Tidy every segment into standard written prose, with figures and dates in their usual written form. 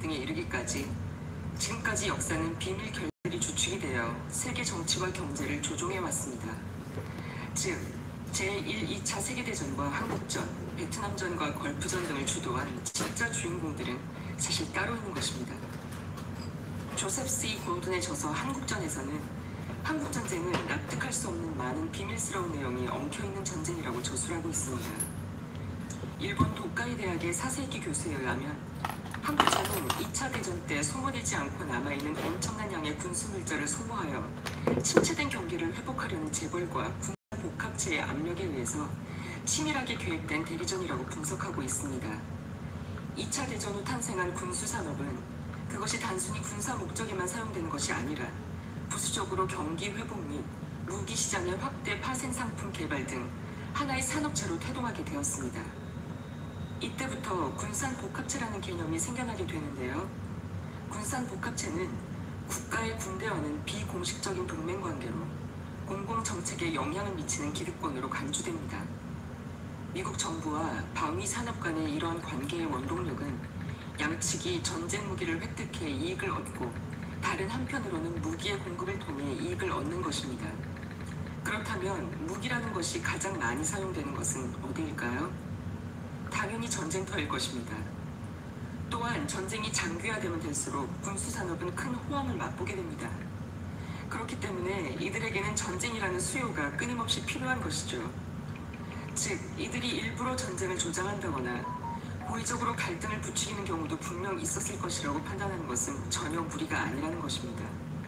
등에 이르기까지 지금까지 역사는 비밀 결들이 주축이 되어 세계 정치와 경제를 조종해왔습니다. 즉, 제1, 2차 세계대전과 한국전, 베트남전과 걸프전 등을 주도한 진짜 주인공들은 사실 따로 있는 것입니다. 조셉 C. 골든의 저서 한국전에서는 한국전쟁은 납득할 수 없는 많은 비밀스러운 내용이 엉켜있는 전쟁이라고 저술하고 있습니다. 일본 도카이 대학의 사세기 교수에 의하면 한국전은 2차 대전 때 소모되지 않고 남아있는 엄청난 양의 군수 물자를 소모하여 침체된 경기를 회복하려는 재벌과 군사 복합체의 압력에 의해서 치밀하게 계획된 대리전이라고 분석하고 있습니다. 2차 대전 후 탄생한 군수산업은 그것이 단순히 군사 목적에만 사용되는 것이 아니라 부수적으로 경기 회복 및 무기 시장의 확대 파생 상품 개발 등 하나의 산업체로 태동하게 되었습니다. 이때부터 군산 복합체라는 개념이 생겨나게 되는데요. 군산 복합체는 국가의 군대와는 비공식적인 동맹 관계로 공공 정책에 영향을 미치는 기득권으로 간주됩니다. 미국 정부와 방위 산업 간의 이러한 관계의 원동력은 양측이 전쟁 무기를 획득해 이익을 얻고 다른 한편으로는 무기의 공급을 통해 이익을 얻는 것입니다. 그렇다면 무기라는 것이 가장 많이 사용되는 것은 어디일까요? 당연히 전쟁터일 것입니다. 또한 전쟁이 장기화되면 될수록 군수산업은 큰 호황을 맛보게 됩니다. 그렇기 때문에 이들에게는 전쟁이라는 수요가 끊임없이 필요한 것이죠. 즉, 이들이 일부러 전쟁을 조장한다거나 고의적으로 갈등을 부추기는 경우도 분명 있었을 것이라고 판단하는 것은 전혀 무리가 아니라는 것입니다.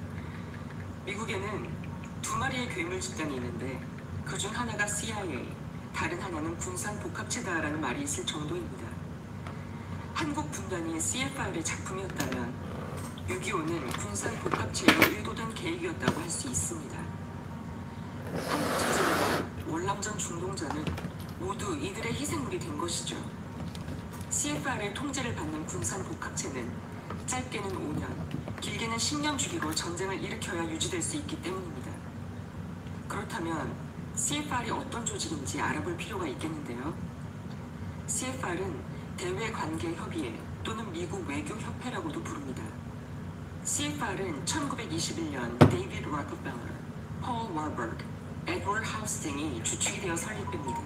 미국에는 두 마리의 괴물 집단이 있는데 그중 하나가 CIA, 다른 하나는 군산 복합체다라는 말이 있을 정도입니다. 한국 분단이 CFR의 작품이었다면 6.25는 군산 복합체의 의도된 계획이었다고 할 수 있습니다. 한국전쟁과 월남전 중동전은 모두 이들의 희생물이 된 것이죠. CFR의 통제를 받는 군산 복합체는 짧게는 5년, 길게는 10년 주기로 전쟁을 일으켜야 유지될 수 있기 때문입니다. 그렇다면 CFR이 어떤 조직인지 알아볼 필요가 있겠는데요. CFR은 대외관계협의회 또는 미국 외교협회라고도 부릅니다. CFR은 1921년 데이비드 락펠러, 폴 워버그, 에드워드 하우스 등이 주축이 되어 설립됩니다.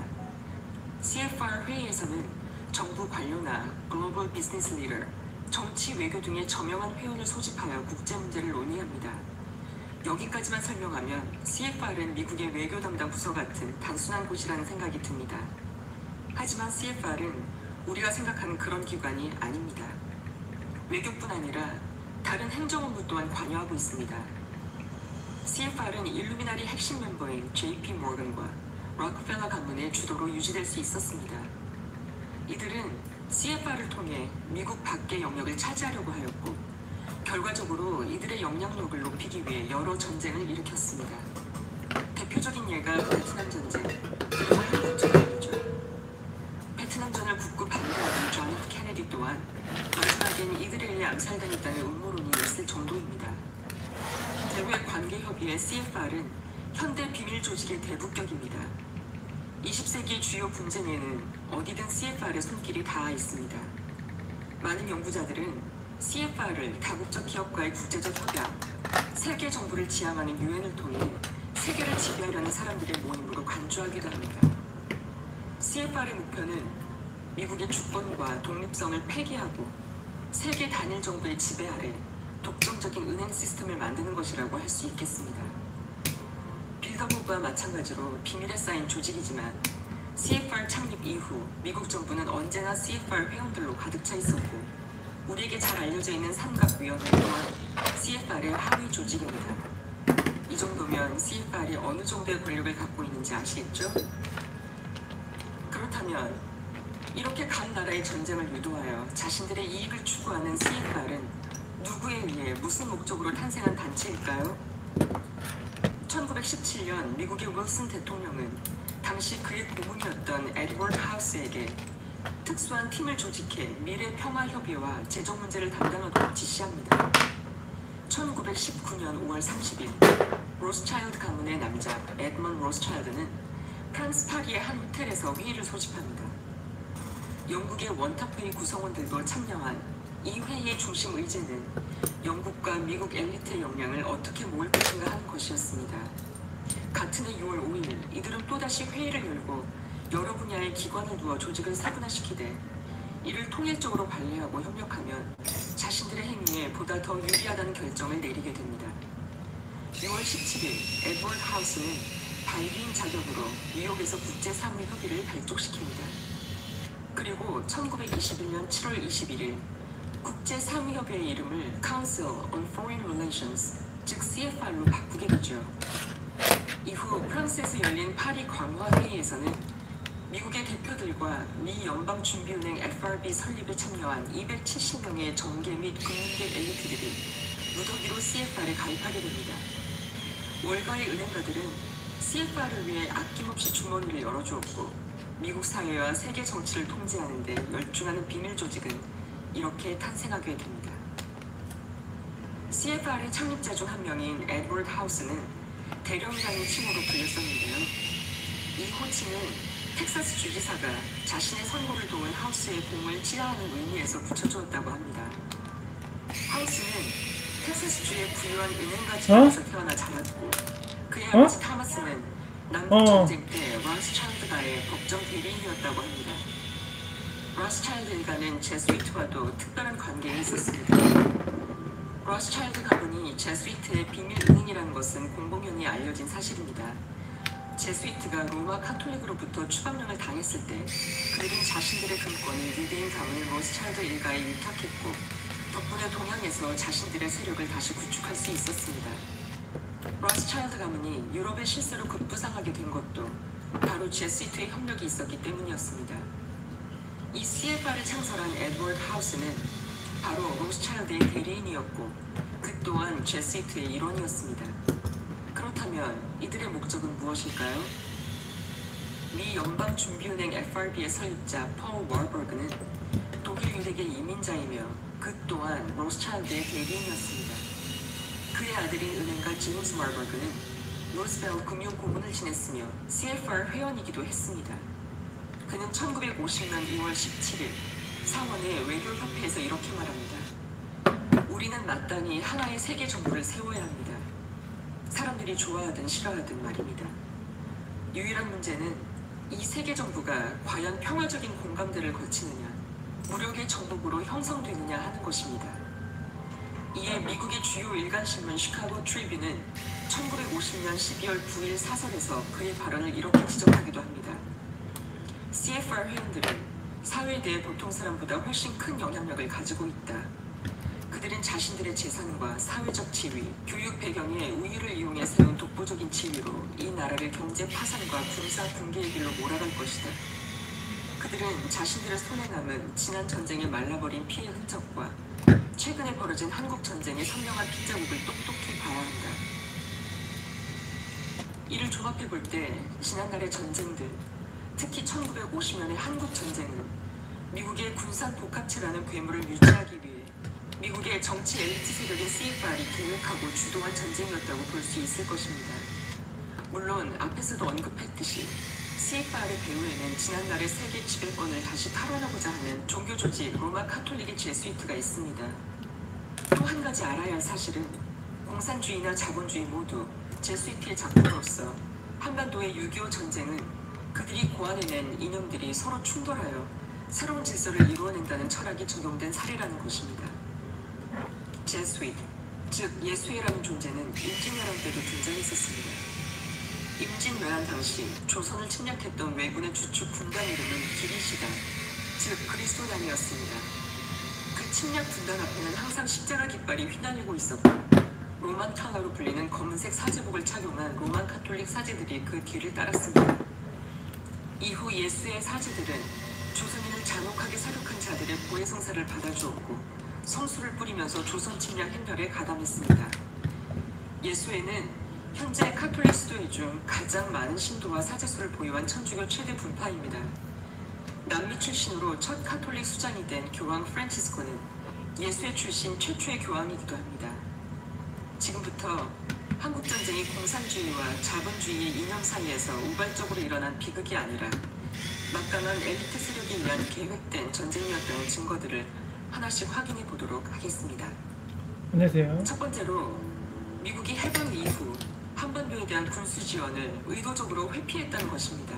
CFR 회의에서는 정부 관료나 글로벌 비즈니스 리더, 정치, 외교 등의 저명한 회원을 소집하여 국제 문제를 논의합니다. 여기까지만 설명하면 CFR은 미국의 외교 담당 부서 같은 단순한 곳이라는 생각이 듭니다. 하지만 CFR은 우리가 생각하는 그런 기관이 아닙니다. 외교뿐 아니라 다른 행정업무 또한 관여하고 있습니다. CFR은 일루미나리 핵심 멤버인 JP 모건과 록펠러 가문의 주도로 유지될 수 있었습니다. 이들은 CFR을 통해 미국 밖의 영역을 차지하려고 하였고 결과적으로 이들의 영향력을 높이기 위해 여러 전쟁을 일으켰습니다. 대표적인 예가 베트남 전쟁, 그리고 한국전쟁이죠. 베트남전을 굳고 반대하던 존 F 케네디 또한 마지막엔 이들에 의해 암살당했다는 음모론이 있을 정도입니다. 대외관계협의회 CFR은 현대 비밀 조직의 대부격입니다. 20세기의 주요 분쟁에는 어디든 CFR의 손길이 닿아 있습니다. 많은 연구자들은 CFR을 다국적 기업과의 국제적 협약, 세계 정부를 지향하는 유엔을 통해 세계를 지배하려는 사람들의 모임으로 간주하기도 합니다. CFR의 목표는 미국의 주권과 독립성을 폐기하고 세계 단일 정부의 지배 아래 독점적인 은행 시스템을 만드는 것이라고 할 수 있겠습니다. 빌더북과 마찬가지로 비밀에 쌓인 조직이지만 CFR 창립 이후 미국 정부는 언제나 CFR 회원들로 가득 차 있었고 우리에게 잘 알려져 있는 삼각위원회 또한 CFR의 하위 조직입니다. 이 정도면 CFR이 어느 정도의 권력을 갖고 있는지 아시겠죠? 그렇다면 이렇게 각 나라의 전쟁을 유도하여 자신들의 이익을 추구하는 CFR은 누구에 의해 무슨 목적으로 탄생한 단체일까요? 1917년 미국의 윌슨 대통령은 당시 그의 고문이었던 에드워드 하우스에게 특수한 팀을 조직해 미래 평화 협의와 재정 문제를 담당하도록 지시합니다. 1919년 5월 30일 로스차일드 가문의 남자 에드먼 로스차일드는 프랑스 파리의 한 호텔에서 회의를 소집합니다. 영국의 원탑회의 구성원들도 참여한 이 회의의 중심 의제는 영국과 미국 엘리트의 역량을 어떻게 모을 것인가 하는 것이었습니다. 같은 해 6월 5일 이들은 또다시 회의를 열고 여러 분야의 기관을 두어 조직을 세분화시키되 이를 통일적으로 관리하고 협력하면 자신들의 행위에 보다 더 유리하다는 결정을 내리게 됩니다. 6월 17일 에드워드 하우스는 발기인 자격으로 뉴욕에서 국제사무협의를 발족시킵니다. 그리고 1921년 7월 21일 국제사무협의의 이름을 Council on Foreign Relations, 즉 CFR로 바꾸게 되죠. 이후 프랑스에서 열린 파리 광화회의에서는 미국의 대표들과 미 연방준비은행 FRB 설립에 참여한 270명의 정계 및 금융계 엘리트들이 무더기로 CFR에 가입하게 됩니다. 월가의 은행가들은 CFR을 위해 아낌없이 주머니를 열어주었고 미국 사회와 세계 정치를 통제하는 데 열중하는 비밀 조직은 이렇게 탄생하게 됩니다. CFR의 창립자 중 한 명인 에드워드 하우스는 대령이라는 칭호로 불렸었는데요. 이 호칭은 텍사스 주지사가 자신의 선거를 도운 하우스의 공을 치하하는 의미에서 붙여주었다고 합니다. 하우스는 텍사스주의 부유한 은행가 집안에서 태어나 자랐고 그의 아버지 타마스는 남북전쟁 때 로스차일드가의 법정 대리인이었다고 합니다. 로스차일드 일가는 제스위트와도 특별한 관계에 있었습니다. 로스차일드 가문이 제스위트의 비밀은행이라는 것은 공공연히 알려진 사실입니다. 제스위트가 로마 카톨릭으로부터 추방령을 당했을 때 그들은 자신들의 금권을 유대인 가문 로스차일드 일가에 위탁했고 덕분에 동양에서 자신들의 세력을 다시 구축할 수 있었습니다. 로스차일드 가문이 유럽의 실세로 급부상하게 된 것도 바로 제스위트의 협력이 있었기 때문이었습니다. 이 CFR을 창설한 에드워드 하우스는 바로 로스차일드의 대리인이었고 그 또한 제스위트의 일원이었습니다. 그렇다면 이들의 목적은 무엇일까요? 미 연방준비은행 FRB의 설립자 폴 월버그는 독일 유대계 이민자이며 그 또한 로스차일드의 대리인이었습니다. 그의 아들인 은행가 제임스 월버그는 로스벨 금융고문을 지냈으며 CFR 회원이기도 했습니다. 그는 1950년 2월 17일 상원의 외교협회에서 이렇게 말합니다. 우리는 마땅히 하나의 세계 정부를 세워야 합니다. 사람들이 좋아하든 싫어하든 말입니다. 유일한 문제는 이 세계 정부가 과연 평화적인 공감대를 거치느냐, 무력의 정복으로 형성되느냐 하는 것입니다. 이에 미국의 주요 일간신문 시카고 트리뷴은 1950년 12월 9일 사설에서 그의 발언을 이렇게 지적하기도 합니다. CFR 회원들은 사회에 대해 보통 사람보다 훨씬 큰 영향력을 가지고 있다. 그들은 자신들의 재산과 사회적 지위, 교육 배경의 우위를 이용해 세운 독보적인 지위로 이 나라를 경제 파산과 군사 붕괴의 길로 몰아갈 것이다. 그들은 자신들의 손에 남은 지난 전쟁에 말라버린 피해 흔적과 최근에 벌어진 한국 전쟁의 선명한 핏자국을 똑똑히 봐야 한다. 이를 종합해 볼 때 지난날의 전쟁들, 특히 1950년의 한국 전쟁은 미국의 군산 복합체라는 괴물을 유지하기 위해 미국의 정치 엘리트 세력인 CFR이 계획하고 주도한 전쟁이었다고 볼 수 있을 것입니다. 물론 앞에서도 언급했듯이 CFR의 배후에는 지난날의 세계 지배권을 다시 탈환하고자 하는 종교 조직 로마 카톨릭의 제스위트가 있습니다. 또 한 가지 알아야 할 사실은 공산주의나 자본주의 모두 제스위트의 작품으로서 한반도의 6.25 전쟁은 그들이 고안해낸 이념들이 서로 충돌하여 새로운 질서를 이루어낸다는 철학이 적용된 사례라는 것입니다. 제스위트, 즉 예수회라는 존재는 임진왜란 때도 등장했었습니다. 임진왜란 당시 조선을 침략했던 왜군의 주축 군단 이름은 기리시단, 즉 그리스도단이었습니다. 그 침략 군단 앞에는 항상 십자가 깃발이 휘날리고 있었고 로만 칼라로 불리는 검은색 사제복을 착용한 로만 카톨릭 사제들이 그 뒤를 따랐습니다. 이후 예수의 사제들은 조선인을 잔혹하게 사륙한 자들의 보혜 성사를 받아주었고 성수를 뿌리면서 조선 침략 행렬에 가담했습니다. 예수회는 현재 카톨릭 수도회 중 가장 많은 신도와 사제수를 보유한 천주교 최대 분파입니다. 남미 출신으로 첫 카톨릭 수장이 된 교황 프란치스코는 예수회 출신 최초의 교황이기도 합니다. 지금부터 한국전쟁이 공산주의와 자본주의의 이념 사이에서 우발적으로 일어난 비극이 아니라 막강한 엘리트 세력에 의한 계획된 전쟁이었다는 증거들을 하나씩 확인해 보도록 하겠습니다. 안녕하세요. 첫 번째로 미국이 해방 이후 한반도에 대한 군수 지원을 의도적으로 회피했다는 것입니다.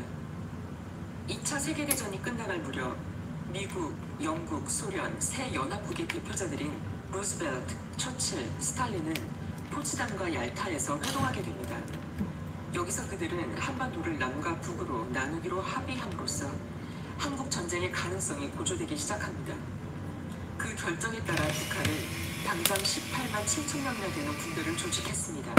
2차 세계대전이 끝나갈 무렵 미국, 영국, 소련 세 연합국의 대표자들인 루즈벨트, 처칠, 스탈린은 포츠담과 얄타에서 회동하게 됩니다. 여기서 그들은 한반도를 남과 북으로 나누기로 합의함으로써 한국 전쟁의 가능성이 고조되기 시작합니다. 그 결정에 따라 북한은 당장 18만 7천 명이나 되는 군대를 조직했습니다.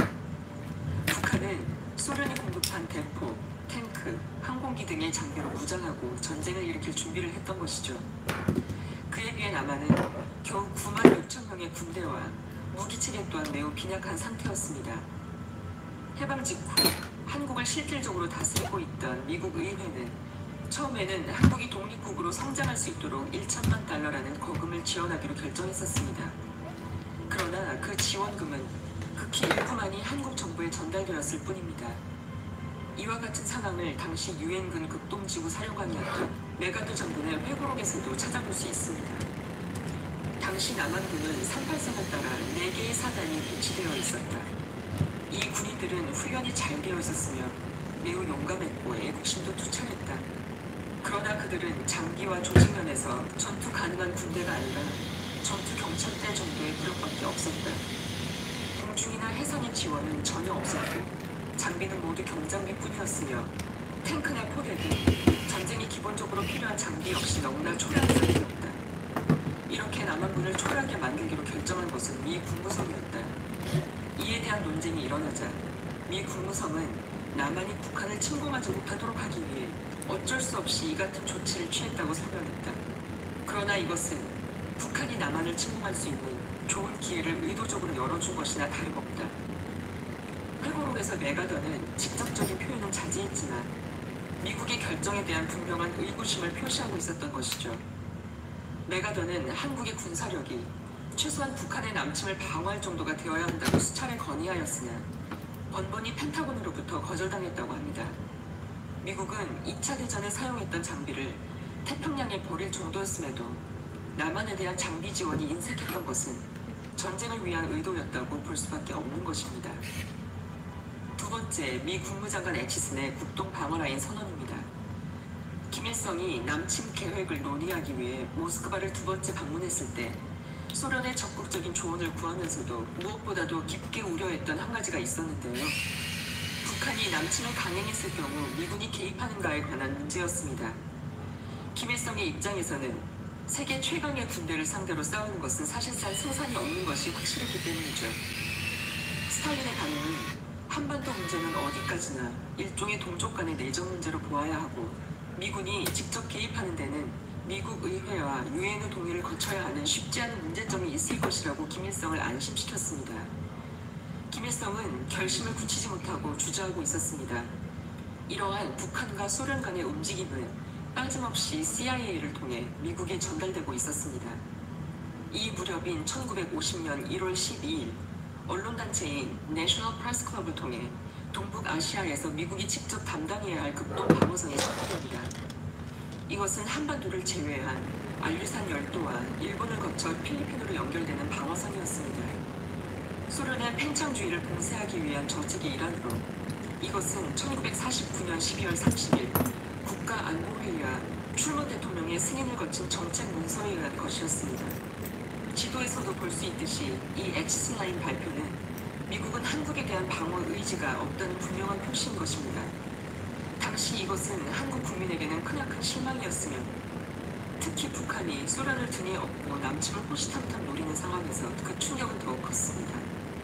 북한은 소련이 공급한 대포, 탱크, 항공기 등의 장비로 무장하고 전쟁을 일으킬 준비를 했던 것이죠. 그에 비해 남한은 겨우 9만 6천 명의 군대와 무기체계 또한 매우 빈약한 상태였습니다. 해방 직후 한국을 실질적으로 다스리고 있던 미국 의회는 처음에는 한국이 독립국으로 성장할 수 있도록 1천만 달러라는 거금을 지원하기로 결정했었습니다. 그러나 그 지원금은 극히 일부만이 한국 정부에 전달되었을 뿐입니다. 이와 같은 상황을 당시 유엔군 극동지구 사령관이었던 메가드 장군의 회고록에서도 찾아볼 수 있습니다. 당시 남한군은 38선을 따라 4개의 사단이 배치되어 있었다. 이 군인들은 훈련이 잘 되어 있었으며 매우 용감했고 애국심도 투철했다. 그러나 그들은 장비와 조직면에서 전투 가능한 군대가 아니라 전투 경찰대 정도의 무력밖에 없었다. 공중이나 해상의 지원은 전혀 없었고 장비는 모두 경장비뿐이었으며 탱크나 포대 등 전쟁이 기본적으로 필요한 장비 역시 너무나 초라한 상태였다. 이렇게 남한군을 초라하게 만들기로 결정한 것은 미 국무성이었다. 이에 대한 논쟁이 일어나자 미 국무성은 남한이 북한을 침공하지 못하도록 하기 위해 어쩔 수 없이 이 같은 조치를 취했다고 설명했다. 그러나 이것은 북한이 남한을 침공할 수 있는 좋은 기회를 의도적으로 열어준 것이나 다름없다. 회고록에서 메가더는 직접적인 표현은 자제했지만 미국의 결정에 대한 분명한 의구심을 표시하고 있었던 것이죠. 메가더는 한국의 군사력이 최소한 북한의 남침을 방어할 정도가 되어야 한다고 수차례 건의하였으나 번번이 펜타곤으로부터 거절당했다고 합니다. 미국은 2차 대전에 사용했던 장비를 태평양에 버릴 정도였음에도 남한에 대한 장비 지원이 인색했던 것은 전쟁을 위한 의도였다고 볼 수밖에 없는 것입니다. 두 번째, 미 국무장관 애치슨의 국동방어라인 선언입니다. 김일성이 남침 계획을 논의하기 위해 모스크바를 두 번째 방문했을 때 소련의 적극적인 조언을 구하면서도 무엇보다도 깊게 우려했던 한 가지가 있었는데요. 북한이 남침을 강행했을 경우 미군이 개입하는가에 관한 문제였습니다. 김일성의 입장에서는 세계 최강의 군대를 상대로 싸우는 것은 사실상 승산이 없는 것이 확실했기 때문이죠. 스탈린의 반응은 한반도 문제는 어디까지나 일종의 동족 간의 내정 문제로 보아야 하고 미군이 직접 개입하는 데는 미국 의회와 유엔의 동의를 거쳐야 하는 쉽지 않은 문제점이 있을 것이라고 김일성을 안심시켰습니다. 김일성은 결심을 굳히지 못하고 주저하고 있었습니다. 이러한 북한과 소련 간의 움직임은 빠짐없이 CIA를 통해 미국에 전달되고 있었습니다. 이 무렵인 1950년 1월 12일 언론단체인 내셔널 프레스 클럽을 통해 동북아시아에서 미국이 직접 담당해야 할 극동 방어선이 선포됩니다. 이것은 한반도를 제외한 알류산 열도와 일본을 거쳐 필리핀으로 연결되는 방어선이었습니다. 소련의 팽창주의를 봉쇄하기 위한 정책의 일환으로 이것은 1949년 12월 30일 국가안보회의와 트루먼 대통령의 승인을 거친 정책 문서에 의한 것이었습니다. 지도에서도 볼 수 있듯이 이 애치슨 라인 발표는 미국은 한국에 대한 방어 의지가 없다는 분명한 표시인 것입니다. 당시 이것은 한국 국민에게는 크나큰 실망이었으며 특히 북한이 소련을 등에 업고 남침을 호시탐탐 노리는 상황에서 그 충격은 더욱 컸습니다.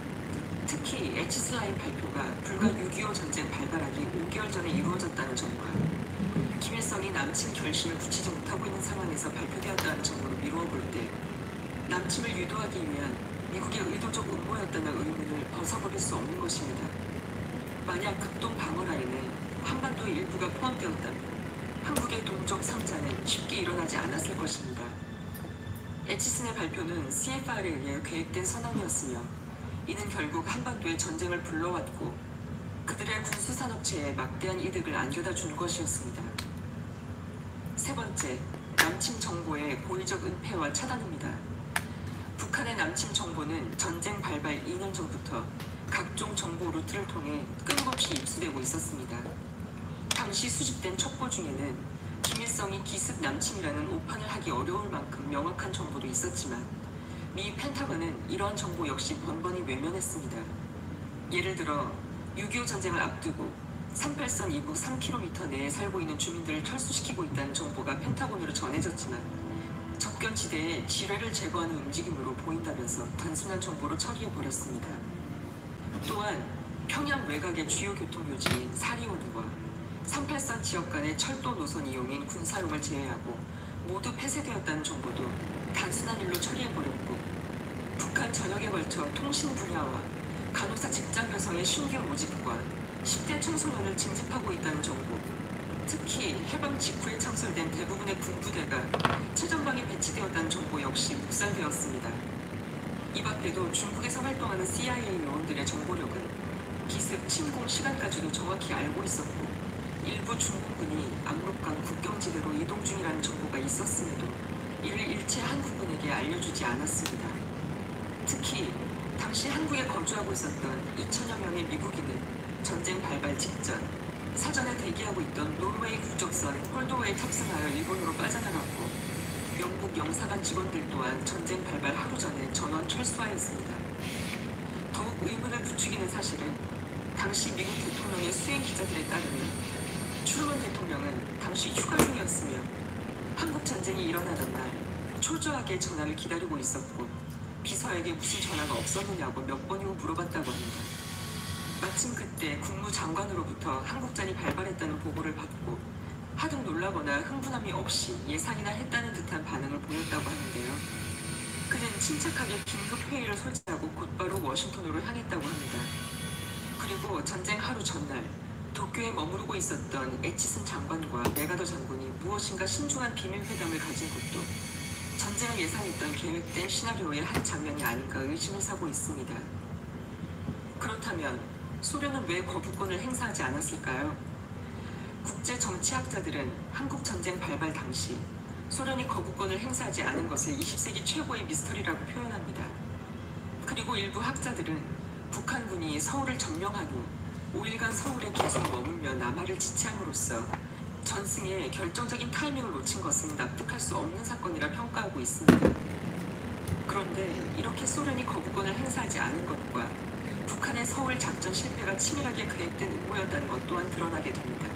특히 애치슨 라인 발표가 불과 6.25 전쟁 발발하기 5개월 전에 이루어졌다는 점과 김일성이 남침 결심을 굳히지 못하고 있는 상황에서 발표되었다는 점으로 미루어 볼 때 남침을 유도하기 위한 미국의 의도적 음모였다는 의문을 벗어버릴 수 없는 것입니다. 만약 극동 방어 라인에 한반도의 일부가 포함되었다면 한국의 동족 상자는 쉽게 일어나지 않았을 것입니다. 애치슨의 발표는 CFR에 의해 계획된 선언이었으며 이는 결국 한반도에 전쟁을 불러왔고 그들의 군수산업체에 막대한 이득을 안겨다 준 것이었습니다. 세 번째, 남침 정보의 고의적 은폐와 차단입니다. 북한의 남침 정보는 전쟁 발발 2년 전부터 각종 정보 루트를 통해 끊임없이 입수되고 있었습니다. 당시 수집된 첩보 중에는 김일성이 기습 남침이라는 오판을 하기 어려울 만큼 명확한 정보도 있었지만 미 펜타곤은 이러한 정보 역시 번번이 외면했습니다. 예를 들어 6.25 전쟁을 앞두고 38선 이북 3km 내에 살고 있는 주민들을 철수시키고 있다는 정보가 펜타곤으로 전해졌지만 접견지대에 지뢰를 제거하는 움직임으로 보인다면서 단순한 정보로 처리해버렸습니다. 또한 평양 외곽의 주요 교통요지인 사리온과 38선 지역 간의 철도 노선 이용인 군사용을 제외하고 모두 폐쇄되었다는 정보도 단순한 일로 처리해버렸고, 북한 전역에 걸쳐 통신 분야와 간호사 직장 여성의 신규 모집과 10대 청소년을 징집하고 있다는 정보, 특히 해방 직후에 창설된 대부분의 군부대가 최전방에 배치되었다는 정보 역시 묵살되었습니다. 이 밖에도 중국에서 활동하는 CIA 요원들의 정보력은 기습 침공 시간까지도 정확히 알고 있었고, 일부 중국군이 압록강 국경지대로 이동 중이라는 정보가 있었음에도 이를 일체 한국군에게 알려주지 않았습니다. 특히 당시 한국에 거주하고 있었던 2천여 명의 미국인은 전쟁 발발 직전 사전에 대기하고 있던 노르웨이 국적선 홀도웨이 탑승하여 일본으로 빠져나갔고, 영국 영사관 직원들 또한 전쟁 발발 하루 전에 전원 철수하였습니다. 더욱 의문을 부추기는 사실은 당시 미국 대통령의 수행 기자들에 따르면 트루먼 대통령은 당시 휴가 중이었으며 한국 전쟁이 일어나던 날 초조하게 전화를 기다리고 있었고, 비서에게 무슨 전화가 없었느냐고 몇 번이고 물어봤다고 합니다. 마침 그때 국무장관으로부터 한국전이 발발했다는 보고를 받고 하등 놀라거나 흥분함이 없이 예상이나 했다는 듯한 반응을 보였다고 하는데요. 그는 침착하게 긴급 회의를 소집하고 곧바로 워싱턴으로 향했다고 합니다. 그리고 전쟁 하루 전날 도쿄에 머무르고 있었던 에치슨 장관과 메가더 장군이 무엇인가 신중한 비밀 회담을 가진 것도 전쟁을 예상했던 계획된 시나리오의 한 장면이 아닌가 의심을 사고 있습니다. 그렇다면 소련은 왜 거부권을 행사하지 않았을까요? 국제 정치학자들은 한국 전쟁 발발 당시 소련이 거부권을 행사하지 않은 것을 20세기 최고의 미스터리라고 표현합니다. 그리고 일부 학자들은 북한군이 서울을 점령한 후 5일간 서울에 계속 머물며 남하를 지체함으로써 전승의 결정적인 타이밍을 놓친 것은 납득할 수 없는 사건이라 평가하고 있습니다. 그런데 이렇게 소련이 거부권을 행사하지 않은 것과 북한의 서울 작전 실패가 치밀하게 계획된 음모였다는 것 또한 드러나게 됩니다.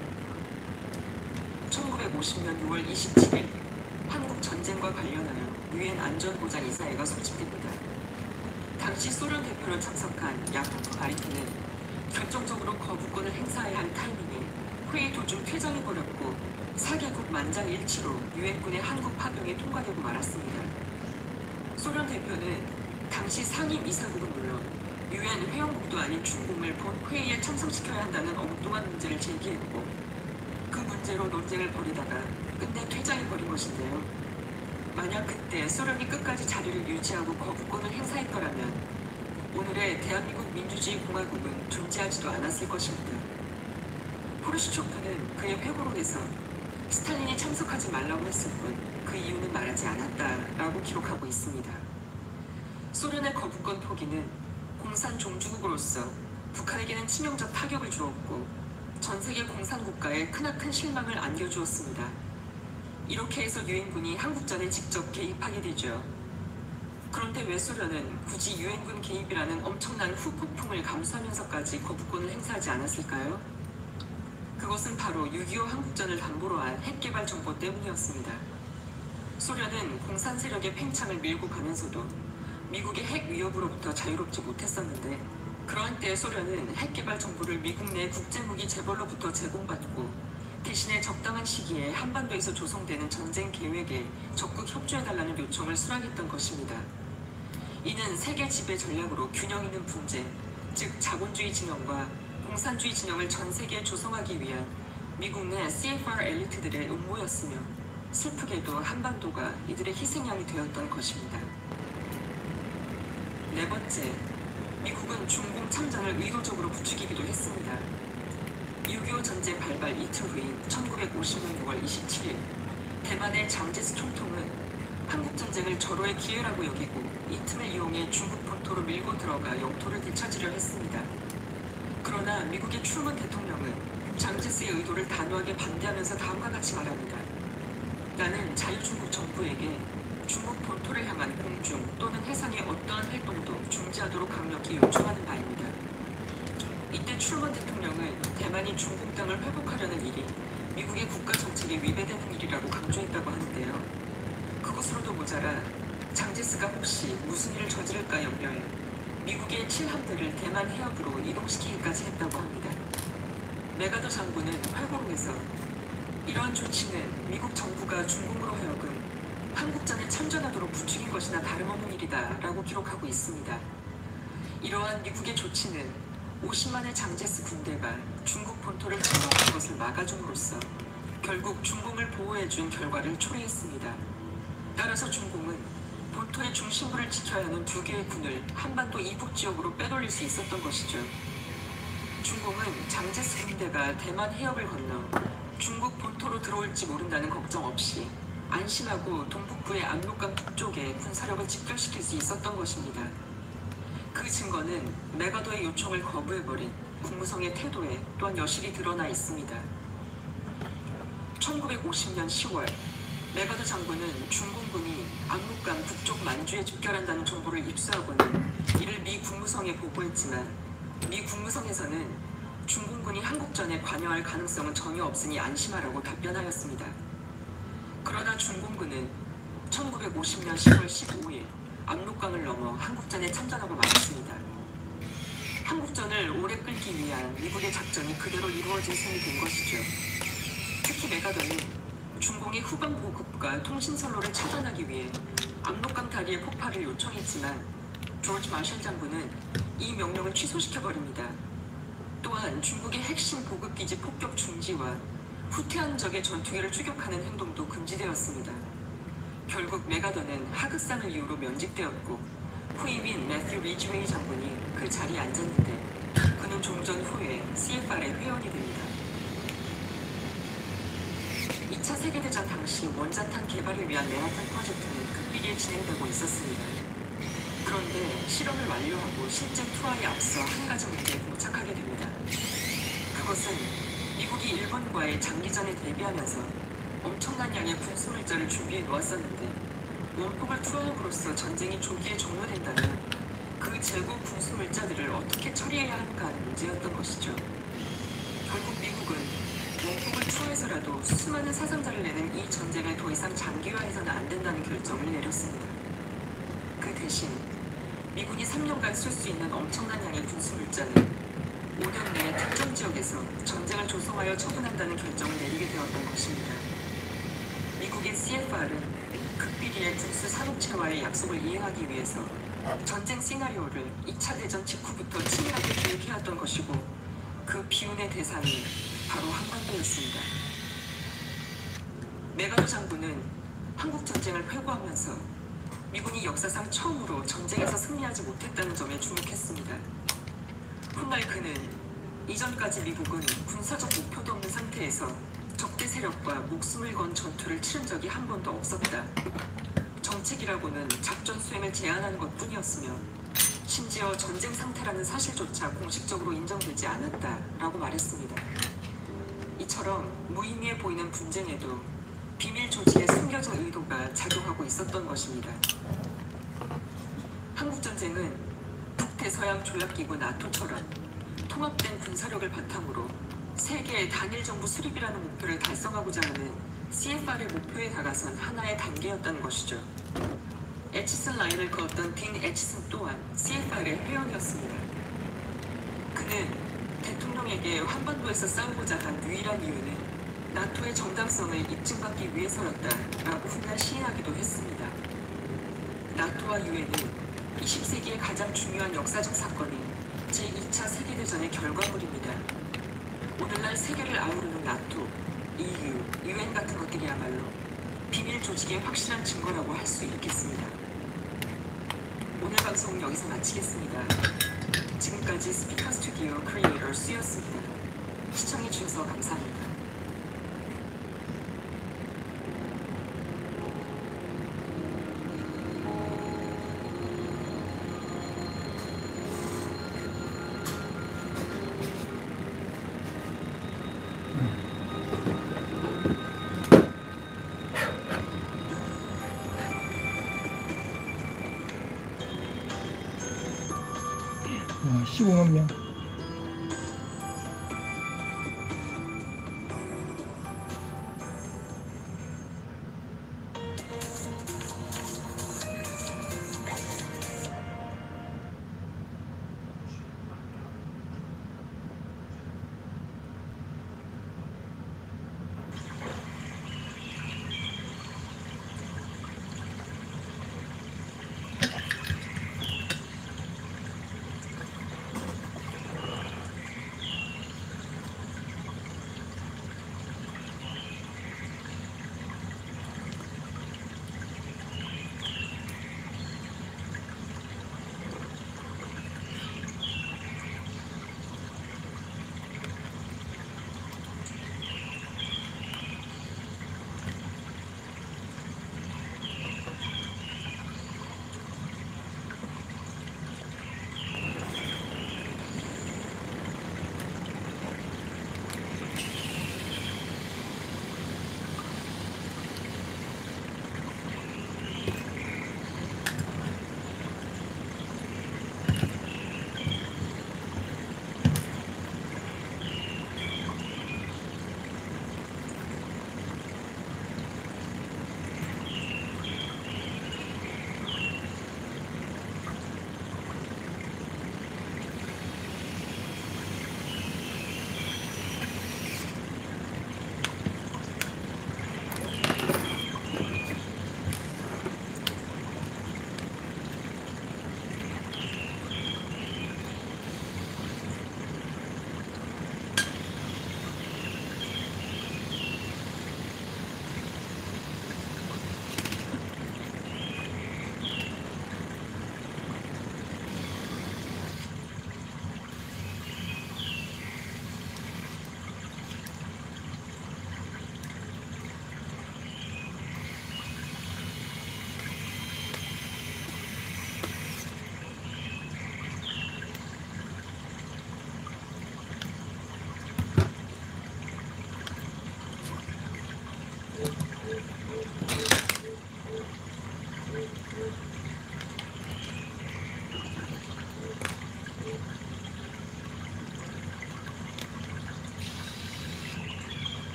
1950년 6월 27일 한국 전쟁과 관련하여 유엔 안전보장이사회가 소집됩니다. 당시 소련 대표로 참석한 야코프 바리트는 결정적으로 거부권을 행사해야 할 타이밍에 회의 도중 퇴장해버렸고 4개국 만장일치로 유엔군의 한국 파병이 통과되고 말았습니다. 소련 대표는 당시 상임 이사국은 물론 유엔 회원국도 아닌 중국을 본 회의에 참석시켜야 한다는 엉뚱한 문제를 제기했고, 그 문제로 논쟁을 벌이다가 끝내 퇴장해버린 것인데요. 만약 그때 소련이 끝까지 자리를 유지하고 거부권을 행사했더라면 오늘의 대한민국 민주주의 공화국은 존재하지도 않았을 것입니다. 포르시초프는 그의 회고록에서 스탈린이 참석하지 말라고 했을 뿐 그 이유는 말하지 않았다라고 기록하고 있습니다. 소련의 거부권 포기는 공산 종주국으로서 북한에게는 치명적 타격을 주었고 전 세계 공산국가에 크나큰 실망을 안겨주었습니다. 이렇게 해서 유엔군이 한국전에 직접 개입하게 되죠. 그런데 왜 소련은 굳이 유엔군 개입이라는 엄청난 후폭풍을 감수하면서까지 거부권을 행사하지 않았을까요? 그것은 바로 6.25 한국전을 담보로 한 핵개발 정보 때문이었습니다. 소련은 공산 세력의 팽창을 밀고 가면서도 미국의 핵 위협으로부터 자유롭지 못했었는데, 그러한 때에 소련은 핵개발 정보를 미국 내 국제무기 재벌로부터 제공받고 대신에 적당한 시기에 한반도에서 조성되는 전쟁 계획에 적극 협조해달라는 요청을 수락했던 것입니다. 이는 세계 지배 전략으로 균형 있는 분쟁, 즉 자본주의 진영과 공산주의 진영을 전 세계에 조성하기 위한 미국 내 CFR 엘리트들의 음모였으며, 슬프게도 한반도가 이들의 희생양이 되었던 것입니다. 네 번째, 미국은 중공 참전을 의도적으로 부추기기도 했습니다. 6.25 전쟁 발발 이틀 후인 1950년 6월 27일 대만의 장제스 총통은 한국전쟁을 절호의 기회라고 여기고 이 틈을 이용해 중국 본토로 밀고 들어가 영토를 되찾으려 했습니다. 그러나 미국의 트루먼 대통령은 장제스의 의도를 단호하게 반대하면서 다음과 같이 말합니다. 나는 자유중국 정부에게 중국 본토를 향한 공중 또는 해상의 어떠한 활동도 중지하도록 강력히 요청하는 바입니다. 이때 트루먼 대통령은 대만이 중국 땅을 회복하려는 일이 미국의 국가 정책에 위배되는 일이라고 강조했다고 하는데요. 그것으로도 모자라 장제스가 혹시 무슨 일을 저지를까 염려해 미국의 7함대를 대만 해협으로 이동시키기까지 했다고 합니다. 메가더 장군은 회고록에서 이러한 조치는 미국 정부가 중국으로 하여금 한국전에 참전하도록 부추긴 것이나 다름없는 일이다 라고 기록하고 있습니다. 이러한 미국의 조치는 50만의 장제스 군대가 중국 본토를 침공하는 것을 막아줌으로써 결국 중공을 보호해준 결과를 초래했습니다. 따라서 중공은 본토의 중심부를 지켜야 하는 두 개의 군을 한반도 이북 지역으로 빼돌릴 수 있었던 것이죠. 중공은 장제스 군대가 대만 해협을 건너 중국 본토로 들어올지 모른다는 걱정 없이 안심하고 동북부의 압록강 북쪽에 군사력을 집결시킬 수 있었던 것입니다. 그 증거는 메가더의 요청을 거부해버린 국무성의 태도에 또한 여실히 드러나 있습니다. 1950년 10월 메가더 장군은 중공군이 압록강 북쪽 만주에 집결한다는 정보를 입수하고는 이를 미 국무성에 보고했지만 미 국무성에서는 중공군이 한국전에 관여할 가능성은 전혀 없으니 안심하라고 답변하였습니다. 그러나 중공군은 1950년 10월 15일 압록강을 넘어 한국전에 참전하고 말았습니다. 한국전을 오래 끌기 위한 미국의 작전이 그대로 이루어진 셈이 된 것이죠. 특히 메가더는 중공의 후방 보급과 통신선로를 차단하기 위해 압록강 다리의 폭파를 요청했지만 조지 마셜 장군은 이 명령을 취소시켜버립니다. 또한 중국의 핵심 보급기지 폭격 중지와 후퇴한 적의 전투기를 추격하는 행동도 금지되었습니다. 결국 메가더는 하극상을 이유로 면직되었고 후임인 매튜 리지웨이 장군이 그 자리에 앉았는데 그는 종전 후에 CFR의 회원이 됩니다. 2차 세계대전 당시 원자탄 개발을 위한 맨하탄 프로젝트는 급비리에 진행되고 있었습니다. 그런데 실험을 완료하고 실제 투하에 앞서 한 가지 문제에 봉착하게 됩니다. 그것은 미국이 일본과의 장기전에 대비하면서 엄청난 양의 군수물자를 준비해 놓았었는데 원폭을 투하함으로써 전쟁이 조기에 종료된다면 그 재고 군수물자들을 어떻게 처리해야 할까 하는 문제였던 것이죠. 결국 미국은 원폭을 투하해서라도 수많은 사상자를 내는 이 전쟁을 더 이상 장기화해서는 안 된다는 결정을 내렸습니다. 그 대신 미군이 3년간 쓸 수 있는 엄청난 양의 군수물자는 5년 내에 특정 지역에서 전쟁을 조성하여 처분한다는 결정을 내리게 되었던 것입니다. 미국의 CFR은 극비리의 군수 산업체와의 약속을 이행하기 위해서 전쟁 시나리오를 2차 대전 직후부터 치밀하게 계획해왔던 것이고 그 비운의 대상이 바로 한반도였습니다. 메가더 장군은 한국전쟁을 회고하면서 미군이 역사상 처음으로 전쟁에서 승리하지 못했다는 점에 주목했습니다. 훗날 그는 이전까지 미국은 군사적 목표도 없는 상태에서 적대 세력과 목숨을 건 전투를 치른 적이 한 번도 없었다. 정책이라고는 작전 수행을 제한하는 것뿐이었으며 심지어 전쟁 상태라는 사실조차 공식적으로 인정되지 않았다라고 말했습니다. 이처럼 무의미해 보이는 분쟁에도 비밀 조직의 숨겨진 의도가 작용하고 있었던 것입니다. 한국전쟁은 북대서양 조약기구 나토처럼 통합된 군사력을 바탕으로 세계의 단일 정부 수립이라는 목표를 달성하고자 하는 CFR의 목표에 다가선 하나의 단계였다는 것이죠. 에치슨 라인을 그었던 딘 에치슨 또한 CFR의 회원이었습니다. 그는 대통령에게 한반도에서 싸우고자 한 유일한 이유는 나토의 정당성을 입증받기 위해서였다라고 훗날 시인하기도 했습니다. 나토와 유엔은 20세기의 가장 중요한 역사적 사건인 제2차 세계대전의 결과물입니다. 오늘날 세계를 아우르는 나토, EU, 유엔 같은 것들이야말로 비밀 조직의 확실한 증거라고 할 수 있겠습니다. 오늘 방송 여기서 마치겠습니다. 지금까지 스피커 스튜디오 크리에이터 수였습니다. 시청해주셔서 감사합니다. 15만 명.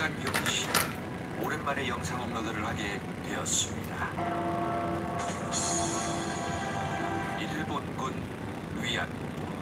인간 병시 오랜만에 영상 업로드를 하게 되었습니다. 일본군 위안부.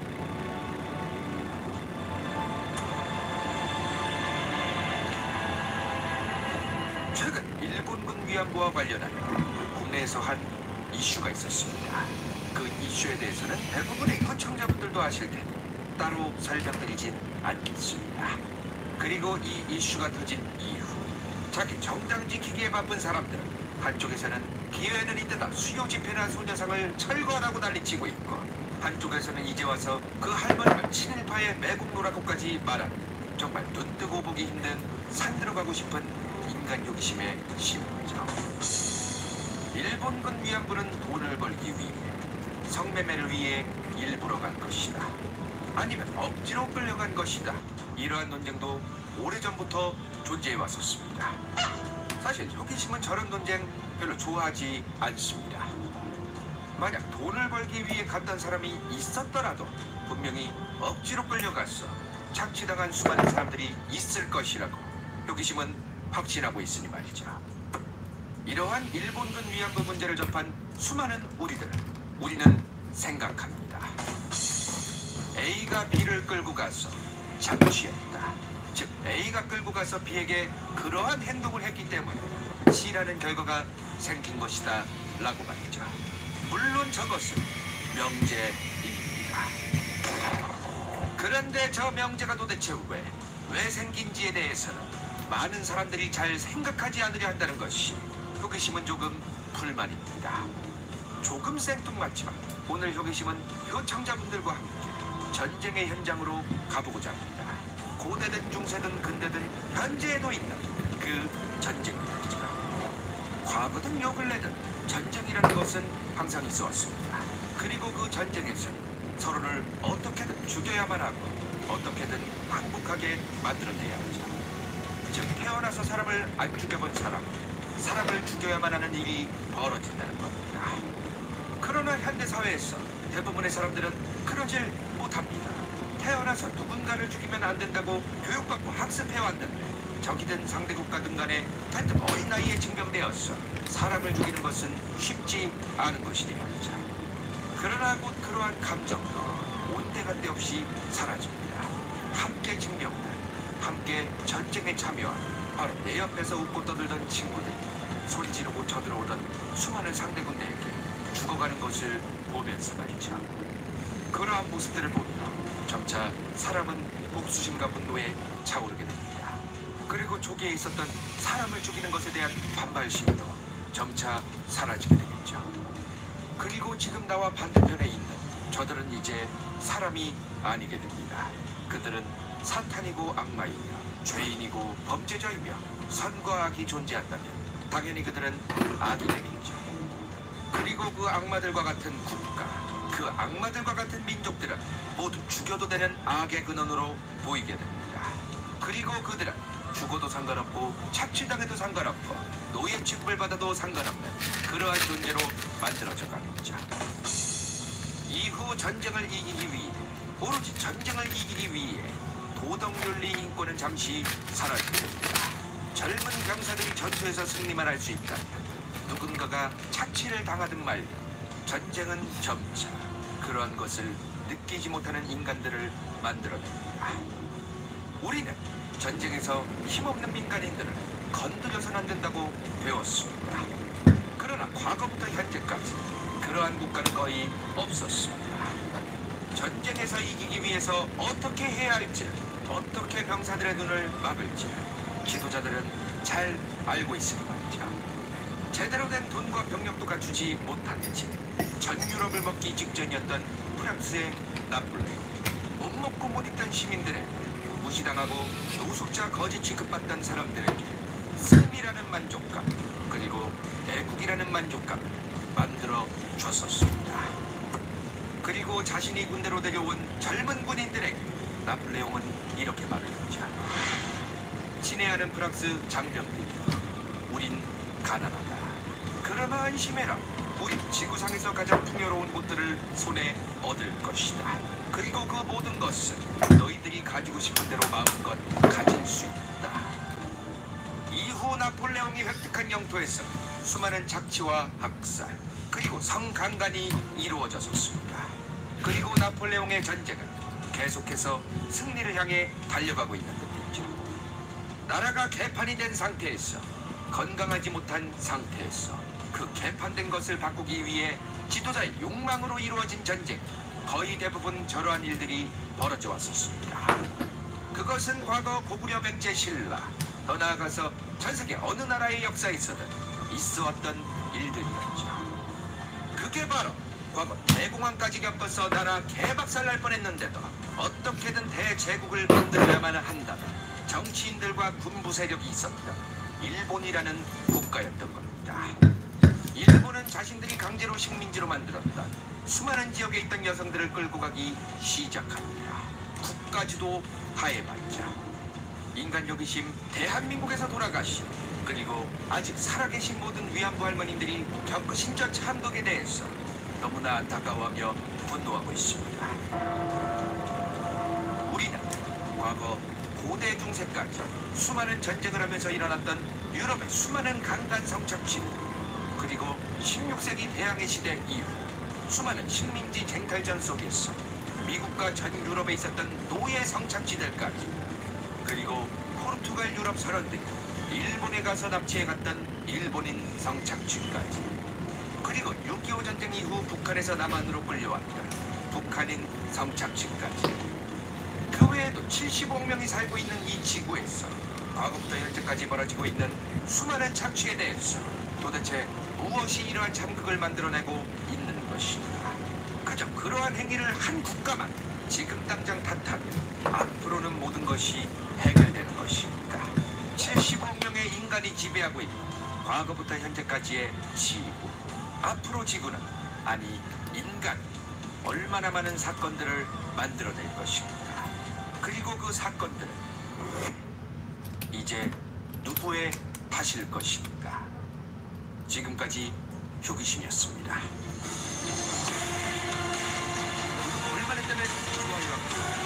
최근 일본군 위안부와 관련한 국내에서 한 이슈가 있었습니다. 그 이슈에 대해서는 대부분의 시청자분들도 아실 테니 따로 설명드리진 않겠습니다. 그리고 이 이슈가 터진 이후 자기 정당 지키기에 바쁜 사람들은 한쪽에서는 기회는 있다 수요 집회나 소녀상을 철거하라고 난리치고 있고, 한쪽에서는 이제 와서 그 할머니를 친일파의 매국노라고까지 말하는 정말 눈뜨고 보기 힘든 산 들어가고 싶은 인간 욕심에 심어져. 일본군 위안부는 돈을 벌기 위해, 성매매를 위해 일부러 간 것이다, 아니면 억지로 끌려간 것이다, 이러한 논쟁도 오래전부터 존재해 왔었습니다. 사실 호기심은 저런 논쟁 별로 좋아하지 않습니다. 만약 돈을 벌기 위해 갔던 사람이 있었더라도 분명히 억지로 끌려갔어 착취당한 수많은 사람들이 있을 것이라고 호기심은 확신하고 있으니 말이죠. 이러한 일본군 위안부 문제를 접한 수많은 우리는 생각합니다. A가 B를 끌고 가서 착취했다. 즉 A가 끌고 가서 B에게 그러한 행동을 했기 때문에 C라는 결과가 생긴 것이다 라고 말이죠. 물론 저것은 명제입니다. 그런데 저 명제가 도대체 왜 생긴지에 대해서는 많은 사람들이 잘 생각하지 않으려 한다는 것이 호기심은 조금 불만입니다. 조금 생뚱맞지만 오늘 호기심은 요청자분들과 함께 전쟁의 현장으로 가보고자 합니다. 고대든 중세든 근대든 현재에도 있는 그 전쟁입니다. 과거든 요 근래든 전쟁이라는 것은 항상 있어 왔습니다. 그리고 그 전쟁에서는 서로를 어떻게든 죽여야만 하고 어떻게든 항복하게 만들어내야 하죠. 즉 태어나서 사람을 안 죽여본 사람을 죽여야만 하는 일이 벌어진다는 겁니다. 그러나 현대사회에서 대부분의 사람들은 그러질 못합니다. 태어나서 누군가를 죽이면 안 된다고 교육받고 학습해왔는데 적이든 상대국가 등 간에 대뜸 어린 나이에 징병되어서 사람을 죽이는 것은 쉽지 않은 것이니 말이죠. 그러나 곧 그러한 감정도 온데간데 없이 사라집니다. 함께 징병된, 함께 전쟁에 참여한 바로 내 옆에서 웃고 떠들던 친구들, 소리 지르고 쳐들어오던 수많은 상대 군대에게 죽어가는 것을 보면서 말이죠. 그러한 모습들을 보며 점차 사람은 복수심과 분노에 차오르게 됩니다. 그리고 초기에 있었던 사람을 죽이는 것에 대한 반발심도 점차 사라지게 되겠죠. 그리고 지금 나와 반대편에 있는 저들은 이제 사람이 아니게 됩니다. 그들은 사탄이고 악마이며 죄인이고 범죄자이며 선과 악이 존재한다면 당연히 그들은 악이 되겠죠. 그리고 그 악마들과 같은 국가, 그 악마들과 같은 민족들은 모두 죽여도 되는 악의 근원으로 보이게 됩니다. 그리고 그들은 죽어도 상관없고 착취당해도 상관없고 노예 취급을 받아도 상관없는 그러한 존재로 만들어져 가겠죠. 이후 전쟁을 이기기 위해, 오로지 전쟁을 이기기 위해 도덕윤리 인권은 잠시 사라지게 됩니다. 젊은 병사들이 전투에서 승리만 할 수 있다면 누군가가 착취를 당하든 말든 전쟁은 점차 그러한 것을 느끼지 못하는 인간들을 만들어냅니다. 우리는 전쟁에서 힘없는 민간인들을 건드려서는 안 된다고 배웠습니다. 그러나 과거부터 현재까지 그러한 국가는 거의 없었습니다. 전쟁에서 이기기 위해서 어떻게 해야 할지, 어떻게 병사들의 눈을 막을지 지도자들은 잘 알고 있으니 말이죠. 제대로 된 돈과 병력도 갖추지 못한 채 전 유럽을 먹기 직전이었던 프랑스의 나폴레옹, 못 먹고 못 입던 시민들에게, 무시당하고 노숙자 거지 취급받던 사람들에게 승리라는 만족감, 그리고 애국이라는 만족감을 만들어 줬었습니다. 그리고 자신이 군대로 데려온 젊은 군인들에게 나폴레옹은 이렇게 말을 했죠. 친애하는 프랑스 장병들, 우린 가난하다. 그러나 안심해라. 우린 지구상에서 가장 풍요로운 곳들을 손에 얻을 것이다. 그리고 그 모든 것은 너희들이 가지고 싶은 대로 마음껏 가질 수 있다. 이후 나폴레옹이 획득한 영토에서 수많은 착취와 학살 그리고 성강간이 이루어졌었습니다. 그리고 나폴레옹의 전쟁은 계속해서 승리를 향해 달려가고 있는 것이죠. 나라가 개판이 된 상태에서 건강하지 못한 상태에서 그 개판된 것을 바꾸기 위해 지도자의 욕망으로 이루어진 전쟁 거의 대부분 저러한 일들이 벌어져 왔었습니다. 그것은 과거 고구려 백제 신라 더 나아가서 전 세계 어느 나라의 역사에서든 있어왔던 일들이었죠. 그게 바로 과거 대공황까지 겪어서 나라 개박살 날 뻔했는데도 어떻게든 대제국을 만들어야만 한다는 정치인들과 군부 세력이 있었던 일본이라는 국가였던 겁니다. 일본은 자신들이 강제로 식민지로 만들었던 수많은 지역에 있던 여성들을 끌고 가기 시작합니다. 국가주도 하에 말이죠. 인간 호기심 대한민국에서 돌아가신 그리고 아직 살아계신 모든 위안부 할머님들이 겪으신 저 참극에 대해서 너무나 안타까워하며 분노하고 있습니다. 우리는 과거 고대 중세까지 수많은 전쟁을 하면서 일어났던 유럽의 수많은 강간 성착취들 그리고 16세기 대항해 시대 이후 수많은 식민지 쟁탈전 속에서 미국과 전 유럽에 있었던 노예 성착취들까지 그리고 포르투갈 유럽 선원들이 일본에 가서 납치해갔던 일본인 성착취까지 그리고 6.25 전쟁 이후 북한에서 남한으로 끌려왔던 북한인 성착취까지 그 외에도 75억 명이 살고 있는 이 지구에서 과거부터 현재까지 벌어지고 있는 수많은 착취에 대해서 도대체 무엇이 이러한 참극을 만들어내고 있는 것인가. 그저 그러한 행위를 한 국가만 지금 당장 탓하면 앞으로는 모든 것이 해결되는 것입니다. 75억 명의 인간이 지배하고 있는 과거부터 현재까지의 지구. 앞으로 지구는 아니 인간이 얼마나 많은 사건들을 만들어낼 것입니다. 그리고 그 사건들은 이제 누구의 탓일 것인가. 지금까지 효기심이었습니다. 불만했다면 좋아요와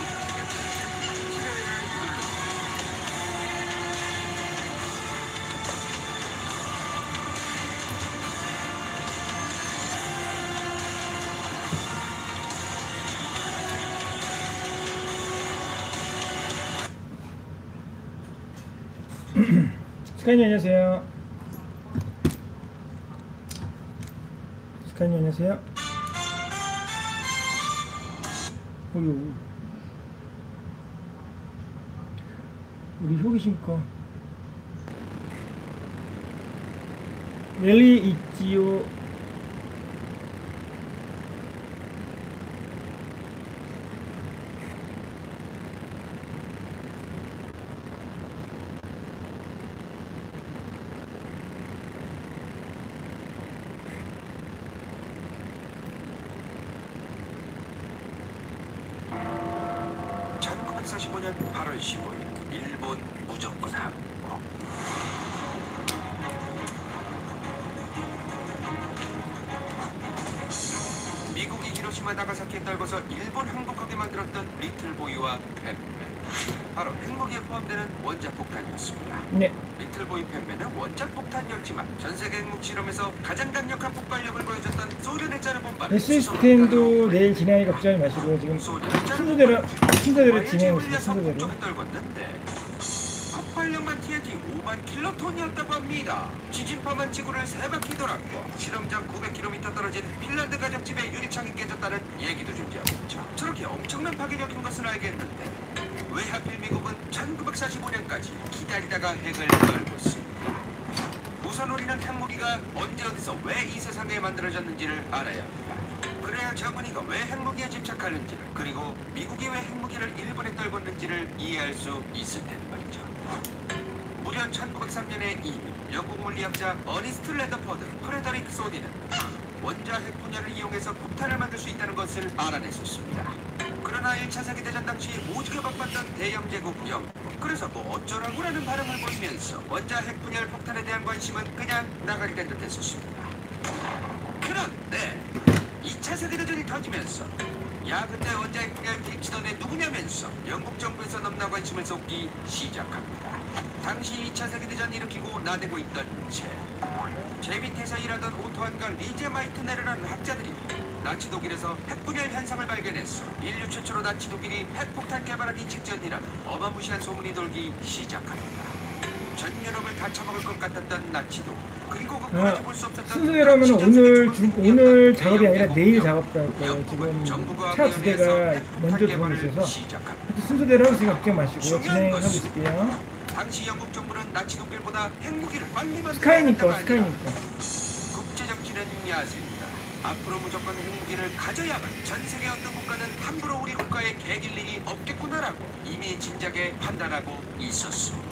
스카이님 안녕하세요. 스카이님 안녕하세요. 어유 우리 효기심 거 멜리 있지요. 년 8월 15일 일본 무조건 항공 미국이 히로시마 나가사키에 떨궈서 일본 항복하게 만들었던 리틀보이와 팬맨 바로 핵무기에 포함되는 원자폭탄이었습니다. 네. 리틀보이 팬맨은 원자폭탄이었지만 전세계 핵무 실험에서 가장 강력한 폭발력을 보여줬던 소련의 짜르본바를 시스템도 내일 진행하니까 걱정하지 마시고 지금 순서대로 진행하고 있습니다. 순서대로. 폭발력만 TNT 5만 킬로톤이었다고 합니다. 지진파만 지구를 3바퀴 돌았고 실험장 900km 떨어진 핀란드 가정집에 유리창이 깨졌다는 얘기도 존재하고 있죠. 저렇게 엄청난 파괴력인 것은 알겠는데 왜 하필 미국은 1945년까지 기다리다가 핵을 떨고 있습니까? 우선 우리는 핵무기가 언제 어디서 왜 이 세상에 만들어졌는지를 알아야 합니다. 그래야 저분이가 왜 핵무기에 집착하는지를 그리고 미국이 왜 핵무기를 일본에 떨궜는지를 이해할 수 있을 텐데 말이죠. 무려 1903년에 이미 영국 물리학자 어니스트 레더포드 프레더릭 소디는 원자 핵 분열을 이용해서 폭탄을 만들 수 있다는 것을 알아냈었습니다. 그러나 1차 세계대전 당시 오지게 바빴던 대영제국 영국 그래서 뭐 어쩌라고라는 발음을 보이면서 원자 핵 분열 폭탄에 대한 관심은 그냥 나가리 된 듯 했었습니다. 그런데 2차 세계대전이 터지면서 야 근데 원자 핵 분열 뒤치던 애 누구냐면서 영국 정부에서 넘나 관심을 쏟기 시작합니다. 당시 2차 세계대전 일으키고 나대고 있던 제 밑에서 일하던 오토한과 리제 마이트네르라는 학자들이 나치 독일에서 핵분열 현상을 발견했어. 인류 최초로 나치 독일이 핵폭탄 개발하기 직전이라는 어마무시한 소문이 돌기 시작합니다. 전 유럽을 다 처먹을 것 같았던 나치 독일. 그리고 그까지 볼 수 없었던 순서대로면 오늘 작업이 아니라 내일 작업할 거예요. 지금 차 두 대가 먼저 들어오고 있어서 순서대로 지금 걱정 마시고 진행하고 있을게요. 당시 영국 정부는 나치 독일보다 핵무기를 빨리 만들어야 스카이니까. 국제 정치는 야수입니다. 앞으로 무조건 핵무기를 가져야만 전 세계 어떤 국가는 함부로 우리 국가에 개길 일이 없겠구나라고 이미 진작에 판단하고 있었습니다.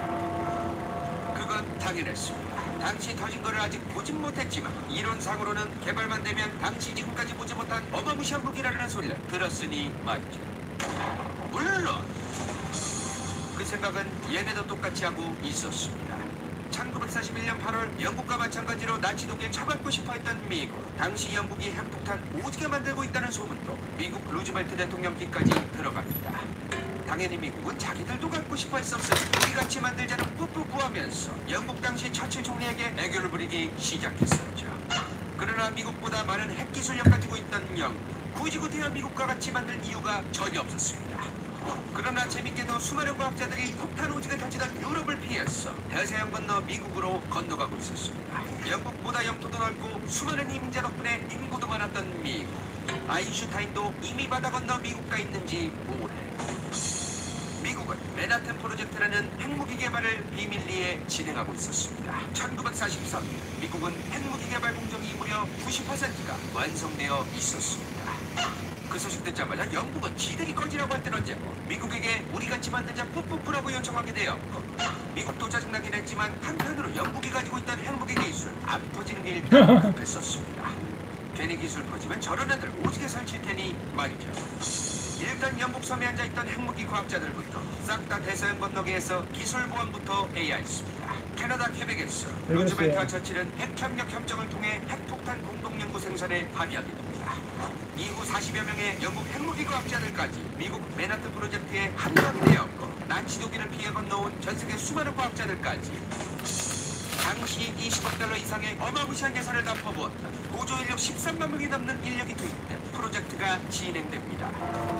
그건 당연했습니다. 당시 터진 거를 아직 보진 못했지만 이론상으로는 개발만 되면 당시 지금까지 보지 못한 어마무시한 무기라는 소리를 들었으니 말이죠. 물론 그 생각은 얘네도 똑같이 하고 있었습니다. 1941년 8월 영국과 마찬가지로 나치 독일 처받고 싶어했던 미국. 당시 영국이 핵폭탄 오지게 만들고 있다는 소문도 미국 루즈벨트 대통령 귀까지 들어갑니다. 당연히 미국은 자기들도 갖고 싶어 했었으니 우리같이 만들자는 뿌뿌뿌하면서 영국 당시 처칠 총리에게 애교를 부리기 시작했었죠. 그러나 미국보다 많은 핵기술력 가지고 있던 영국. 굳이 구태여 미국과 같이 만들 이유가 전혀 없었습니다. 그러나 재밌게도 수많은 과학자들이 폭탄 오지게 터지던 유럽을 피했어 대서양 건너 미국으로 건너가고 있었습니다. 영국보다 영토도 넓고 수많은 이민자 덕분에 인구도 많았던 미국. 아인슈타인도 이미 바다 건너 미국가 있는지 오래. 미국은 맨하튼 프로젝트라는 핵무기 개발을 비밀리에 진행하고 있었습니다. 1943년 미국은 핵무기 개발 공정이 무려 90%가 완성되어 있었습니다. 그 소식 듣자마자 영국은 지들이 꺼지라고 할 땐 언제고 미국에게 우리같이 만들자 뿌뿌뿌라고 요청하게 되었고 미국도 짜증나긴 했지만 한편으로 영국이 가지고 있던 핵무기 기술 안 퍼지는 게 일단 급했었습니다. 괜히 기술 퍼지면 저런 애들 오지게 설칠 테니 말이죠. 일단 영국 섬에 앉아있던 핵무기 과학자들부터 싹 다 대서양 건너기에서 기술 보안부터 해야 했습니다. 캐나다 퀘벡에서 루즈벨트와 처칠은 핵협력 협정을 통해 핵폭탄 공동연구 생산에 합의하게 됩니다. 이후 40여 명의 영국 핵무기 과학자들까지 미국 맨하튼 프로젝트에 합류하게 되었고 나치 독일을 피해 건너온 전세계 수많은 과학자들까지 당시 20억 달러 이상의 어마무시한 예산을 다 퍼부었던 보조 인력 13만 명이 넘는 인력이 투입된 프로젝트가 진행됩니다.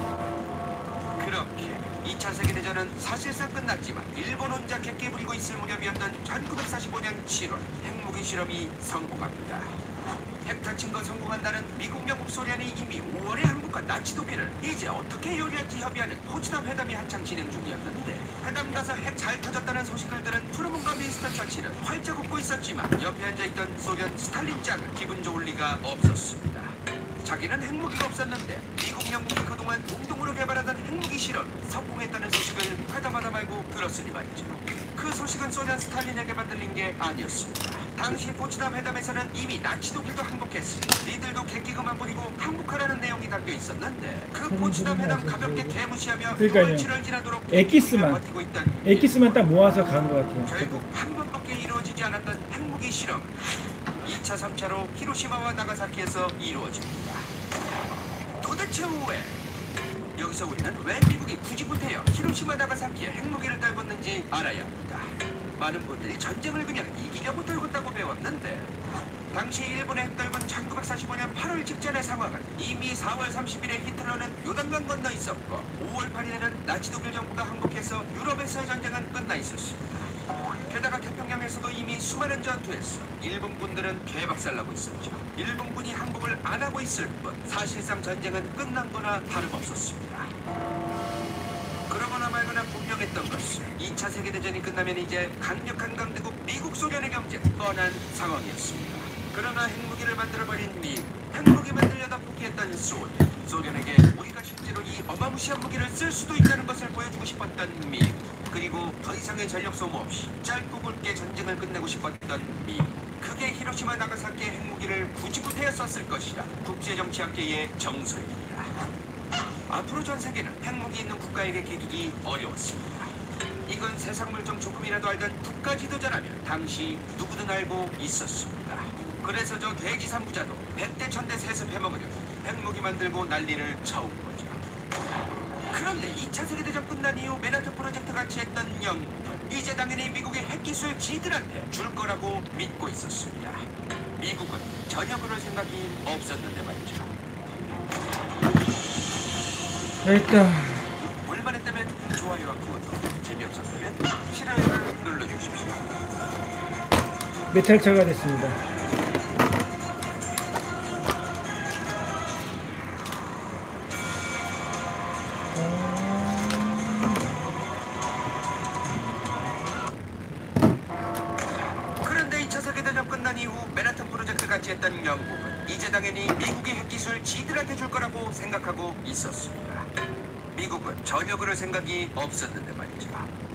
그렇게 2차 세계대전은 사실상 끝났지만 일본 혼자 객기 부리고 있을 무렵이었던 1945년 7월 핵무기 실험이 성공합니다. 핵 다친 거 성공한다는 미국, 영국, 소련이 이미 5월에 한국과 나치 독일을 이제 어떻게 요리할지 협의하는 포츠담 회담이 한창 진행 중이었는데 회담 가서 핵 잘 터졌다는 소식을 들은 트루먼과 윈스턴 처칠은 활짝 웃고 있었지만 옆에 앉아있던 소련 스탈린 짱은 기분 좋을 리가 없었습니다. 자기는 핵무기가 없었는데 미국, 영국이 그동안 공동으로 개발하던 핵무기 실험 성공했다는 소식을 회담하다 말고 들었으니 말이죠. 그 소식은 소련 스탈린에게만 들린 게 아니었습니다. 당시 포츠담 회담에서는 이미 나치 독일도 항복했으니 니들도 객기 그만 부리고 항복하라는 내용이 담겨 있었는데 그 포츠담 회담 가볍게 개무시하며 7월 지나도록 엑기스만 딱 모아서 간 것 같아요. 결국 한 번밖에 이루어지지 않았던 핵무기 실험 2차, 3차로 히로시마와 나가사키에서 이루어집니다. 도대체 왜? 여기서 우리는 왜 미국이 굳이 구태여 히로시마 나가사키에 핵무기를 떨궜는지 알아야 합니다. 많은 분들이 전쟁을 그냥 이기려고 떨궜다고 배웠는데 당시 일본의 핵떨군 1945년 8월 직전의 상황은 이미 4월 30일에 히틀러는 요단강 건너 있었고 5월 8일에는 나치 독일 정부가 항복해서 유럽에서의 전쟁은 끝나 있었습니다. 게다가 태평양에서도 이미 수많은 전투에서 일본군들은 개박살나고 있었죠. 일본군이 항복을 안 하고 있을 뿐 사실상 전쟁은 끝난 거나 다름없었습니다. 그러거나 말거나 분명했던 것은 2차 세계대전이 끝나면 이제 강력한 강대국 미국, 소련의 경쟁 뻔한 상황이었습니다. 그러나 핵무기를 만들어버린 미국, 핵무기 만들려다 포기했던 소련에게 우리가 실제로 이 어마무시한 무기를 쓸 수도 있다는 것을 보여주고 싶었던 미국, 그리고 더 이상의 전력 소모 없이 짧고 굵게 전쟁을 끝내고 싶었던 미국. 그게 히로시마 나가사키의 핵무기를 굳이 구태여 썼을 것이라 국제정치학계의 정설입니다. 앞으로 전 세계는 핵무기 있는 국가에게 개기기 어려웠습니다. 이건 세상 물정 조금이라도 알던 국가 지도자라면 당시 누구든 알고 있었습니다. 그래서 저 돼지 산부자도 100대 1000대 세습 해먹으려고 핵무기 만들고 난리를 쳐온 거죠. 그런데 2차 세계대전 끝난 이후 맨하튼 프로젝트 같이 했던 영국은 이제 당연히 미국의 핵기술 지들한테 줄 거라고 믿고 있었습니다. 미국은 전혀 그럴 생각이 없었는데 말이죠. 일단 볼만했다면 좋아요와 구독, 재미없었다면 싫어요를 눌러주십시오. 메탈차가 됐습니다. 그런데 2차 세계대전 끝난 이후 맨하튼 프로젝트 같이 했던 영국은 이제 당연히 미국의 핵기술 지들한테 줄 거라고 생각하고 있었습니다. 미국은 전혀 그럴 생각이 없었는데 말이죠.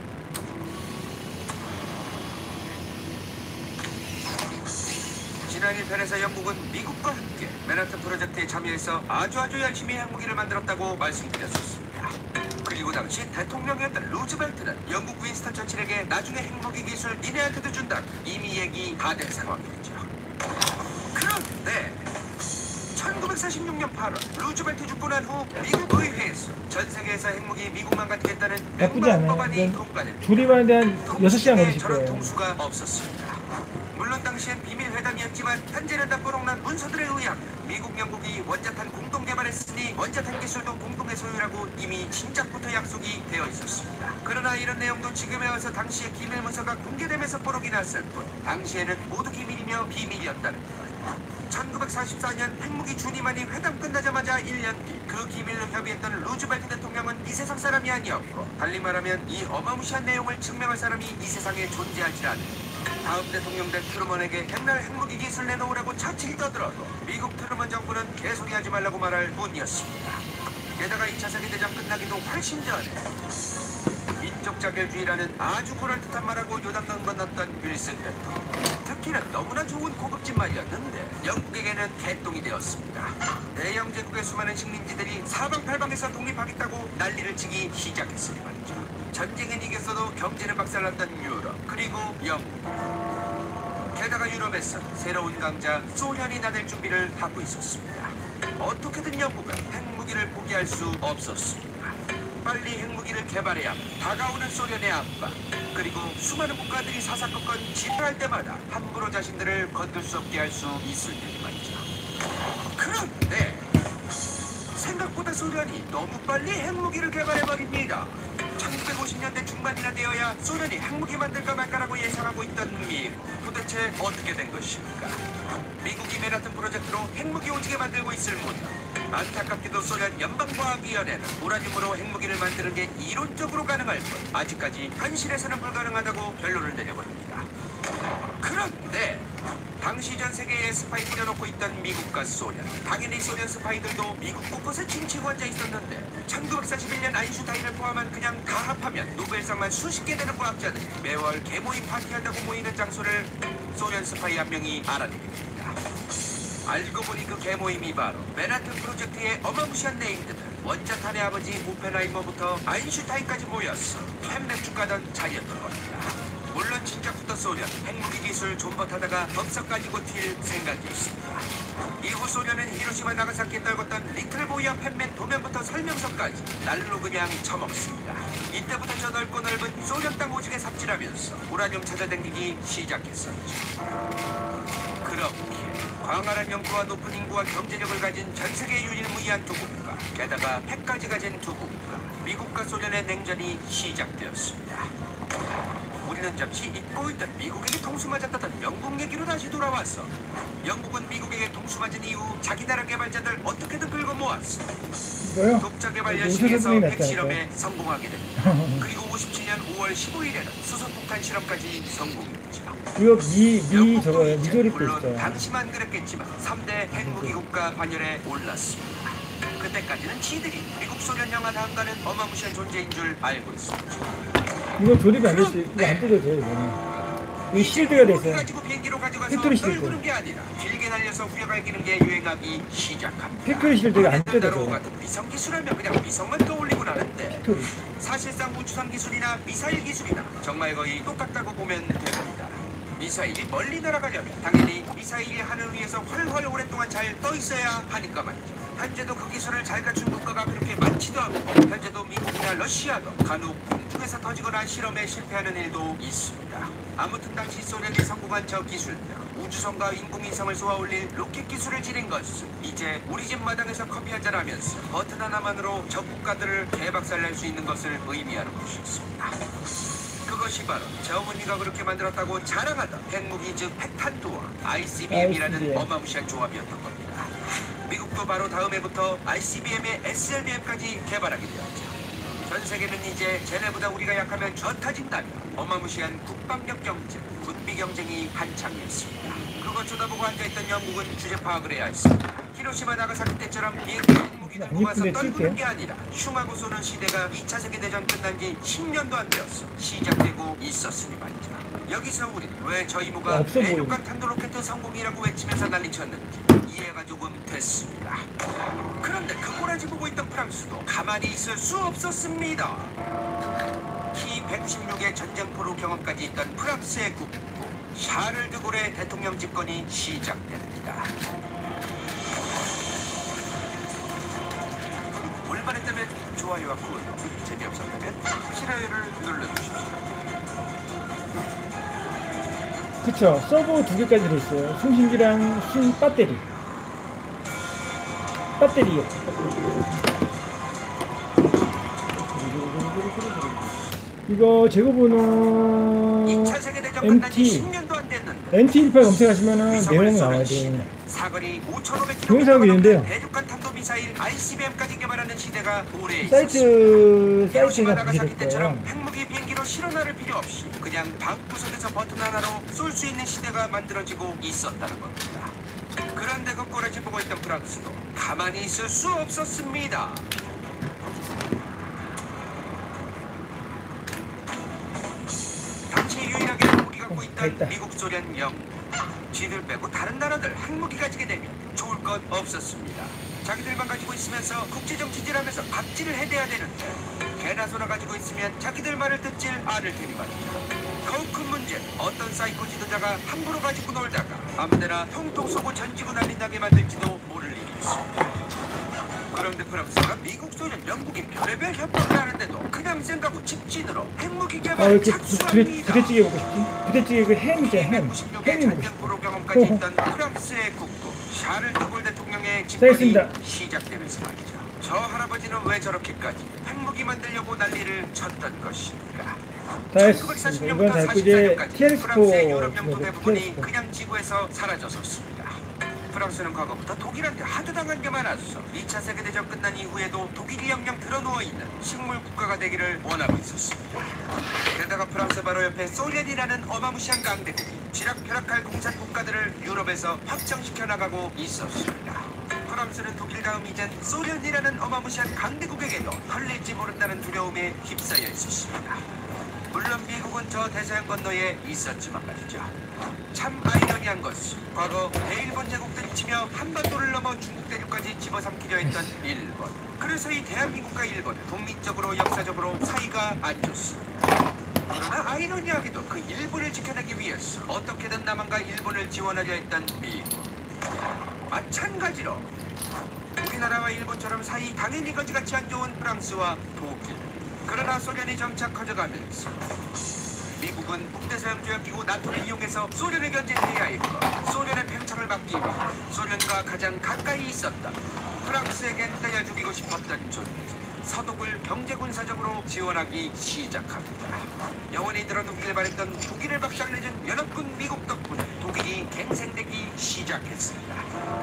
지난 1편에서 영국은 미국과 함께 맨하튼 프로젝트에 참여해서 아주 열심히 핵무기를 만들었다고 말씀드렸었습니다. 그리고 당시 대통령이었던 루즈벨트는 영국 윈스턴 처칠에게 나중에 핵무기 기술 니네한테도 준다 이미 얘기 다 된 상황이었죠. 그런데 1946년 8월 루즈벨트 죽고 난 후 미국 의회에서 전 세계에서 핵무기 미국만 갖겠다는 나쁘지 않아요. 법안이 통과된 조립하는데 한 6시간 걸리실 저런 거예요. 통수가 없었습니다. 물론 당시엔 비밀 회담이었지만 현재는 다 뽀록난 문서들에 의하면 미국 영국이 원자탄 공동 개발했으니 원자탄 기술도 공동의 소유라고 이미 진작부터 약속이 되어 있었습니다. 그러나 이런 내용도 지금에 와서 당시의 기밀 문서가 공개되면서 뽀록이 났을 뿐 당시에는 모두 기밀이며 비밀이었다는 것. 1944년 핵무기 준이만이 회담 끝나자마자 1년 뒤 그 기밀로 협의했던 루즈벨트 대통령은 이 세상 사람이 아니었고 달리 말하면 이 어마무시한 내용을 증명할 사람이 이 세상에 존재하지 않는 다음 대통령 된 트루먼에게 옛날 핵무기 기술 내놓으라고 처칠이 떠들어도 미국 트루먼 정부는 개소리하지 말라고 말할 뿐이었습니다. 게다가 2차 세계대전 끝나기도 훨씬 전에 민족 자결주의라는 아주 그럴듯한 말하고 요단강 건넜던 윌슨 대통령. 특히는 너무나 좋은 고급진 말이었는데 영국에게는 개똥이 되었습니다. 대영 제국의 수많은 식민지들이 사방팔방에서 독립하겠다고 난리를 치기 시작했으니 말이죠. 전쟁은 이겼어도 경제는 박살났던 유럽 그리고 영국. 게다가 유럽에서 새로운 강자 소련이 나댈 준비를 하고 있었습니다. 어떻게든 영국은 핵무기를 포기할 수 없었습니다. 빨리 핵무기를 개발해야 다가오는 소련의 압박 그리고 수많은 국가들이 사사건건 지랄할 때마다 함부로 자신들을 건들 수 없게 할 수 있을 테니 말이죠. 그런데 생각보다 소련이 너무 빨리 핵무기를 개발해버립니다. 1950년대 중반이나 되어야 소련이 핵무기 만들까 말까라고 예상하고 있던 미국. 도대체 어떻게 된 것입니까? 미국이 맨하튼 프로젝트로 핵무기 오지게 만들고 있을 무렵 안타깝게도 소련 연방과학위원회는 우라늄으로 핵무기를 만드는 게 이론적으로 가능할 뿐 아직까지 현실에서는 불가능하다고 결론을 내려버립니다. 그런데 당시 전 세계에 스파이 뿌려놓고 있던 미국과 소련 당연히 소련 스파이들도 미국 곳곳에 칭치고 앉아 있었는데 1941년 아인슈타인을 포함한 그냥 다 합하면 노벨상만 수십 개 되는 과학자들이 매월 개모임 파티한다고 모이는 장소를 소련 스파이 한 명이 알아내게 됩니다. 알고 보니 그 개모임이 바로 맨하튼 프로젝트의 어마무시한 네임드들 원자탄의 아버지 오펜하이머부터 아인슈타인까지 모였어 팬맥주 가던 자리였던 겁니다. 물론 진작부터 소련 핵무기 기술 존버하다가 덥석 가지고 튈 생각이 있습니다. 이후 소련은 히로시마 나가사키에 떨궜던 리틀보이와 팬맨 도면부터 설명서까지 날로 그냥 처먹습니다. 이때부터 저 넓고 넓은 소련 땅 오지게 삽질하면서 우라늄 찾아다니기 시작했었죠. 그렇게 광활한 연구와 높은 인구와 경제력을 가진 전 세계 유일무이한 두 국가 게다가 핵까지 가진 두 국가 미국과 소련의 냉전이 시작되었습니다. 우리는 잠시 잊고 있던 미국에게 통수 맞았다던 영국 얘기로 다시 돌아왔어. 영국은 미국에게 통수 맞은 이후 자기 나라 개발자들 어떻게든 긁어 모았어. 이거요? 독자 개발 네, 열심히해서 오세훈 핵실험에 성공하게 됩니다. 그리고 57년 5월 15일에는 수소폭탄 실험까지 성공했죠. 이거 미 저거요. 미조립도 물론 있어요. 당시만 그랬겠지만 3대 핵무기 국가 반열에 올랐습니다. 그때까지는 지들이 미국 소련 영화 다음가는 어마무시한 존재인 줄 알고 있었죠. 이거 조립이 안 됐지. 이거 안 뜯어져요, 이거는. 이 실드가 돼서 가지고 비행기로 가져가서 팩토리 실드. 떨구는 게 아니라 길게 날려서 후려갈기는 게 유행하기 시작합니다. 팩토리 실드가 안 다로 뜯어져요. 같은 위성 기술하면 그냥 위성만 떠올리고 나는데 팩토리. 사실상 우주선 기술이나 미사일 기술이나 정말 거의 똑같다고 보면 됩니다. 미사일이 멀리 날아가려면 당연히 미사일이 하늘 위에서 훨훨 오랫동안 잘 떠 있어야 하니까 말이죠. 현재도 그 기술을 잘 갖춘 국가가 그렇게 많지도 않고 현재도 미국이나 러시아도 간혹 공중에서 터지거나 실험에 실패하는 일도 있습니다. 아무튼 당시 소련이 성공한 저 기술들, 우주선과 인공위성을 쏘아올릴 로켓 기술을 지닌 것은 이제 우리 집 마당에서 커피 한잔 하면서 버튼 하나만으로 저 국가들을 개박살낼 수 있는 것을 의미하는 것이었습니다. 그것이 바로 저 어머니가 그렇게 만들었다고 자랑하던 핵무기 즉 핵탄두와 ICBM이라는 어마무시한 조합이었던 겁니다. 미국도 바로 다음 해부터 ICBM의 SLBM까지 개발하게 되었죠. 전 세계는 이제 쟤네보다 우리가 약하면 져타진다며 어마무시한 국방력 경쟁, 군비 경쟁이 한창이었습니다. 그거 쳐다보고 앉아있던 영국은 주제 파악을 해야 했습니다. 히로시마 나가사키 때처럼 미국이 핵무기를 모아서 떨구는 게 아니라 흉하고 쏘는 시대가 2차 세계대전 끝난 지 10년도 안 되었어 시작되고 있었으니 말이죠. 여기서 우리 왜 저 이모가 대륙간 탄도로켓 성공이라고 외치면서 난리쳤는지 이해가 조금 됐습니다. 그런데 그 꼬라지 보고 있던 프랑스도 가만히 있을 수 없었습니다. 키 196의 전쟁포로 경험까지 있던 프랑스의 국부 샤를 드골의 대통령 집권이 시작됩니다. 올바랬다면 좋아요와 구독, 재미없었다면 싫어요를 눌러주십시오. 그쵸, 서버 2개까지 들어있어요. 송신기랑 순 배터리. 배터리요. 이거 제거번호 2차 세계대전 끝난 지 10년도 안 됐는데 NT18 검색하시면은 내용이 나와야 돼요. 사거리 5,500km 동영상이 있는데요. 대륙간 탄도 미사일 ICBM까지 개발하는 시대가 오래 사이트가 나가사키 보실 때처럼 거예요. 핵무기 비행기로 실어나를 필요 없이 그냥 방구석에서 버튼 하나로 쏠 수 있는 시대가 만들어지고 있었다는 겁니다. 그런데 그 꼬라지 보고 있던 프랑스도 가만히 있을 수 없었습니다. 당시 유일하게 핵무기 갖고 있던 미국, 소련, 영국 지들 빼고 다른 나라들 핵무기 가지게 되면 좋을 것 없었습니다. 자기들만 가지고 있으면서 국제정치질하면서 갑질을 해대야 되는데 개나 소나 가지고 있으면 자기들 말을 듣질 않을 테니 말입니다. 더욱 큰 문제 어떤 사이코 지도자가 함부로 가지고 놀다가 아무데나 통통 쏘고 전지고 날린다게 만들지도 모를 일이 있습니다. 그런데 프랑스가 미국, 소련, 영국이 별의별 협박을 하는데도 그냥 생각하고 직진으로 핵무기 개발에 착수합니다. 부대찌개 먹고 싶지? 부대찌개 그 햄 있잖아, 햄. 햄이 먹고 싶어. 포로 경험까지 있던 프랑스의 국부 샤를 드골 대통령의 집권이 시작되면서 말이죠. 저 할아버지는 왜 저렇게까지 핵무기 만들려고 난리를 쳤던 것입니까? 다 했습니다. 이건 다 했고 이제 프랑스의 유럽 영토 대부분이 그냥 지구에서 사라졌었습니다. 프랑스는 과거부터 독일한테 하드당한 게 많았어. 2차 세계대전 끝난 이후에도 독일이 영영 드러누워있는 식물 국가가 되기를 원하고 있었습니다. 게다가 프랑스 바로 옆에 소련이라는 어마무시한 강대국이 쥐락펴락할 공산 국가들을 유럽에서 확정시켜 나가고 있었습니다. 프랑스는 독일 다음 이젠 소련이라는 어마무시한 강대국에게도 헐릴지 모른다는 두려움에 휩싸여 있었습니다. 물론 미국은 저 대서양 건너에 있었지만 말이죠. 참 아이러니한 것은 과거 대일본 제국들이 치며 한반도를 넘어 중국 대륙까지 집어삼키려 했던 일본. 그래서 이 대한민국과 일본은 독립적으로 역사적으로 사이가 안 좋습니다. 그러나 아이러니하게도 그 일본을 지켜내기 위해서 어떻게든 남한과 일본을 지원하려 했던 미국. 마찬가지로 우리나라와 일본처럼 사이 당연히 거지같이 안 좋은 프랑스와 독일. 그러나 소련이 점차 커져가면서 미국은 북대서양조약기구 나토를 이용해서 소련을 견제해야 했고 소련의 팽창을 막기 위해 소련과 가장 가까이 있었다. 프랑스에겐 떼어 죽이고 싶었던 존재. 서독을 경제군사적으로 지원하기 시작합니다. 영원히 들어눕기를 바랬던 독일을 박살내준 연합군 미국 덕분에 독일이 갱생되기 시작했습니다.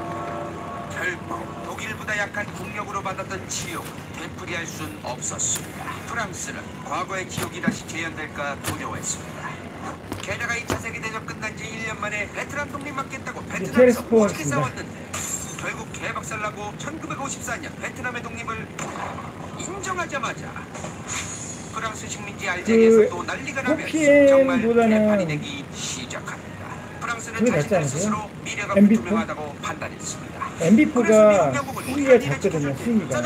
결코 독일보다 약한 국력으로 받았던 치욕을 되풀이할 순 없었습니다. 프랑스는 과거의 기억이 다시 재현될까 두려워했습니다. 게다가 2차 세계대전 끝난 지 1년 만에 베트남 독립받겠다고 베트남에서 오지게 싸웠는데 결국 개박살나고 1954년 베트남의 독립을 인정하자마자 프랑스 식민지 알제리에서 또 난리가 나면서 정말 개판이 되기 시작합니다. 프랑스는 자신들 스스로 미래가 불투명하다고 판단했습니다. MB4가 수기가 작거든요, 수기가.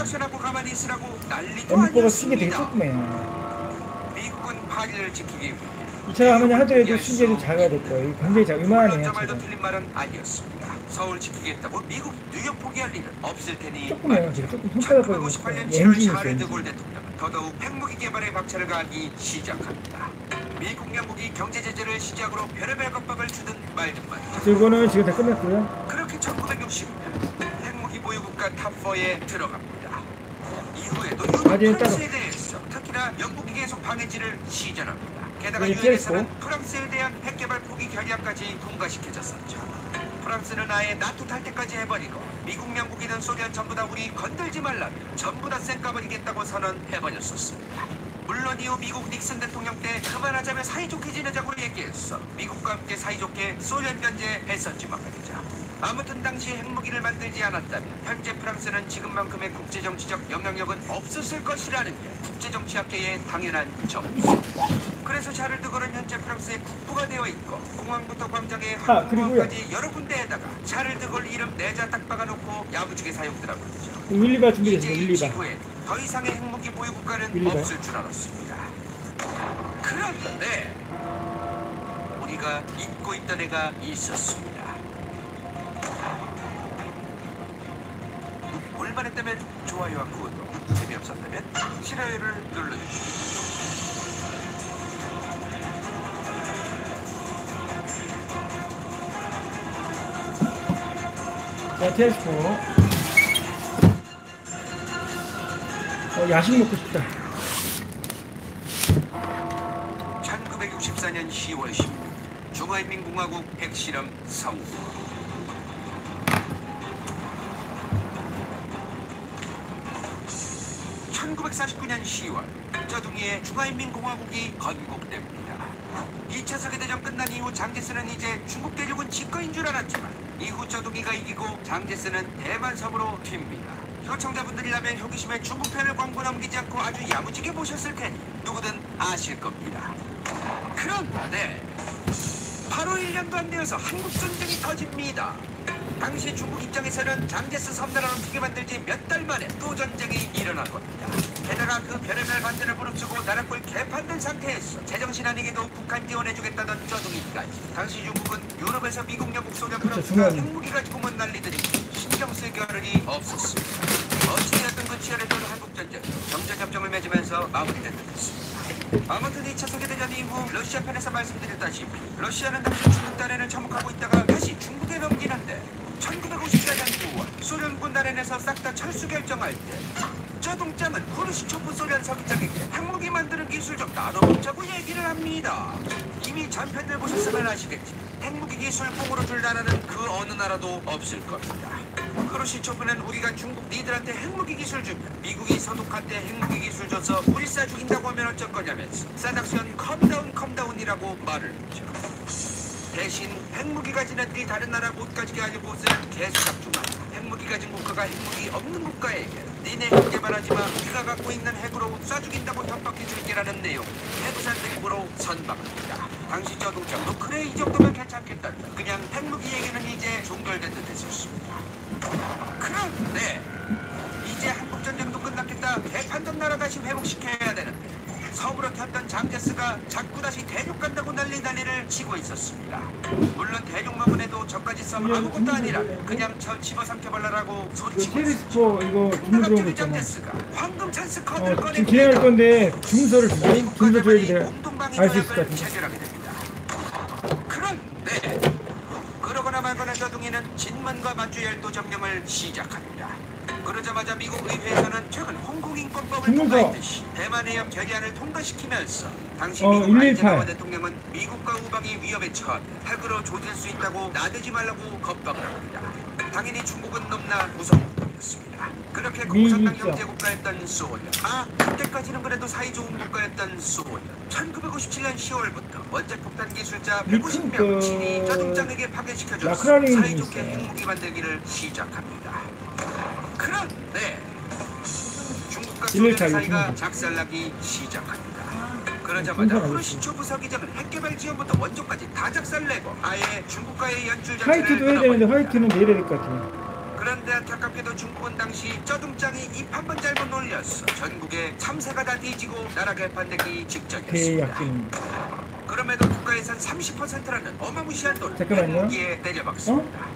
MB4가 수기가 되게 조그매요. 미국은 파리를 지키기 위해 이 차가 하면 하더라도 수기가 좀 작아야 될 거예요. 굉장히 이만해요, 말도 틀린 말은 아니었습니다. 서울 지키겠다고 미국 뉴욕 포기할 리는 없을 테니 조금해요. 말이죠. 조금 손가락 보이고 1958년 7월 엔진이 샤를 있어요. 드골 대통령은 더더욱 핵무기 개발에 박차를 가하기 시작합니다. 미국 영국이 경제 제재를 시작으로 별의별 겁박을 주든 말든 말이죠. 이거는 지금 다 끝났고요. 그렇게 1960년 핵무기 보유국가 탑4에 들어갑니다. 이후에도 유럽 아직은 프랑스에 대해서 특히나 영국이 계속 방해질을 시전합니다. 게다가 네, 유엔에서는 됐고. 프랑스에 대한 핵개발 포기 결의안까지 통과시켜졌었죠. 프랑스는 아예 나토 탈퇴까지 해버리고 미국, 영국이든 소련 전부 다 우리 건들지 말라며 전부 다 쌩까버리겠다고 선언해버렸었습니다. 물론 이후 미국 닉슨 대통령 때 그만하자며 사이좋게 지내자고 얘기했어 미국과 함께 사이좋게 소련 견제했었지만 말이죠. 아무튼 당시 핵무기를 만들지 않았다면 현재 프랑스는 지금만큼의 국제정치적 영향력은 없었을 것이라는 게 국제정치학계의 당연한 점수. 그래서 샤를 드골은 현재 프랑스의 국부가 되어 있고 공항부터 광장에 항공모함까지 여러 군데에다가 샤를 드골 이름 내자 딱 박아놓고 야무지게 사용더라고요. 1, 2가 이제 준비됐어요. 이 1, 2가. 지구에 더 이상의 핵무기 보유 국가는 1, 2가. 없을 줄 알았습니다. 그런데 우리가 잊고 있던 애가 있었습니다. 볼만했다면 좋아요와 구독, 재미없었다면 싫어요를 눌러주십시오. 자, 테스코. 야식 먹고 싶다. 1964년 10월 16일 중화인민공화국 핵실험 성공. 1949년 10월 저둥이의 중화인민공화국이 건국됩니다. 2차 세계대전 끝난 이후 장제스는 이제 중국 대륙은 지거인 줄 알았지만 이후 저둥이가 이기고 장제스는 대만 섬으로 튑니다. 시청자분들이라면 호기심에 중국 편을 광고 넘기지 않고 아주 야무지게 보셨을 테니 누구든 아실 겁니다. 그런데 바로 1년도 안 되어서 한국전쟁이 터집니다. 당시 중국 입장에서는 장제스 섬나라를 어떻게 만들지 몇 달 만에 또 전쟁이 일어난 겁니다. 게다가 그 별의별 반대를 무릅쓰고 나라꼴 개판된 상태에서 제정신 아니게도 북한 지원해주겠다던 저둥이까지. 당시 중국은 유럽에서 미국, 영국, 소련, 프랑스가 핵무기 가지고만 난리더니 신경 쓸 겨를이 없었습니다. 어찌되었든 그 치열했던 한국전쟁 정전협정을 맺으면서 마무리된 듯 했습니다. 아무튼 2차 세계대전 이후 러시아 편에서 말씀드렸다시피 러시아는 당시 중국 딸에는 참혹하고 있다가 다시 중국에 넘기는데 1954년 9월 소련군 달엔에서 싹 다 철수 결정할 때 저동장은 후르시초프 소련 서기장에게 핵무기 만드는 기술 좀 나눠보자고 얘기를 합니다. 이미 전편들 보셨으면 아시겠지. 핵무기 기술 뽕으로 줄 나라는 그 어느 나라도 없을 겁니다. 후르시초프는 우리가 중국 니들한테 핵무기 기술 주면 미국이 서독한테 핵무기 기술 줘서 우리 쏴 죽인다고 하면 어쩔 거냐면서 사닥션 컴다운이라고 말을 했죠. 대신 핵무기 가진 애들이 다른 나라 못 가지게 하려고 옷을 계속 잡주마. 핵무기 가진 국가가 핵무기 없는 국가에게 니네 핵 개발하지 마. 네가 갖고 있는 핵으로 쏴 죽인다고 협박해 줄게라는 내용. 해부산 등으로 선박합니다. 당시 저동장도 그래 이 정도면 괜찮겠단다. 그냥 핵무기 얘기는 이제 종결된 듯 했었습니다. 그런데 이제 한국전쟁도 끝났겠다. 개판된 나라 다시 회복시켜야 되는데 서부로 켰던 장제스가 자꾸 다시 대륙 간다고 난리를 치고 있었습니다. 물론 대륙 머문에도 저까지 싸움 아무것도 아니라 그냥 저 집어삼켜발라라고 소리치고 테스코 이거 주문 들어온 거 있잖아. 장제스가 황금 찬스 카드를 지금 진행할 건데 주문서를 주세요. 주문서 줘야지 내가 공동방위 알 수 있을 것 조약을 같은데. 체결하게 됩니다. 그런데 그러거나 말거나 저둥이는 진만과 만주열도 점령을 시작합니다. 그러자마자 미국 의회에서는 최근 홍콩인권법을 주문서. 통과했듯이 대만 해협 결의안을 통과시키면서 당시 미국 118. 아이젠하워 대통령은 미국과 우방이 위협에 처한 핵으로 조질 수 있다고 나대지 말라고 겁박을 합니다. 당연히 중국은 너무나 무성국가였습니다. 그렇게 공산당 경제국가였던 소련, 그때까지는 그래도 사이좋은 국가였던 소련. 1957년 10월부터 원자폭탄 기술자 150명 친히 저동장에게 파견시켜줘서 사이좋게 핵무기 만들기를 시작합니다. 그런데 중국과 소련 사이가 작살나기 시작합니다. 그러자마자 후르시초프 서기장은 핵개발 지원부터 원조까지 다 작살내고 아예 중국과의 연출 전체를 화이트도 해야 되는데 화이트는 내일 해야 될 것 같아요. 그런데 안타깝게도 중국은 당시 저둥장이 입 한 번 잘못 놀렸어 전국에 참새가 다 뒤지고 나라 개판되기 직전이었습니다. 대약진. 그럼에도 국가 예산 30%라는 어마무시한 돈을 잠깐만요. 핵무기에 때려박습니다.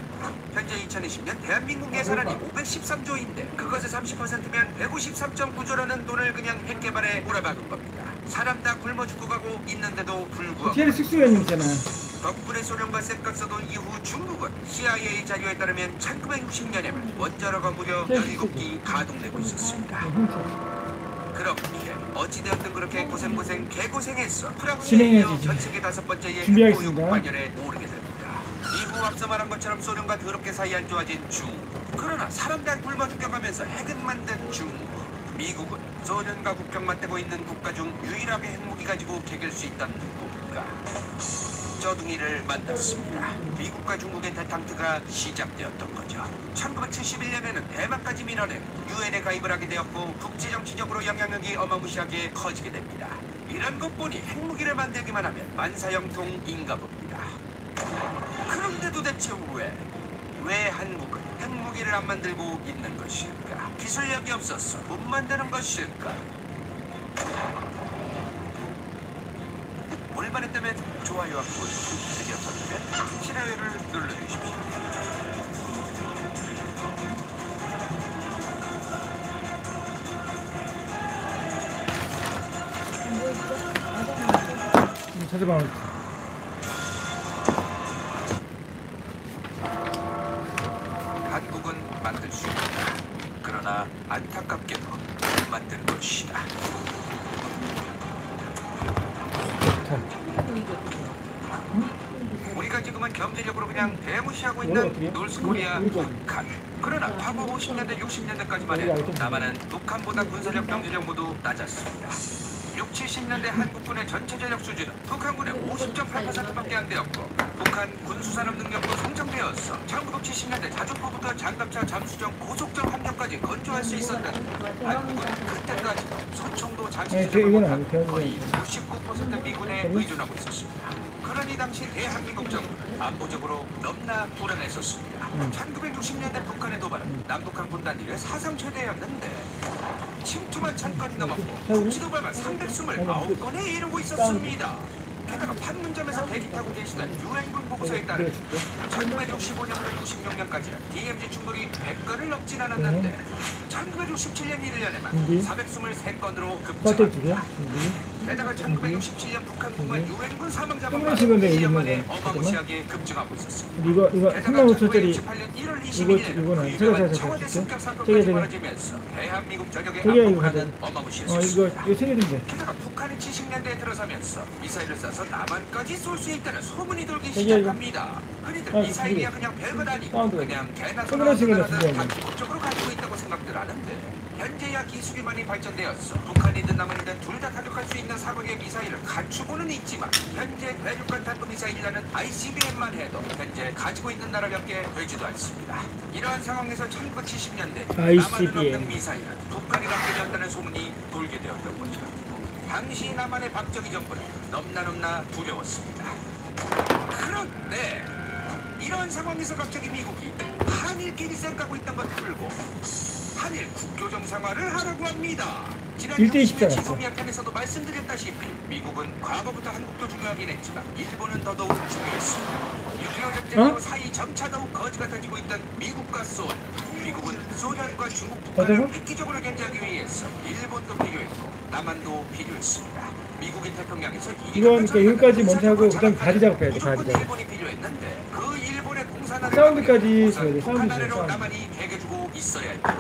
현재 2020년 대한민국 예산안이 513조인데 그것의 30%면 153.9조라는 돈을 그냥 핵개발에 몰아박은 겁니다. 사람 다 굶어 죽고 가고 있는데도 불구하고 제일 식수위원님이잖아. 덕분에 소련과 쌔깍 써돈 이후 중국은 CIA 자료에 따르면 1960년에만 원자로가 무려 17기 가동되고 있었습니다. 그렇기에 어찌되었든 그렇게 고생 개고생했어 프랑스에 이어 전 세계 5번째의 핵보유국 반열에 오르게 됩니다. 이후 앞서 말한 것처럼 소련과 더럽게 사이 안 좋아진 중국. 그러나 사람 다 굶어 죽여가면서 핵은 만든 중국. 미국은 소련과 국경 맞대고 있는 국가 중 유일하게 핵무기 가지고 개길 수 있던 국가. 저둥이를 만났습니다. 미국과 중국의 대탕트가 시작되었던 거죠. 1971년에는 대만까지 밀어내 유엔에 가입을 하게 되었고 국제정치적으로 영향력이 어마무시하게 커지게 됩니다. 이런 것 보니 핵무기를 만들기만 하면 만사형통인가 봅니다. 그런데 도대체 왜 한국은 핵무기를 안 만들고 있는 것일까? 기술력이 없어서 못 만드는 것일까? 올바른 때문에 좋아요와 구독 부탁드렸었는데 싫어요를 눌러주십시오. 찾아봐. 한국은 만들 수 있다. 그러나 안타깝게도 못 만들 것이다. 우리가 지금은 경제적으로 그냥 대무시하고 있는 노스코리아 북한. 그러나 과거 50년대 60년대까지만 해도 남한은 북한보다 군사력 경제력 모두 낮았습니다. 6, 70년대 한국군의 전체 전력 수준은 북한군의 50.8%밖에 안 되었고 북한 군수산업 능력도 성장되었어 1970년대 자주포부터 장갑차 잠수정 고속정 함정까지 건조할 수 있었던 한국은 그때까지 소총도 장치제를 거의 99% 미군에 의존하고 있었습니다. 그러니 당시 대한민국 정부는 안보적으로 너무나 불안했었습니다. 1960년대 북한의 도발은 남북한 분단일의 사상 최대였는데 침투만 1000건이 넘었고 지도발만 329건에 이르고 있었습니다. 게다가 판문점에서 대기 타고 계시던 유엔군 보고서에 따르면 1965년부터 66년까지는 DMZ 충돌이 100건을 넘진 않았는데 1967년 1년에만 423건으로 급증합니다. 게다가 1967년 북한군과 유엔군 사망자가 1년 만에 어마무시하게 급증하고 있었습니다. 이거 35,000짜리 1968년 1월 21일에는 이거는 청와대 습격 사건까지 벌어지면서 대한민국 전역에 압록하는 어마무시했습니다. 이거 세계인데. 게다가 북한이 70년대에 들어서면서 미사일을 쏴서 남한까지 쏠 수 있다는 소문이 돌기 시작합니다. 그런데 미사일이야 그냥 별것 아니고 그냥 개나 소나 하듯 단국적으로 가지고 있다고 생각들 하는데 현재야 기술이 많이 발전되었어 북한이든 남한이든 둘 다 타격할 수 있는 사거리의 미사일을 갖추고는 있지만 현재 대륙간 탄도미사일이라는 ICBM만 해도 현재 가지고 있는 나라 몇 개 되지도 않습니다. 이러한 상황에서 1970년대 남한은 없는 미사일은 북한이 갖게 되었다는 소문이 돌게 되었던 거죠. 당시 남한의 박정희 정부는 넘나 두려웠습니다. 그런데 이런 상황에서 갑자기 미국이 한일끼리 쌩까고 있던 것 풀고 한일 국교 정상화를 하라고 합니다. 지난 60년 지소미아편에서도 말씀드렸다시피 미국은 과거부터 한국도 중요하긴 했지만 일본은 더더욱 중요했습니다. 6.25 전쟁으로 사이 점차 더욱 거지 같아지고 있던 미국과 소련. 미국은 소련과 중국, 북한을 획기적으로 견제하기 위해서 일본도 필요했고 남한도 필요했습니다. 미국인 태평양에서 이건 그러니까 여기까지 먼저 하고 그다음 다리 작업해야 돼. 다리 작업. 일본이 필요했는데 그 일본의 공산화를 사운드까지 줘야 돼. 사운드 북한으로 줘야 돼. 남한이 개겨주고 있어야 합니다.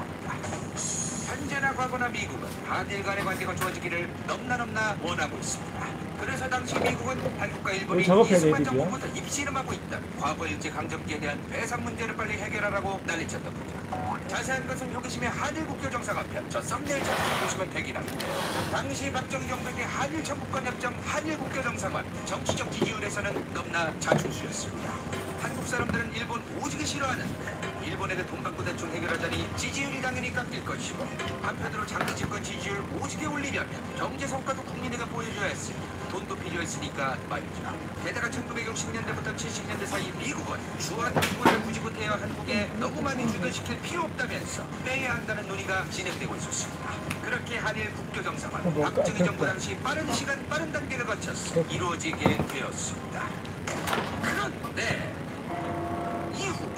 현재나 과거나 미국은 한일 간의 관계가 좋아지기를 넘나 원하고 있습니다. 그래서 당시 미국은 한국과 일본이 이승만 정부부터 입씨름하고 있던 과거 일제강점기에 대한 배상 문제를 빨리 해결하라고 난리쳤던 거죠. 자세한 것은 효기심의 한일 국교 정상화편 저 썸네일 차트 보시면 되긴 합니다. 당시 박정희 정부의 한일 청구권 협정 한일 국교 정상화 정치적 지지율에서는 넘나 자충수였습니다. 한국 사람들은 일본 오지게 싫어하는데 일본에게 돈 받고 대충 해결하자니 지지율이 당연히 깎일 것이고 한편으로 장기 집권 지지율 오지게 올리려면 경제 성과도 국민에게 보여줘야 했으니 돈도 필요했으니까 말이죠. 게다가 1960년대부터 70년대 사이 미국은 주한미군을 굳이 못해야 한국에 너무 많이 주둔시킬 필요 없다면서 빼야 한다는 논의가 진행되고 있었습니다. 그렇게 한일 국교 정상화는 박정희 정부 당시 빠른 시간 빠른 단계를 거쳐서 이루어지게 되었습니다. 그런데 이후 베트남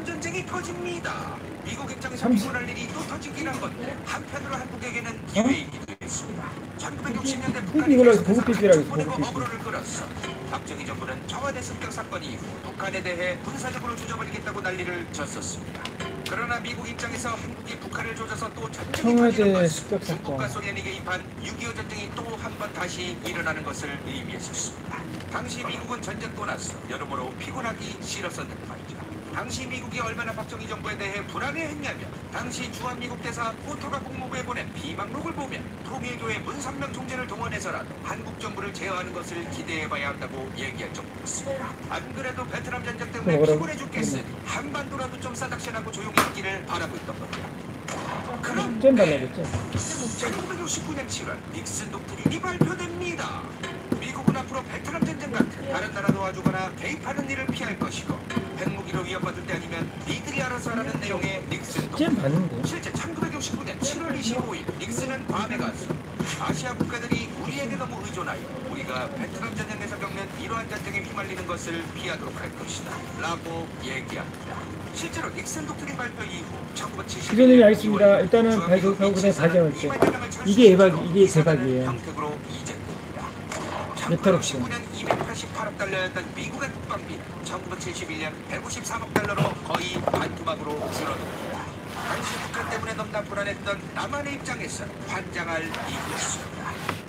베트남 전쟁이 터집니다. 미국 입장에서 삼십- 비문할 일이 또 터지긴 한 건데 한편으로 한국에게는 기회이기도 했습니다. 1960년대 북한이 이걸로 계속해서 보급기지라고 한쪽 보내고 보급기지. 어그로를 끌었어. 박정희 정부는 청와대 습격 사건 이후 북한에 대해 군사적으로 조져버리겠다고 난리를 쳤었습니다. 그러나 미국 입장에서 한국이 북한을 조져서 또 전쟁이 청와대 터지는 것은 습격 사건. 중국과 소련이 개입한 6.25 전쟁이 또 한 번 다시 일어나는 것을 의미했었습니다. 당시 미국은 전쟁 나서 여러모로 피곤하기 싫었었는데 말이죠. 당시 미국이 얼마나 박정희 정부에 대해 불안해했냐면 당시 주한미국 대사 포토가 국무부에 보낸 비망록을 보면 통일교의 문선명 총재를 동원해서라도 한국 정부를 제어하는 것을 기대해봐야 한다고 얘기할 정도였습니다. 안 그래도 베트남 전쟁 때문에 뭐라고? 피곤해 죽겠으니 한반도라도 좀 싸닥션하고 조용히 있기를 바라고 있던 겁니다. 그럼 잼 달라겠죠. 1969년 7월 닉슨 독트린이 발표됩니다. 미국은 앞으로 베트남 전쟁 같은 다른 나라 도와주거나 개입하는 일을 피할 것이고 핵무기로 위협받을 때 아니면 니들이 알아서 하라는 내용의 닉슨 독트린. 잼 봤는데. 실제 1969년 7월 25일 닉슨은 밤에 가서 아시아 국가들이 우리에게 너무 의존하여 우리가 베트남 전쟁에서 겪는 이러한 전쟁에 휘말리는 것을 피하도록 할 것이다 라고 얘기합니다. 실제로 닉슨 독트린 발표 이후 1970년 기자님이 알겠습니다. 일단은 발표하고 그냥 가져갈게요. 이게 이게 대박이에요. 형태로 이전됩니다. 네트워크. 1969년 288억 달러였던 미국의 국방비 1971년 153억 달러로 거의 반토막으로 줄어듭니다. 당시 북한 때문에 넘나 불안했던 남한의 입장에서 환장할 이유였습니다.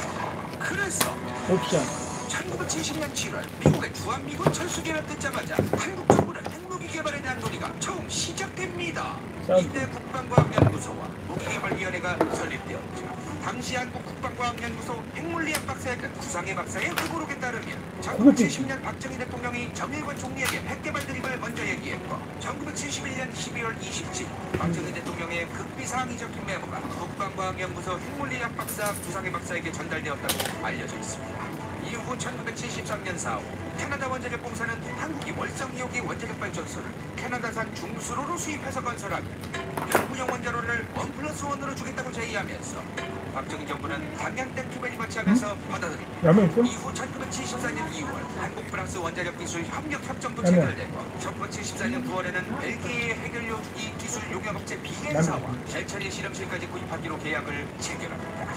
그래서 옵션. 1970년 7월 미국의 주한미군 철수계를 듣자마자 한국 정부는 핵무기 개발에 대한 논의가 처음 시작됩니다. 이때 국방과학연구소와 무기개발위원회가 설립되었죠. 당시 한국 국방과학연구소 핵물리학 박사였던 구상의 박사의 회고록에 따르면 1970년 박정희 대통령이 정일관 총리에게 핵개발 드립을 먼저 얘기했고 1971년 12월 27일 박정희 대통령의 급비사항이 적힌 메모가 국방과학연구소 핵물리학 박사 구상의 박사에게 전달되었다고 알려져 있습니다. 이후 1973년 4월 캐나다 원자력 공사는 한국이 월성 2호기 원자력 발전소를 캐나다산 중수로로 수입해서 건설하며 핵무용 원자로를 1+1으로 주겠다고 제의하면서 박정희 정부는 당양댐 투벤이 거치하면서 받아들입니다. 라면 있어? 이후 1974년 2월 한국 프랑스 원자력 기술 협력 협정도 체결되고 1974년 9월에는 벨기에의 해결료 주기 기술 용역업체 비엔사와 젤처리 실험실까지 구입하기로 계약을 체결합니다.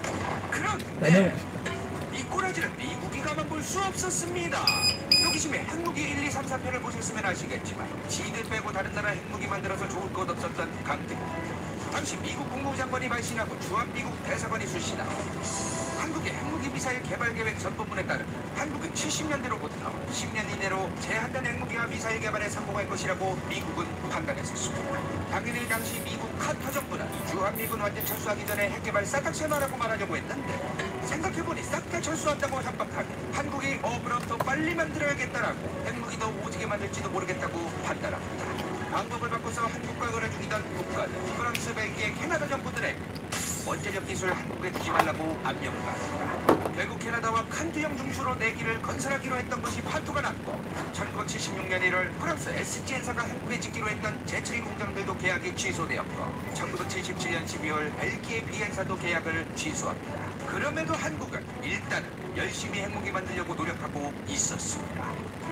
그런데 이 꼬라지는 미국이 가만 볼 수 없었습니다. 호기심에 핵무기 1, 2, 3, 4편을 보셨으면 아시겠지만 지들 빼고 다른 나라 핵무기 만들어서 좋을 것 없었던 강대국들. 당시 미국 국무부 장관이 발신하고 주한미국 대사관이 출신하고 한국의 핵무기 미사일 개발 계획 전본문에 따르면 한국은 70년대로부터 10년 이내로 제한된 핵무기와 미사일 개발에 성공할 것이라고 미국은 판단했었습니다. 당연히 당시 미국 카터 정부는 주한미군 완전 철수하기 전에 핵개발 싹닥셔놔라고 말하려고 했는데 생각해보니 싹 다 철수한다고 협박하니 한국이 그럼 더 빨리 만들어야겠다라고 핵무기 더 오지게 만들지도 모르겠다고 판단합니다. 방법을 바꿔서 한국과 거래 중이던 국가는 프랑스, 벨기에, 캐나다 정부들에게 원자력 기술 한국에 두지 말라고 압력을 가합니다. 결국 캐나다와 칸두형 중수로 내기를 건설하기로 했던 것이 파토가 났고 1976년 1월 프랑스 SGN사가 한국에 짓기로 했던 제철이 공장들도 계약이 취소되었고 1977년 12월 벨기에 비엔사도 계약을 취소합니다. 그럼에도 한국은 일단은 열심히 핵무기 만들려고 노력하고 있었습니다.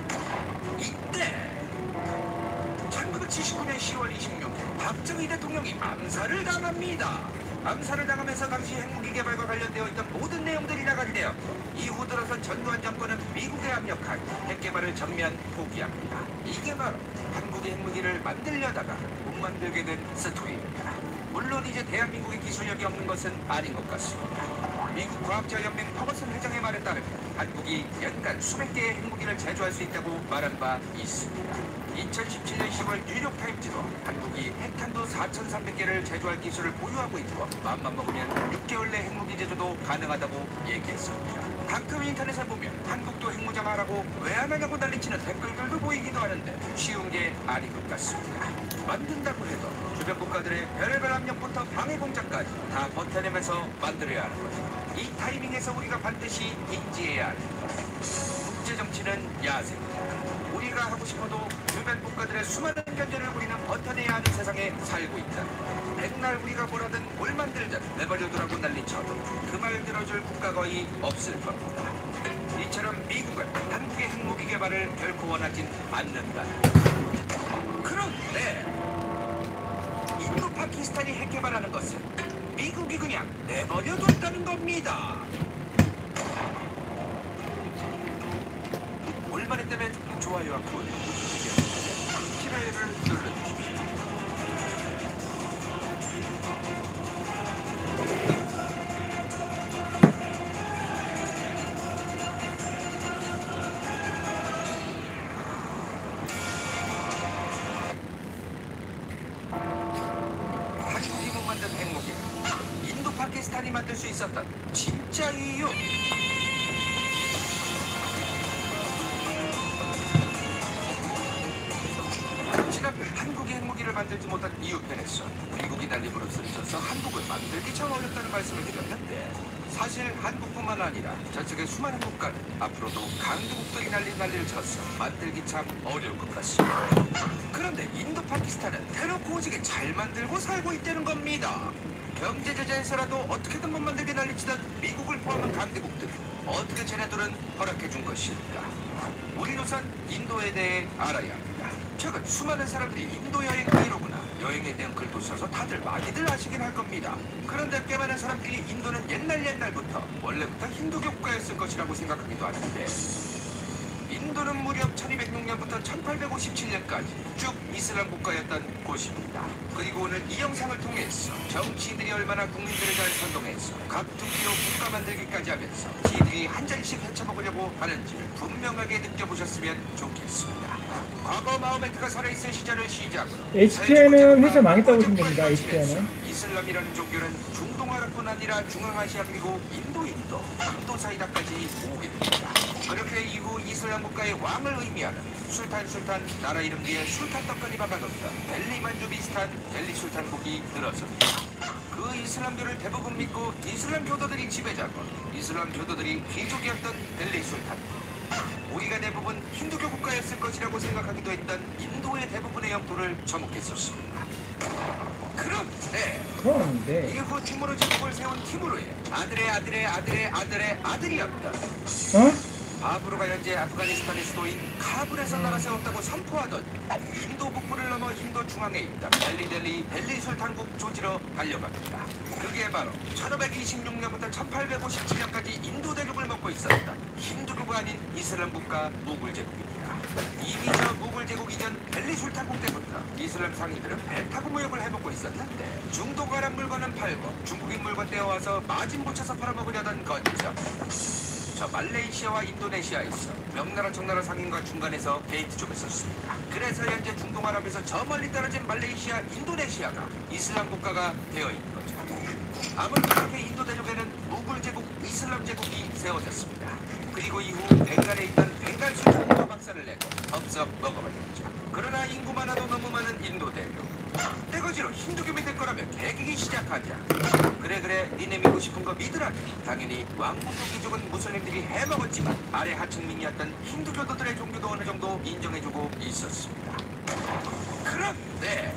이때 1979년 10월 26일 박정희 대통령이 암살을 당합니다. 암살을 당하면서 당시 핵무기 개발과 관련되어 있던 모든 내용들이 나가되었고 이후 들어선 전두환 정권은 미국에 압력하여 핵개발을 전면 포기합니다. 이게 바로 한국의 핵무기를 만들려다가 못 만들게 된 스토리입니다. 물론 이제 대한민국의 기술력이 없는 것은 아닌 것 같습니다. 미국 과학자연맹 퍼거슨 회장의 말에 따르면 한국이 연간 수백 개의 핵무기를 제조할 수 있다고 말한 바 있습니다. 2017년 10월 뉴욕타임즈도 한국이 핵탄두 4,300개를 제조할 기술을 보유하고 있고 마음만 먹으면 6개월 내 핵무기 제조도 가능하다고 얘기했습니다. 가끔 인터넷에 보면 한국도 핵무장하라고 왜 안 하냐고 난리치는 댓글들도 보이기도 하는데 쉬운 게 아닌 것 같습니다. 만든다고 해도 주변 국가들의 별의별 압력부터 방해 공작까지 다 버텨내면서 만들어야 하는 거죠. 이 타이밍에서 우리가 반드시 인지해야 하는 것. 국제정치는 야생입니다. 우리가 하고 싶어도 주변 국가들의 수많은 견제를 우리는 버텨내야 하는 세상에 살고 있다. 백날 우리가 뭐라든 뭘 만들든 내버려두라고 난리쳐도 그 말 들어줄 국가 거의 없을 겁니다. 이처럼 미국은 한국의 핵무기 개발을 결코 원하진 않는다. 그럼 그런데 인도 파키스탄이 핵 개발하는 것은 미국이 그냥 내버려뒀다는 겁니다. 올만했다면 좋아요와 구독, 싫어요를 눌러주십시오. 미국 만든 행복이 인도 파키스탄이 만들 수 있었던 진짜 이유. 지난 한국이 핵무기를 만들지 못한 이유 편에서 미국이 난립으로 쓰러져서 한국을 만들기 참 어렵다는 말씀을 드렸는데, 사실 한국뿐만 아니라 전 세계 수많은 국가는 앞으로도 강대국들이 난리를 쳐서 만들기 참 어려울 것 같습니다. 그런데 인도 파키스탄은 대놓고 오지게 잘 만들고 살고 있다는 겁니다. 경제 제재에서라도 어떻게든 못 만들게 난리치던 미국을 포함한 강대국들이 어떻게 쟤네들은 허락해 준 것일까? 우리는 우선 인도에 대해 알아야 합니다. 최근 수많은 사람들이 인도 여행 브이로그나 여행에 대한 글도 써서 다들 많이들 아시긴 할 겁니다. 그런데 꽤 많은 사람들이 인도는 옛날부터 원래부터 힌두교 국가였을 것이라고 생각하기도 하는데, 인도는 무려 1206년부터 1857년까지 쭉 이슬람 국가였던 곳입니다. 그리고 오늘 이 영상을 통해서 정치인들이 얼마나 국민들을 잘 선동해서 각투기로 국가 만들기까지 하면서 지들이 한 잔씩 헤쳐먹으려고 하는지를 분명하게 느껴보셨으면 좋겠습니다. 과거 마호메트가 살아있을 시절을 시작으로 HPN은 회사 망했다고 보시면 됩니다. HPN은 이슬람이라는 종교는 중동아랍뿐 아니라 중앙아시아 그리고 인도 사이다까지 오게 됩니다. 그렇게 이후 이슬람 국가의 왕을 의미하는 술탄 나라 이름 뒤에 술탄 떡까지 박아놓던 델리 만주 비슷한 델리 술탄국이 들어섭니다. 그 이슬람교를 대부분 믿고 이슬람 교도들이 지배자고 이슬람 교도들이 귀족이었던 델리 술탄국, 우리가 대부분 힌두교 국가였을 것이라고 생각하기도 했던 인도의 대부분의 영토를 점혹했었습니다. 그런데 이후 티무르 제국을 세운 티무르의 아들의 아들이었다. 바브르가 현재 아프가니스탄의 수도인 카불에서 나라 세웠다고 선포하던 인도 북부를 넘어 인도 중앙에 있다 델리 술탄국 조지로 달려갑니다. 그게 바로 1526년부터 1857년까지 인도 대륙을 먹고 있었던 힌두교가 아닌 이슬람 국가 무굴 제국입니다. 이미 저 무굴 제국 이전 델리 술탄국 때부터 이슬람 상인들은 배 타고 무역을 해먹고 있었는데, 중동 아랍 물건은 팔고 중국인 물건 떼어와서 마진 붙여서 팔아먹으려던 건점. 저 말레이시아와 인도네시아에서 명나라 청나라 상인과 중간에서 데이트 좀 했었습니다. 그래서 현재 중동 아랍에서 저 멀리 떨어진 말레이시아, 인도네시아가 이슬람 국가가 되어 있는 거죠. 아무튼 그렇게 인도 대륙에는 무굴 제국, 이슬람 제국이 세워졌습니다. 그리고 이후 벵갈에 있던 벵갈 술탄국과 박살을 내고 덥석 먹어버렸죠. 그러나 인구만 하도 너무 많은 인도 대륙, 떼거지로 힌두교 믿을 거라면 개기기 시작하자. 그래 니네 믿고 싶은 거 믿으라니. 당연히 왕국도 귀족은 무슬림들이 해먹었지만 아래 하층민이었던 힌두교도들의 종교도 어느 정도 인정해주고 있었습니다. 그런데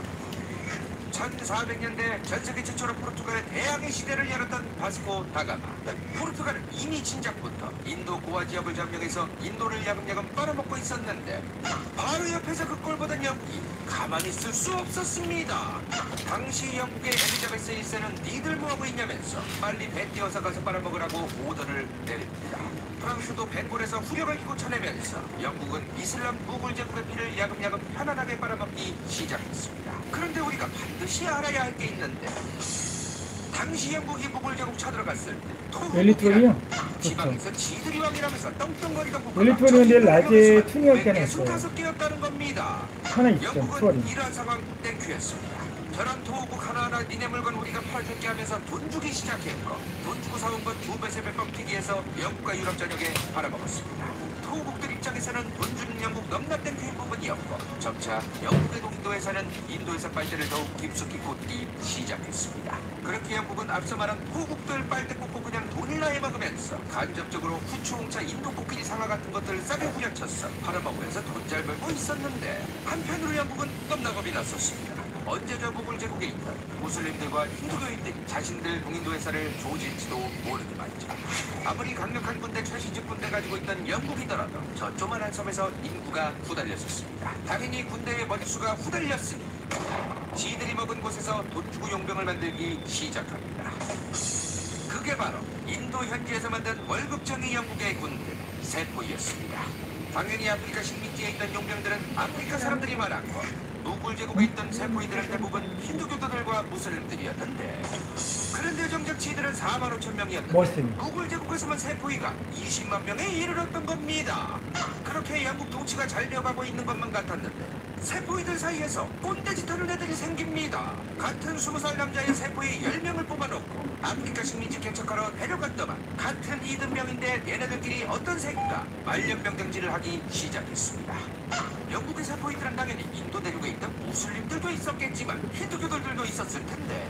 1400년대 전세계 최초로 포르투갈의 대항해 시대를 열었던 바스코 다가마. 포르투갈은 이미 진작부터 인도 고아 지역을 점령해서 인도를 야금야금 빨아먹고 있었는데, 바로 옆에서 그 꼴 보던 영국이 가만히 있을 수 없었습니다. 당시 영국의 엘리자베스 1세는 니들 뭐하고 있냐면서 빨리 배 띄워서 가서 빨아먹으라고 오더를 내립니다. 프랑스도 뱃골에서 후력을 끼고 쳐내면서 영국은 이슬람 무굴 제국의 피를 야금야금 편안하게 빨아먹기 시작했습니다. 그런데 우리가 반드시 알아야 할 게 있는데, 당시 영국이 무굴 제국 쳐들어갔을 때 웰리토리요? 지방에서 지들이 왕이라면서 떵떵거리던 국가가 웰리토리는 내일 낮에 투니할 때는 있어요. 25개였다는 겁니다. 하나 있죠, 영국은 투어리. 이러한 상황 땡큐였습니다. 저런 토호국 하나하나 니네 물건 우리가 팔아줄게 하면서 돈 주기 시작했고, 돈 주고 사온 건 2배, 3배 뻥튀기해서 영국과 유럽 전역에 팔아먹었습니다. 토호국들 입장에서는 돈 주는 영국 넘나 땡큐인 부분이었고, 점차 영국의 독도에서는 인도에서 빨대를 더욱 깊숙이 꽂기 시작했습니다. 그렇게 영국은 앞서 말한 토호국들 빨대 꽂고 그냥 돈이나 해먹으면서 간접적으로 후추, 홍차, 인도 코끼리 상하 같은 것들을 싸게 후려쳤어 팔아먹으면서 돈 잘 벌고 있었는데, 한편으로 영국은 넘나 겁이 났었습니다. 언제 저 무굴 제국에 있던 무슬림들과 힌두교인들이 자신들 동인도 회사를 조질지도 모르게 말이죠. 아무리 강력한 군대, 최신식 군대 가지고 있던 영국이더라도 저 조만한 섬에서 인구가 후달렸었습니다. 당연히 군대의 머릿수가 후달렸으니 지들이 먹은 곳에서 돈 주고 용병을 만들기 시작합니다. 그게 바로 인도 현지에서 만든 월급쟁이 영국의 군대 세포이였습니다. 당연히 아프리카 식민지에 있던 용병들은 아프리카 사람들이 많았고 무굴 제국에 있던 세포이들은 대부분 힌두교도들과 무슬림들이었는데, 그런데 정작 지들은 4만 5천 명이었는데 멋있습니다. 무굴 제국에서만 세포이가 20만 명에 이르렀던 겁니다. 그렇게 영국 통치가 잘 되어가고 있는 것만 같았는데 세포이들 사이에서 꼰대짓 하는 애들이 생깁니다. 같은 20살 남자의 세포이 10명을 뽑아놓고 아프리카 식민지 개척하러 데려갔더만 같은 이등병인데 얘네들끼리 어떤 새끼가 말년병정질을 하기 시작했습니다. 영국의 세포이들은 당연히 인도 대륙에 있던 무슬림들도 있었겠지만 힌두교들도 있었을 텐데,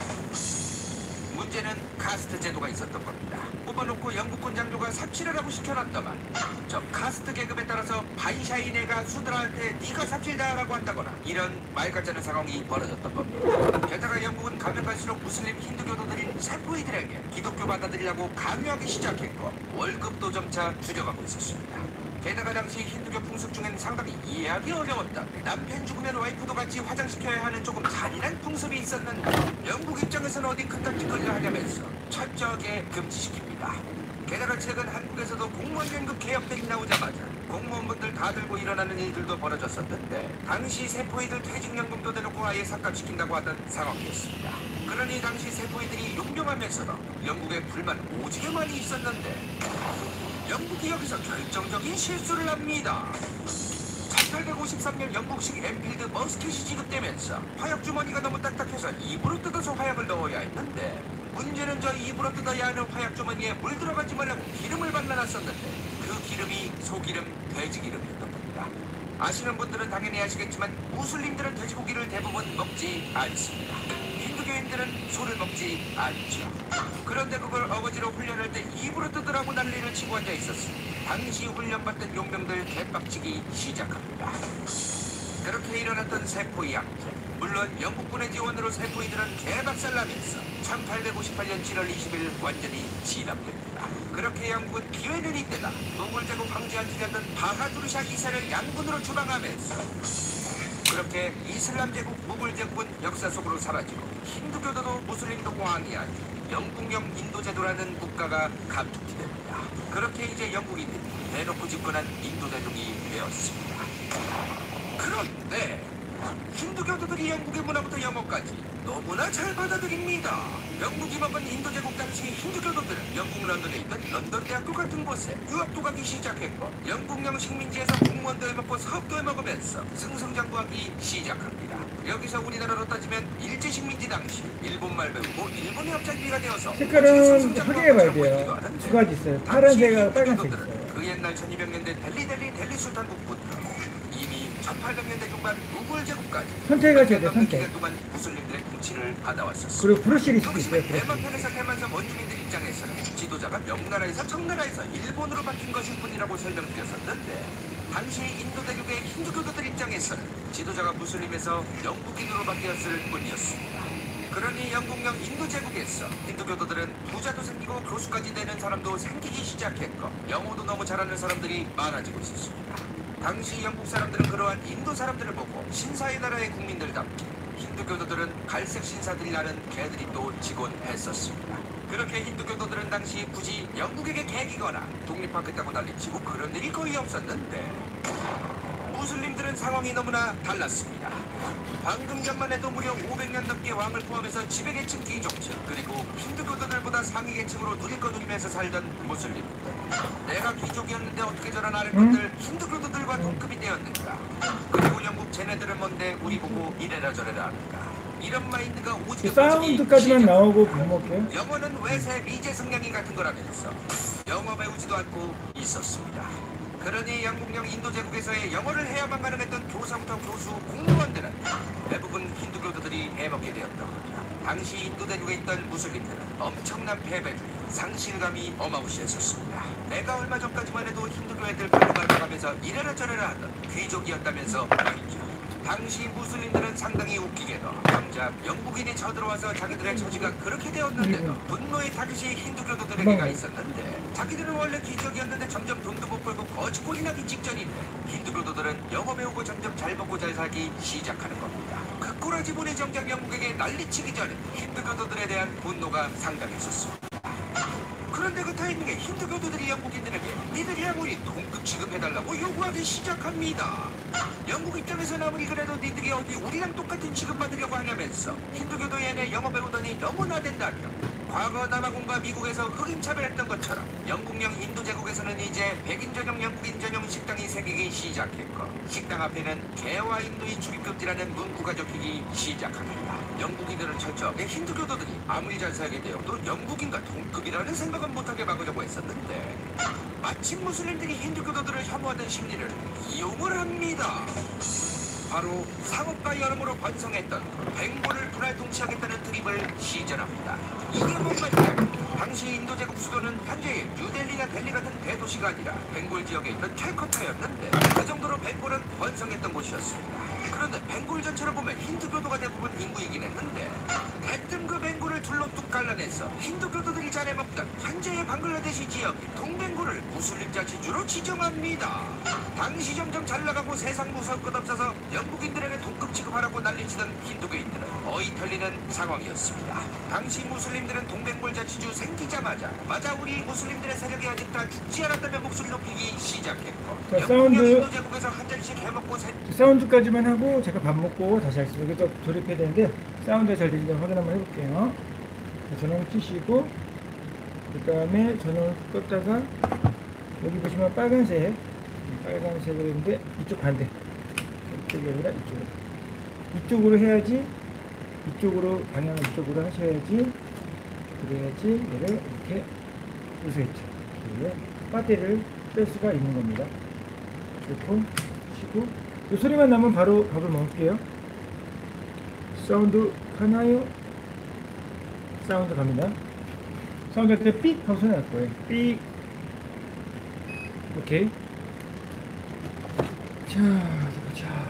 문제는 카스트 제도가 있었던 겁니다. 뽑아놓고 영국군 장교가 삽질하라고 시켜놨더만 저 카스트 계급에 따라서 반샤이네가 수드라한테 네가 삽질다라고 한다거나 이런 말 같지않은 상황이 벌어졌던 겁니다. 게다가 영국은 가면 갈수록 무슬림 힌두교도들인 세포이들에게 기독교 받아들이라고 강요하기 시작했고 월급도 점차 줄여가고 있었습니다. 게다가 당시 힌두교 풍습 중엔 상당히 이해하기 어려웠다. 남편 죽으면 와이프도 같이 화장시켜야 하는 조금 잔인한 풍습이 있었는데 영국 입장에서는 어디 그딴 짓을 하냐면서 철저하게 금지시킵니다. 게다가 최근 한국에서도 공무원 연금 개혁책이 나오자마자 공무원분들 다 들고 일어나는 일들도 벌어졌었는데 당시 세포이들 퇴직연금도 대놓고 아예 삭감시킨다고 하던 상황이었습니다. 그러니 당시 세포이들이 용병하면서도 영국에 불만 오지게 많이 있었는데 영국이 여기서 결정적인 실수를 합니다. 1853년 영국식 엔필드 머스켓이 지급되면서 화약 주머니가 너무 딱딱해서 입으로 뜯어서 화약을 넣어야 했는데, 문제는 저 입으로 뜯어야 하는 화약 주머니에 물 들어가지 말라고 기름을 발라놨었는데 그 기름이 소기름, 돼지기름이었던 겁니다. 아시는 분들은 당연히 아시겠지만 무슬림들은 돼지고기를 대부분 먹지 않습니다. 힌두교인들은 소를 먹지 않죠. 그런데 그걸 어거지로 훈련할 때 입으로 뜯으라고 난리를 치고 앉아 있었으니 당시 훈련받던 용병들 개빡치기 시작합니다. 그렇게 일어났던 세포이 학대, 물론 영국군의 지원으로 세포이들은 개박살나면서 1858년 7월 20일 완전히 진압됩니다. 그렇게 영국은 기회는 이때다 몽골 제국 황제 안주였던 바하두르샤 2세를 양군으로 추방하면서 그렇게 이슬람 제국 무굴 제국은 역사 속으로 사라지고 힌두교도도 무슬림도 왕이야 영국령 인도 제도라는 국가가 감축이 됩니다. 그렇게 이제 영국이 대놓고 집권한 인도 대륙이 되었습니다. 그런데 힌두교도들이 영국의 문화부터 영어까지 너무나 잘 받아들입니다. 영국이 먹은 인도 제국 당시 힌두교도들은 영국 런던에 있던 런던 대학교 같은 곳에 유학도 가기 시작했고 영국령 식민지에서 공무원도 해먹고 사업도 해먹으면서 승승장구하기 시작합니다. 여기서 우리나라로 따지면 일제식민지 당시 일본말 배우고 일본의 합작비가 되어서 색깔은 확인해봐야 돼요. 두 가지 있어요. 파란색하고 빨간색 있어요. 그 옛날 1200년대 델리 술탄국부터 이미 1800년대 중반 무굴 제국까지 선택하셔야 돼요. 선택. 동안 무슬림들의 통치를 받아왔었습니다. 그리고 브루실이 수도 있어요. 브루실. 대만편에서 대만섬 원주민들 입장에서는 지도자가 명나라에서 청나라에서 일본으로 바뀐 것일 뿐이라고 설명드렸었는데, 당시 인도 대륙의 힌두교도들 입장에서는 지도자가 무슬림에서 영국인으로 바뀌었을 뿐이었습니다. 그러니 영국령 인도 제국에서 힌두교도들은 부자도 생기고 교수까지 되는 사람도 생기기 시작했고 영어도 너무 잘하는 사람들이 많아지고 있었습니다. 당시 영국 사람들은 그러한 인도 사람들을 보고 신사의 나라의 국민들답게 힌두교도들은 갈색 신사들이라는 개들이 또 지곤 했었습니다. 그렇게 힌두교도들은 당시 굳이 영국에게 개기거나 독립하겠다고 난리치고 그런 일이 거의 없었는데, 무슬림들은 상황이 너무나 달랐습니다. 방금 전만 해도 무려 500년 넘게 왕을 포함해서 지배계층 귀족층 그리고 힌두교도들보다 상위계층으로 누릴거 누리면서 살던 무슬림들, 내가 귀족이었는데 어떻게 저런 아랫것들 힌두교도들과 동급이 되었는가, 그리고 영국 쟤네들은 뭔데 우리 보고 이래라 저래라 하는가, 이런 마인드가 오지게 사운드까지만 나오고 반복해요. 영어는 외세 미제 성냥이 같은 거라면서 영어 배우지도 않고 있었습니다. 그러니 영국령 인도 제국에서의 영어를 해야만 가능했던 교사부터 교수, 공무원들은 대부분 힌두교도들이 해먹게 되었던 거죠. 당시 인도 대륙에 있던 무슬림들은 엄청난 패배주의, 상실감이 어마무시했었습니다. 내가 얼마 전까지만 해도 힌두교 애들 발로가면서 이래라 저래라 하던 귀족이었다면서 말이죠. 당시 무슬림들은 상당히 웃기게도 정작 영국인이 쳐들어와서 자기들의 처지가 그렇게 되었는데도 분노의 타깃이 힌두교도들에게가 있었는데, 자기들은 원래 기적이었는데 점점 돈도 못 벌고 거지꼴이 나기 직전인데 힌두 교도들은 영어 배우고 점점 잘 먹고 잘 살기 시작하는 겁니다. 그 꼬라지분의 정작 영국에게 난리치기 전에 힌두 교도들에 대한 분노가 상당했었습니다. 그런데 그 타이밍에 힌두 교도들이 영국인들에게 니들이 아무리 동급 취급해달라고 요구하기 시작합니다. 영국 입장에서는 아무리 그래도 니들이 어디 우리랑 똑같은 취급받으려고 하냐면서 힌두 교도에 영어 배우더니 너무 나댄다며 과거 남아공과 미국에서 흑인차별했던 것처럼 영국령 인도 제국에서는 이제 백인 전용 영국인 전용 식당이 생기기 시작했고 식당 앞에는 개와 인도인 출입금지라는 문구가 적히기 시작합니다. 영국인들은 철저하게 힌두 교도들이 아무리 잘 살게 되어도 영국인과 동급이라는 생각은 못하게 막으려고 했었는데 마침 무슬림들이 힌두 교도들을 혐오하던 심리를 이용을 합니다. 바로 상업과 여름으로 번성했던 벵골을 분할 통치하겠다는 드립을 시전합니다. 이게 뭔 말이냐? 당시 인도 제국 수도는 현재의 뉴델리나 델리 같은 대도시가 아니라 벵골 지역에 있는 캘커타였는데 그 정도로 벵골은 번성했던 곳이었습니다. 그런데 벵골 전체로 보면 힌두 교도가 대부분 인구이긴 했는데 대뜸 그 벵골을 둘로 뚝 갈라내서 힌두 교도들이 잘 해먹던 현재의 방글라데시 지역 동벵골을 무슬림 자치주로 지정합니다. 당시 점점 잘나가고 세상 무서울 것 없어서 영국인들에게 동급 취급하라고 난리치던 힌두교인들은 어이 털리는 상황이었습니다. 당시 무슬림들은 동벵골 자치주 생기자마자 우리 무슬림들의 세력이 아직 다 죽지 않았다며 목소리 높이기 시작했고 자, 사운드 인도 제국에서 한 잔씩 해먹고 사운드까지만 하고 잠깐 밥 먹고 다시 하겠습니다. 이거 또 조립해야 되는데 사운드가 잘 되는지 확인 한번 해볼게요. 전원 켜시고 그 다음에 전원을 껐다가 여기 보시면 빨간색으로 있는데 이쪽 반대 이쪽이 아니라 이쪽으로 해야지 이쪽으로 방향을 이쪽으로 하셔야지 그래야지 얘를 이렇게 보시겠죠. 배터리를 뺄 수가 있는 겁니다. 이렇게 치고 이 소리만 나면 바로 밥을 먹을게요. 사운드 가나요? 사운드 갑니다. 사운드 할 때 삑 하고 소리 날 거예요. 삑. 오케이. 자.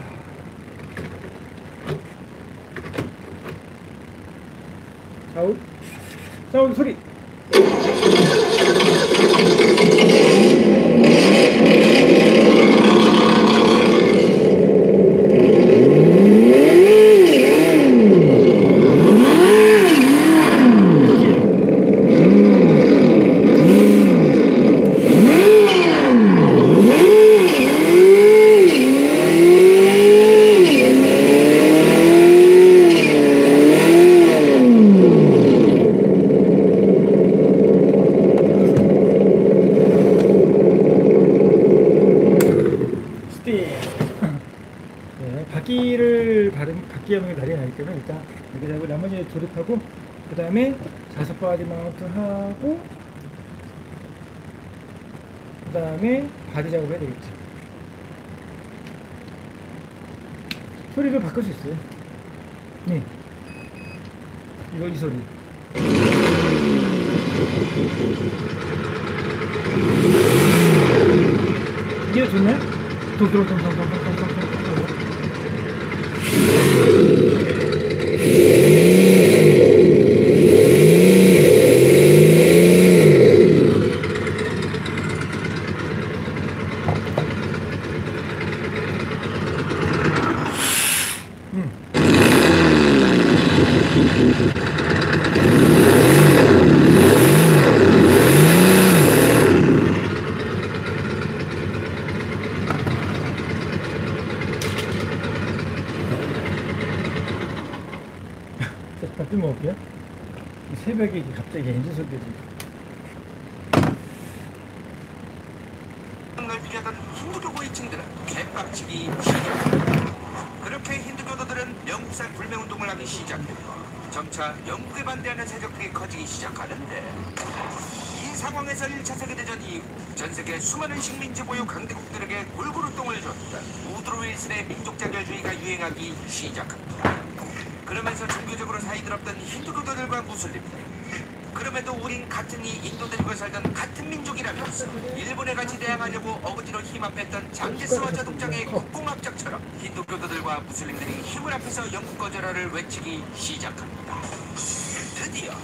사운드 소리. 바퀴염이 날이 나기 때문에 일단 이렇게 하고 나머지 조립하고 그 다음에 자석 바디 마운트 하고 그 다음에 바디 작업해야 되겠지. 소리를 바꿀 수 있어요. 네. 이 소리. 이게 좋네? 밥 좀 먹을게요. 새벽에 갑자기 엔진 소리 들리지. 넓히려던 힌두교 고위층들은 개빡치기 시작합니다. 그렇게 힌두교도들은 영국산 불매운동을 하기 시작했고 점차 영국에 반대하는 세력들이 커지기 시작하는데 이 상황에서 1차 세계대전 이후 전세계 수많은 식민지 보유 강대국들에게 골고루 똥을 줬던 우드로 윌슨의 민족자결주의가 유행하기 시작합니다. 그러면서 종교적으로 사이들 없던 힌두교도들과 무슬림들 그럼에도 우린 같은 이 인도 대륙에 살던 같은 민족이라면서 일본에 같이 대항하려고 어거지로 힘합했던 장제스와 자동장의 국공합작처럼 힌두교도들과 무슬림들이 힘을 합해서 영국 거절화를 외치기 시작합니다. 드디어 이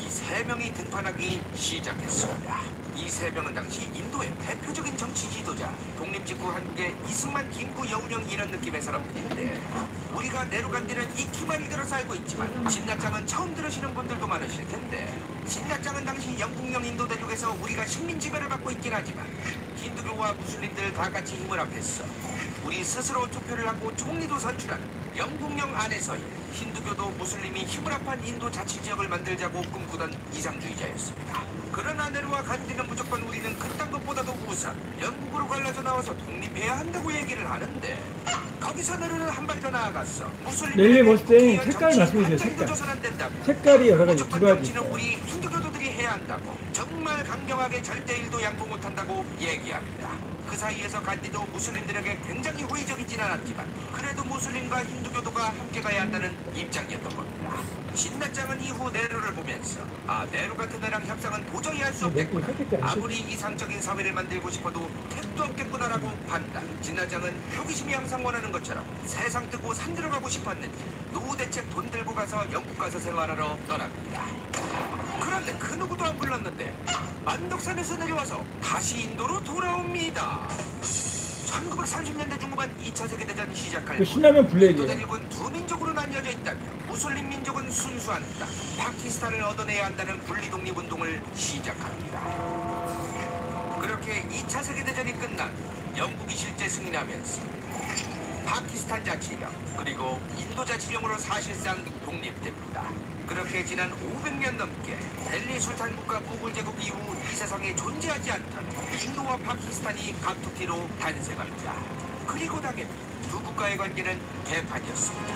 세 명이 등판하기 시작했습니다. 이 세 명은 당시 인도의 대표적인 정치 지도자, 독립 직후 한국의 이승만, 김구, 여운형 이런 느낌의 사람들인데 우리가 내로간디는 익히만 들어서 알고 있지만 진나짱은 처음 들으시는 분들도 많으실 텐데 진나짱은 당시 영국령 인도 대륙에서 우리가 식민 지배를 받고 있긴 하지만 힌두교와 무슬림들 다 같이 힘을 합했어 우리 스스로 투표를 하고 총리도 선출한 영국령 안에서의 힌두교도 무슬림이 힘을 합한 인도 자치지역을 만들자고 꿈꾸던 이상주의자였습니다. 그러나 네루와 간디는 무조건 우리는 그딴 것보다도 우선 영국으로 갈라져 나와서 독립해야 한다고 얘기를 하는데 거기서 네루는 한 발 더 나아갔어. 넬리 봤을 때 색깔 말씀해 주세요. 색깔이 여러 가지, 두 가지 정치는 우리 힌두교도들이 해야 한다고 정말 강경하게 절대 일도 양보 못한다고 얘기합니다. 그 사이에서 간디도 무슬림들에게 굉장히 호의적이진 않았지만 그래도 무슬림과 힌두교도가 함께 가야 한다는 입장이었던 겁니다. 진나짱은 이후 네루를 보면서 네루 같은 애랑 협상은 도저히 할 수 없겠구나. 아무리 이상적인 사회를 만들고 싶어도 택도 없겠구나라고 판단. 진나짱은 호기심이 항상 원하는 것처럼 세상 뜨고 산 들어가고 싶었는지 노후 대책 돈 들고 가서 영국 가서 생활하러 떠납니다. 그런데 그 누구도 안 불렀는데 안덕산에서 내려와서 다시 인도로 돌아옵니다. 1930년대 중후반 2차 세계대전 시작할 그 신라면 블랙이에요. 인도 대륙은 두 민족으로 나뉘어져 있다며 무슬림 민족은 순수한 땅, 파키스탄을 얻어내야 한다는 분리독립운동을 시작합니다. 그렇게 2차 세계대전이 끝난 영국이 실제 승리하면서 파키스탄 자치령 그리고 인도 자치령으로 사실상 독립됩니다. 그렇게 지난 500년 넘게 델리 술탄 국가 무굴 제국 이후 이 세상에 존재하지 않던 인도와 파키스탄이 갑툭튀로 탄생합니다. 그리고 당연히 두 국가의 관계는 개판이었습니다.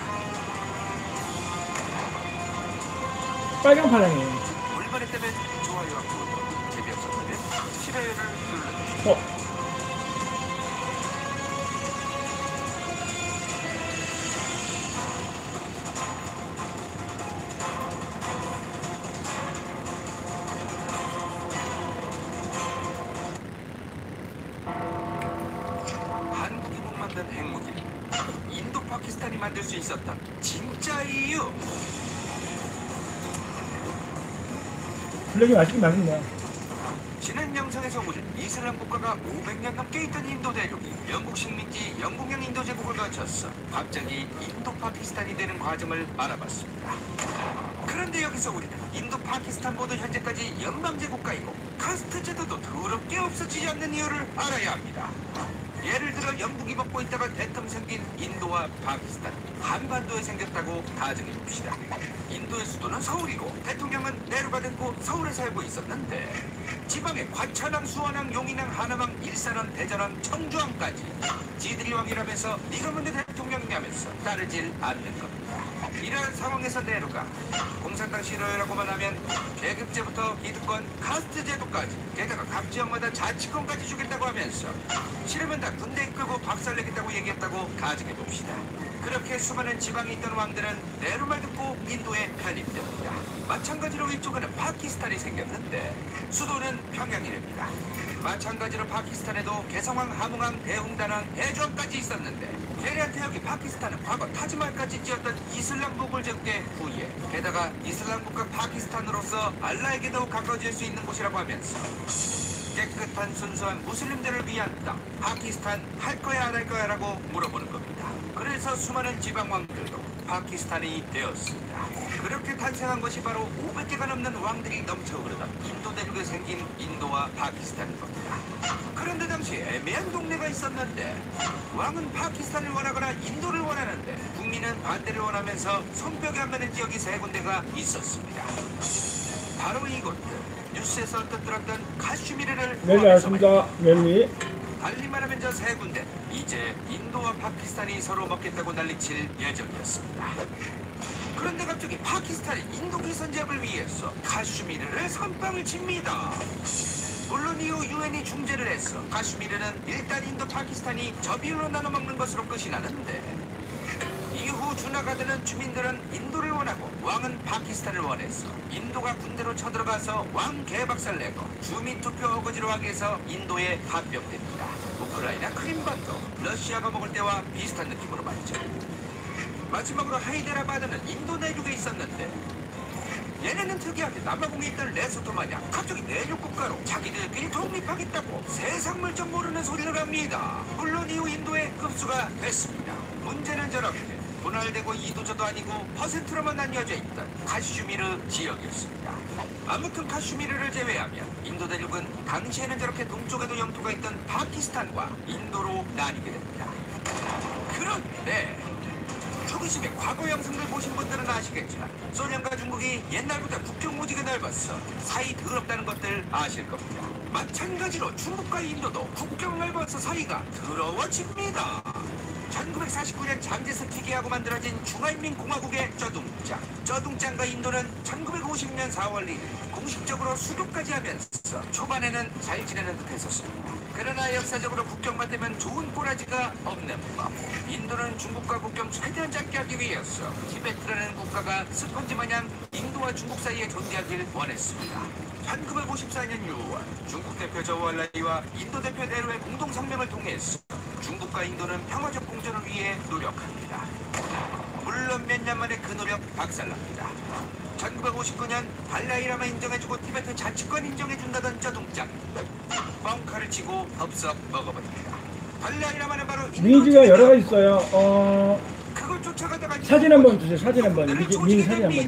빨강 파랑이에요. 불만했다면 좋아요와 구독, 재미없었다면 싫어요를 눌러주세요. 한국이 못 만든 핵무기, 인도 파키스탄이 만들 수 있었던 진짜 이유. 블랙이 맛있긴 맛있네. 지난 영상에서 우리는 이슬람 국가가 500년 넘게 있던 인도 대륙이 영국 식민지 영국령 인도 제국을 거쳤어 갑자기 인도 파키스탄이 되는 과정을 알아봤습니다. 그런데 여기서 우리는 인도 파키스탄 모두 현재까지 연방제 국가이고 카스트 제도도 더럽게 없어지지 않는 이유를 알아야 합니다. 예를 들어 영국이 먹고 있다가 대뜸 생긴 인도와 파키스탄, 한반도에 생겼다고 가정해봅시다. 인도의 수도는 서울이고 대통령은 네루가 됐고 서울에 살고 있었는데 지방에 과천왕, 수원왕, 용인왕, 하남왕, 일산왕, 대전왕, 청주왕까지 지들이 왕이라면서 네가 뭔데 대통령이냐면서 따르질 않는 겁니다. 이러한 상황에서 네루가 공산당 싫어요라고만 하면 계급제부터 기득권, 카스트 제도까지 게다가 각 지역마다 자치권까지 주겠다고 하면서 싫으면 다 군대 이끌고 박살내겠다고 얘기했다고 가정해봅시다. 그렇게 수많은 지방에 있던 왕들은 네루 말 듣고 인도에 편입됩니다. 마찬가지로 이쪽에는 파키스탄이 생겼는데 수도는 평양이랍니다. 마찬가지로 파키스탄에도 개성왕, 하몽왕, 대웅단왕, 대주왕까지 있었는데 걔네한테 여기 파키스탄은 과거 타지말까지 지었던 이슬람 무굴 제국의 후예, 게다가 이슬람 국가 파키스탄으로서 알라에게 더욱 가까워질 수 있는 곳이라고 하면서 깨끗한 순수한 무슬림들을 위한 땅, 파키스탄 할 거야 안 할 거야 라고 물어보는 겁니다. 그래서 수많은 지방왕들도 파키스탄이 되었습니다. 그렇게 탄생한 것이 바로 500개가 넘는 왕들이 넘쳐 흐르던 인도 대륙에 생긴 인도와 파키스탄인 겁니다. 그런데 당시 애매한 동네가 있었는데 왕은 파키스탄을 원하거나 인도를 원하는데 국민은 반대를 원하면서 손뼉이 안 가는 지역이 세 군데가 있었습니다. 바로 이곳들. 뉴스에서 언뜻 들었던 카슈미르를 넬리 알겠습니다. 넬리. 달리 말하면 저 세 군데 이제 인도와 파키스탄이 서로 먹겠다고 난리칠 예정이었습니다. 그런데 갑자기 파키스탄이 인도 기선 제압을 위해서 카슈미르를 선빵을 칩니다. 물론 이후 유엔이 중재를 했어. 카슈미르는 일단 인도 파키스탄이 저비율로 나눠 먹는 것으로 끝이 나는데 이후 주나가드는 주민들은 인도를 원하고 왕은 파키스탄을 원했어. 인도가 군대로 쳐들어가서 왕 개박살내고 주민 투표 어거지로 하기 위해서 인도에 합병됩니다. 우크라이나 크림반도 러시아가 먹을 때와 비슷한 느낌으로 말이죠. 마지막으로 하이데라바드는 인도 내륙에 있었는데 얘네는 특이하게 남아공에 있던 레소토 마냥 갑자기 내륙 국가로 자기들끼리 독립하겠다고 세상 물정 모르는 소리를 합니다. 물론 이후 인도에 흡수가 됐습니다. 문제는 저렇게 분할되고 이도저도 아니고 퍼센트로만 나뉘어져 있던 카슈미르 지역이었습니다. 아무튼 카슈미르를 제외하면 인도 대륙은 당시에는 저렇게 동쪽에도 영토가 있던 파키스탄과 인도로 나뉘게 됩니다. 그런데 초기심의 과거 영상을 보신 분들은 아시겠지만 소련과 중국이 옛날부터 국경 무지개 넓었어 사이 더럽다는 것들 아실 겁니다. 마찬가지로 중국과 인도도 국경 넓어서 사이가 더러워집니다. 1949년 장제스 피기하고 만들어진 중화인민공화국의 저둥짱과 인도는 1950년 4월 1일 공식적으로 수교까지 하면서 초반에는 잘 지내는 듯 했었습니다. 그러나 역사적으로 국경만 되면 좋은 꼬라지가 없는 법. 인도는 중국과 국경 최대한 짧게 하기 위해서 티베트라는 국가가 스펀지 마냥 인도와 중국 사이에 존재하길 원했습니다. 1954년 6월 중국 대표 저우알라이와 인도 대표 네루의 공동성명을 통해서 중국과 인도는 평화적 공존을 위해 노력합니다. 물론 몇 년 만에 그 노력 박살납니다. 1959년 달라이라마 인정해주고 티베트 자치권 인정해준다던 저둥짱 뻥카를 치고 덥석 먹어버립니다. 달라이라마는 바로 민지가 여러 가지 있어요. 그걸 쫓아가다가 사진 한번 주세요. 사진 한번. 민 사진 한번.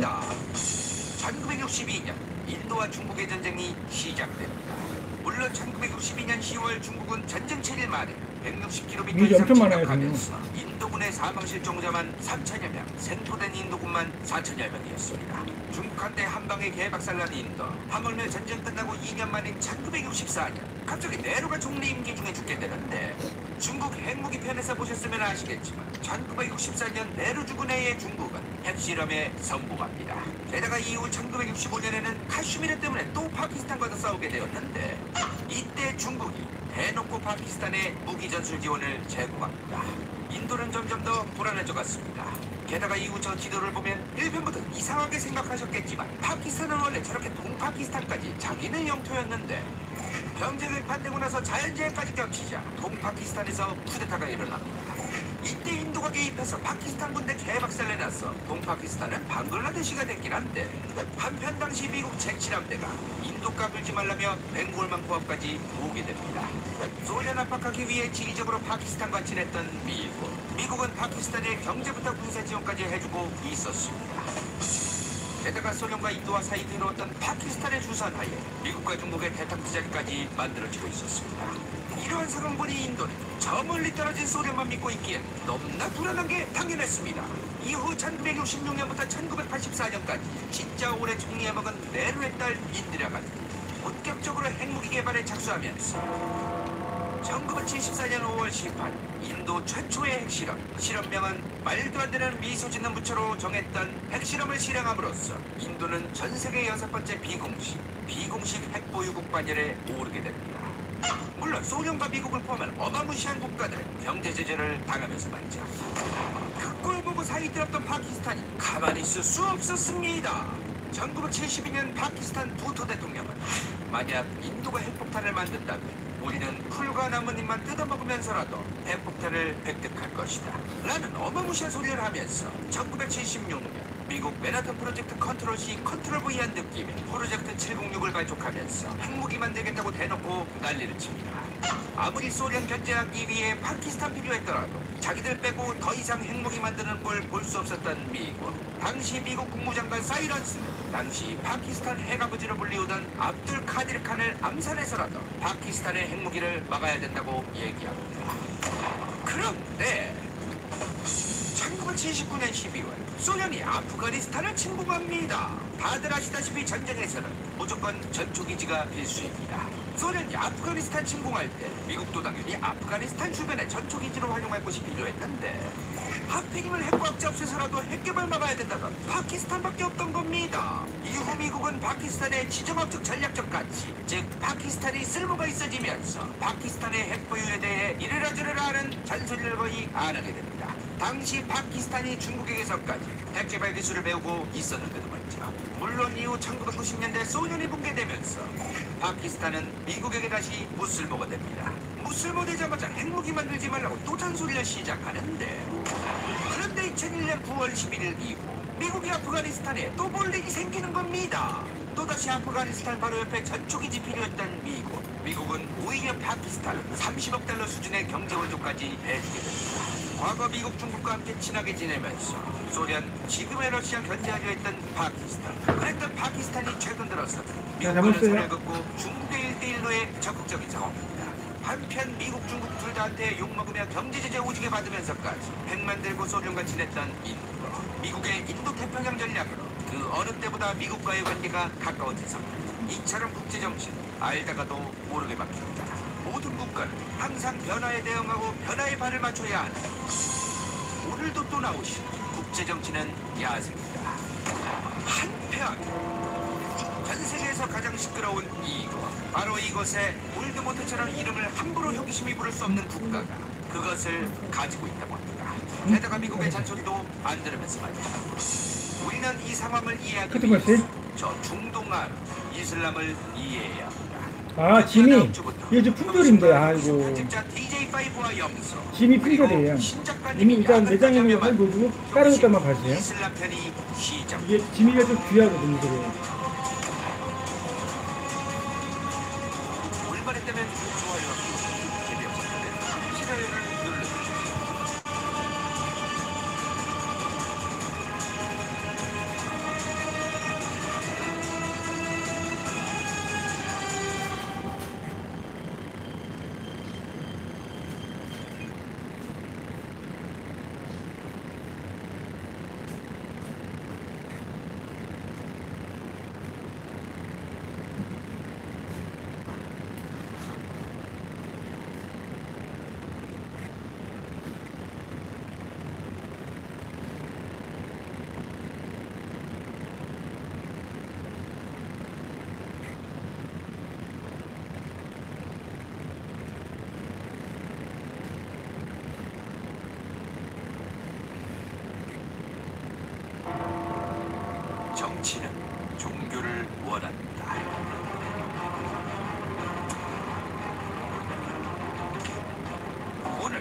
1962년 인도와 중국의 전쟁이 시작됩니다. 물론 1962년 10월 중국은 전쟁 7일 만에 160km 민지 이상 엄청 많아요, 진격하면서 인도군의 사망 실종자만 3천여 명, 생포된 인도군만 4천여 명이었습니다. 중국한테 한방에 개박살난 인도. 하물며 전쟁 끝나고 2년 만인 1964년 갑자기 네루가 총리 임기 중에 죽게 되는데 중국 핵무기 편에서 보셨으면 아시겠지만 1964년 네루 죽은 해에 중국은 핵실험에 성공합니다. 게다가 이후 1965년에는 카슈미르 때문에 또 파키스탄과도 싸우게 되었는데 이때 중국이 대놓고 파키스탄에 무기 전술 지원을 제공합니다. 인도는 점점 더 불안해져 갔습니다. 게다가 이후 저 지도를 보면 일편부터 이상하게 생각하셨겠지만 파키스탄은 원래 저렇게 동파키스탄까지 자기네 영토였는데 병쟁을 반대고 나서 자연재해까지 겹치자 동파키스탄에서 쿠데타가 일어납니다. 이때 인도가 개입해서 파키스탄 군대 개박살내놨어 동파키스탄은 방글라데시가 됐긴 한데 한편 당시 미국 제7함대가 인도가 끌지 말라며 벵골만 포함까지 오게 됩니다. 소련 압박하기 위해 지리적으로 파키스탄과 친했던 미국은 파키스탄에 경제부터 군사 지원까지 해주고 있었습니다. 게다가 소련과 인도와 사이 들어왔던 파키스탄의 주선하에 미국과 중국의 대탁 자리까지 만들어지고 있었습니다. 이러한 상황 보니 인도는 저 멀리 떨어진 소련만 믿고 있기엔 너무나 불안한 게 당연했습니다. 이후 1966년부터 1984년까지 진짜 오래 총리해먹은 네루의 딸 인디라가 본격적으로 핵무기 개발에 착수하면서 1974년 5월 18일 인도 최초의 핵실험 실험명은 말도 안 되는 미소 짓는 부처로 정했던 핵실험을 실행함으로써 인도는 전세계 6번째 비공식 핵보유국 반열에 오르게 됩니다. 물론 소련과 미국을 포함한 어마무시한 국가들 경제 제재를 당하면서 말이죠. 그 꼴 보고 사이 들었던 파키스탄이 가만히 있을 수 없었습니다. 1972년 파키스탄 부토 대통령은 만약 인도가 핵폭탄을 만든다면 우리는 풀과 나뭇잎만 뜯어먹으면서라도 핵폭탄을 획득할 것이다 라는 어마무시한 소리를 하면서 1976년 미국 맨하탄 프로젝트 컨트롤 C 컨트롤 V한 느낌의 프로젝트 706을 발족하면서 핵무기 만들겠다고 대놓고 난리를 칩니다. 아무리 소련 견제하기 위해 파키스탄 필요했더라도 자기들 빼고 더 이상 핵무기 만드는 걸 볼 수 없었던 미국. 당시 미국 국무장관 사이런스는 당시 파키스탄 핵아버지로 불리우던 압둘 카디르 칸을 암살해서라도 파키스탄의 핵무기를 막아야 된다고 얘기합니다. 그런데 1979년 12월 소련이 아프가니스탄을 침공합니다. 다들 아시다시피 전쟁에서는 무조건 전초기지가 필수입니다. 소련이 아프가니스탄 침공할 때 미국도 당연히 아프가니스탄 주변에 전초기지로 활용할 곳이 필요했는데 하필이면 핵과학자 없애서라도 핵개발 막아야 된다던 파키스탄밖에 없던 겁니다. 이후 미국은 파키스탄의 지정학적 전략적 가치, 즉 파키스탄이 쓸모가 있어지면서 파키스탄의 핵보유에 대해 이래라 저래라 하는 잔소리를 거의 안 하게 됩니다. 당시 파키스탄이 중국에게서까지 핵개발 기술을 배우고 있었는데도 말이죠. 물론 이후 1990년대 소련이 붕괴되면서 파키스탄은 미국에게 다시 무쓸모가 됩니다. 무쓸모 되자마자 핵무기 만들지 말라고 또 잔소리를 시작하는데 그런데 2001년 9월 11일 이후 미국이 아프가니스탄에 또 볼 일이 생기는 겁니다. 또다시 아프가니스탄 바로 옆에 전초기 지필이었던 미국은 오히려 파키스탄 30억 달러 수준의 경제 원조까지 해주게 됩니다. 과거 미국 중국과 함께 친하게 지내면서 소련, 지금의 러시아 견제하려 했던 파키스탄, 그랬던 파키스탄이 최근 들어서 미국과는 선을 긋고 중국의 1대1로의 적극적인 상황입니다. 한편 미국, 중국 둘 다한테 욕먹으며 경제제재 오지게 받으면서까지 백 만들고 소련과 친했던 인도. 미국의 인도태평양 전략으로 그 어느 때보다 미국과의 관계가 가까워진 상태. 이처럼 국제정치는 알다가도 모르게 바뀝니다. 모든 국가는 항상 변화에 대응하고 변화에 발을 맞춰야 하는. 오늘도 또 나오신 국제정치는 야생입니다. 한편 전 세계에서 가장 시끄러운 이곳, 바로 이곳에 올드모트처럼 이름을 함부로 호기심이 부를 수 없는 국가가 그것을 가지고 있다고 합니다. 게다가 미국의 잔소리도 안 들으면서 말이죠. 우리는 이 상황을 이해하기 위해서 저 중동아 이슬람을 이해해야 합니다. 아, 짐이 이게 좀 품절인데, 아이고. 짐이 품절이에요. 이미 일단 매장에 있는 걸 보여주고 다른 것도 한번 봐주세요. 이게 짐이가 좀 귀하거든요, 그래요. 올바른 때면 좋아요하고 재미없을 때 싫어요를 눌러주세요. 정치는 종교를 원한다. 오늘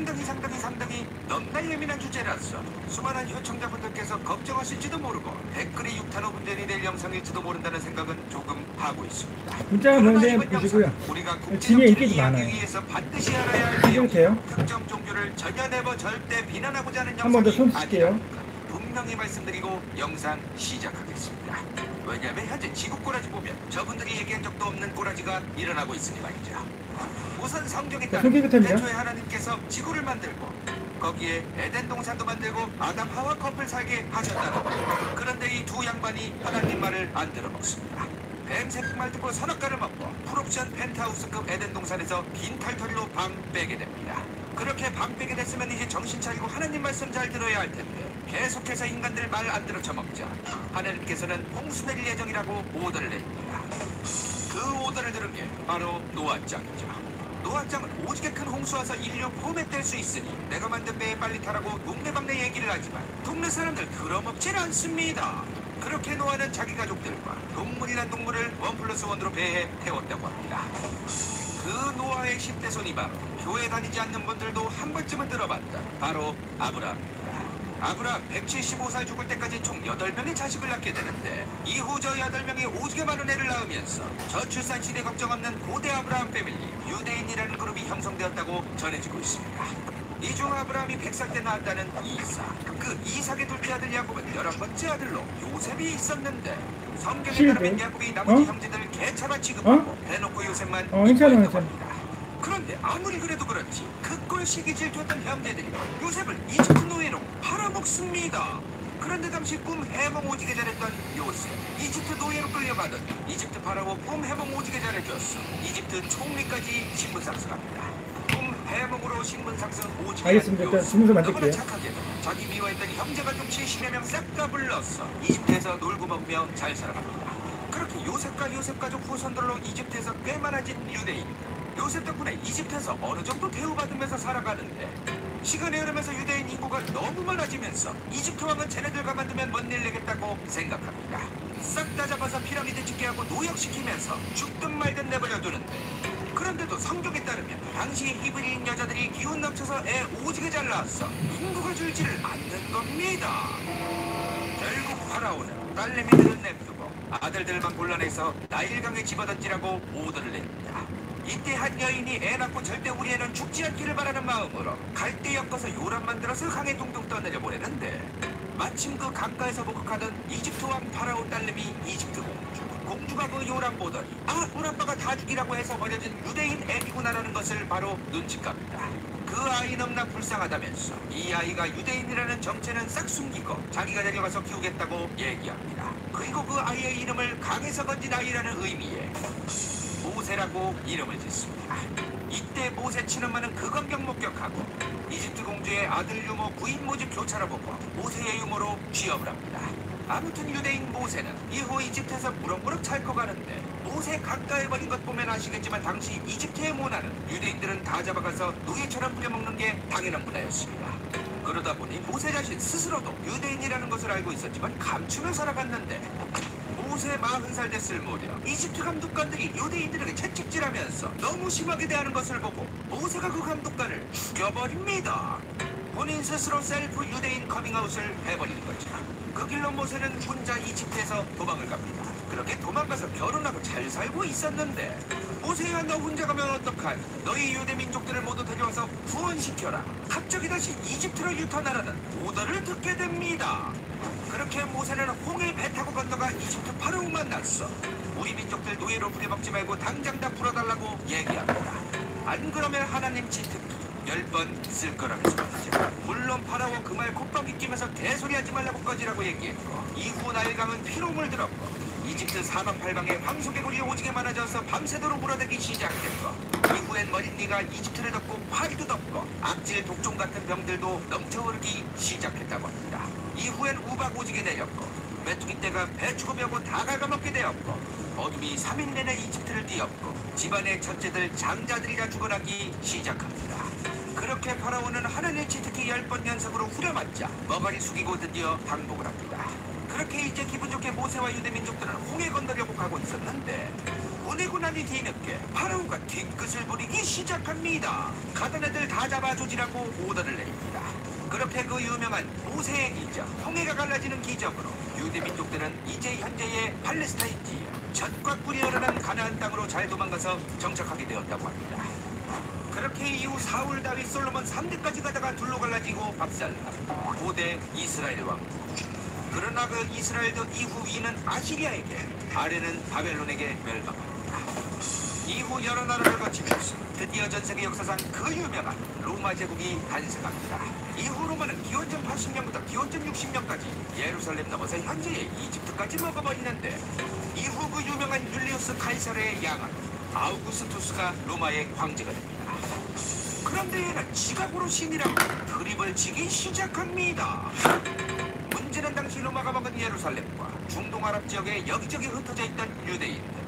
상당히 너무나 예민한 주제라서 수많은 효청자분들께서 걱정하실지도 모르고 댓글이 육탄호 분전이 될 영상일지도 모른다는 생각은 조금 하고 있습니다. 문자가 보는데 보시고요. 짐이 인기도 많아요. 위해서 반드시 알아야 할 내용, 특정 종교를 전혀 내버 절대 비난하고자 하는 한 번 더 영상이 손 쓸게요. 분명히 말씀드리고 영상 시작하겠습니다. 왜냐하면 현재 지구 꼬라지 보면 저분들이 얘기한 적도 없는 꼬라지가 일어나고 있으니 말이죠. 우선 성경에 따르면 태초에 하나님께서 지구를 만들고 거기에 에덴 동산도 만들고 아담 하와 커플 살게 하셨다는 거예요. 그런데 이 두 양반이 하나님 말을 안 들어먹습니다. 뱀새끼 말 듣고 선악과를 먹고 풀옵션 펜트하우스급 에덴 동산에서 긴 탈털로 방 빼게 됩니다. 그렇게 방 빼게 됐으면 이제 정신 차리고 하나님 말씀 잘 들어야 할 텐데 계속해서 인간들 말 안 들어 처먹자 하나님께서는 홍수 내릴 예정이라고 오더를 냅니다. 그 오더를 들은 게 바로 노아장이죠. 노아장은 오지게 큰 홍수 와서 인류 포맷될 수 있으니 내가 만든 배에 빨리 타라고 동네방네 얘기를 하지만 동네 사람들 그러먹질 않습니다. 그렇게 노아는 자기 가족들과 동물이란 동물을 1+1으로 배에 태웠다고 합니다. 그 노아의 10대 손이 바로 교회 다니지 않는 분들도 한 번쯤은 들어봤다. 바로 아브라함입니다. 아브라함 175살 죽을 때까지 총 8명의 자식을 낳게 되는데 이후 저 8명이 오지게 많은 애를 낳으면서 저출산 시대 걱정 없는 고대 아브라함 패밀리 유대인이라는 그룹이 형성되었다고 전해지고 있습니다. 이 중 아브라함이 100살 때 낳았다는 이삭, 그 이삭의 둘째 아들 야곱은 11번째 아들로 요셉이 있었는데 성경에 따르면 야곱이 나머지 형제들을 개차반 취급하고 대놓고 요셉만 이뻐했다고 합니다. 그런데 아무리 그래도 그렇지 그 꼴 시기 질투했던 형제들이 요셉을 이집트 노예로 팔아먹습니다. 그런데 당시 꿈 해몽 오지게 잘했던 요셉, 이집트 노예로 끌려가던 이집트 파라오 꿈 해몽 오지게 잘해줬어. 이집트 총리까지 신분 상승합니다. 꿈 해몽으로 신분 상승 오지게 알겠습니다. 일단 주문서 만들게요. 착하게도 자기 미워했던 형제가족 70여 명 싹 다 불렀어. 이집트에서 놀고 먹으며 잘 살아갑니다. 그렇게 요셉과 요셉 가족 후손들로 이집트에서 꽤 많아진 유대인. 요셉 덕분에 이집트에서 어느 정도 대우받으면서 살아가는데 시간이 흐르면서 유대인 인구가 너무 많아지면서 이집트 왕은 쟤네들 가만두면 뭔 일 내겠다고 생각합니다. 싹 다 잡아서 피라미드 짓게 하고 노역시키면서 죽든 말든 내버려두는데 그런데도 성경에 따르면 당시 히브리인 여자들이 기운 넘쳐서 애 오지게 잘 낳았어. 인구가 줄지를 않는 겁니다. 파라오는 딸내미들은 냅두고 아들들만 골라내서 나일강에 집어던지라고 오더를 냅니다. 이때 한 여인이 애 낳고 절대 우리 애는 죽지 않기를 바라는 마음으로 갈대 엮어서 요람 만들어서 강에 둥둥 떠내려 보내는데 마침 그 강가에서 목욕하던 이집트 왕 파라오 딸내미 이집트 공주가 그 요람 보더니 우리 아빠가 다 죽이라고 해서 버려진 유대인 애기구나라는 것을 바로 눈치깝니다. 그 아이 너무나 불쌍하다면서 이 아이가 유대인이라는 정체는 싹 숨기고 자기가 데려가서 키우겠다고 얘기합니다. 그리고 그 아이의 이름을 강에서 건진 아이라는 의미에 모세라고 이름을 짓습니다. 이때 모세 친엄마는 그 광경 목격하고 이집트 공주의 아들 유모 부인 모집 교차를 보고 모세의 유모로 취업을 합니다. 아무튼 유대인 모세는 이후 이집트에서 무럭무럭 잘 커가는데 모세 강가에 버린 것 보면 아시겠지만 당시 이집트의 문화는 유대인들은 다 잡아가서 누이처럼 부려먹는 게 당연한 문화였습니다. 그러다 보니 모세 자신 스스로도 유대인이라는 것을 알고 있었지만 감추며 살아갔는데 모세 40살 됐을 무렵 이집트 감독관들이 유대인들에게 채찍질하면서 너무 심하게 대하는 것을 보고 모세가 그 감독관을 죽여버립니다. 본인 스스로 셀프 유대인 커밍아웃을 해버리는 거죠. 그 길로 모세는 혼자 이집트에서 도망을 갑니다. 그렇게 도망가서 결혼하고 잘 살고 있었는데 모세야 너 혼자 가면 어떡하니? 너희 유대 민족들을 모두 데려와서 구원시켜라. 갑자기 다시 이집트로 유턴하라는 오더를 듣게 됩니다. 그렇게 모세는 홍해 배 타고 건너가 이집트 파라오 만났어. 우리 민족들 노예로 부려먹지 말고 당장 다 풀어달라고 얘기합니다. 안 그러면 하나님 치트키 10번 쓸 거라면서 말이죠. 물론 파라오 그 말 콧방귀 끼면서 개소리하지 말라고 꺼지라고 얘기했고 이후 나일강은 피로 물들었고 이집트 사방팔방에 황소개구리 오지게 많아져서 밤새도록 물어대기 시작했고 이후엔 머릿니가 이집트를 덮고 파리도 덮고 악질 독종 같은 병들도 넘쳐오르기 시작했다고 합니다. 이후엔 우박 오지게 내렸고 메뚜기 떼가 배추고 벼고 다 갉아먹게 되었고 어둠이 3일 내내 이집트를 뒤엎고 집안의 첫째들 장자들이라 죽어나기 시작합니다. 그렇게 파라오는 하나님 치트키 10번 연속으로 후려맞자 머가리 숙이고 드디어 항복을 합니다. 그렇게 이제 기분 좋게 모세와 유대 민족들은 홍해 건너려고 가고 있었는데 보내고 나니 뒤늦게 파라오가 뒤끝을 부리기 시작합니다. 가던 애들 다 잡아 조지라고 오더를 내립니다. 그렇게 그 유명한 모세의 기적, 홍해가 갈라지는 기적으로 유대 민족들은 이제 현재의 팔레스타인 지역, 젖과 꿀이 흐르는 가나안 땅으로 잘 도망가서 정착하게 되었다고 합니다. 그렇게 이후 사울, 다윗, 솔로몬 3대까지 가다가 둘로 갈라지고 박살나 고대 이스라엘 왕국. 그러나 그 이스라엘도 이후 위는 아시리아에게, 아래는 바벨론에게 멸망합니다. 이후 여러 나라를 거치면서 드디어 전세계 역사상 그 유명한 로마 제국이 탄생합니다. 이후 로마는 기원전 80년부터 기원전 60년까지 예루살렘 넘어서 현재의 이집트까지 먹어버리는데 이후 그 유명한 율리우스 카이사르의 양아들 아우구스투스가 로마의 황제가 됩니다. 그런데 얘는 지각으로 신이라고 드립을 치기 시작합니다. 문제는 당시 로마가 먹은 예루살렘과 중동 아랍 지역에 여기저기 흩어져 있던 유대인들.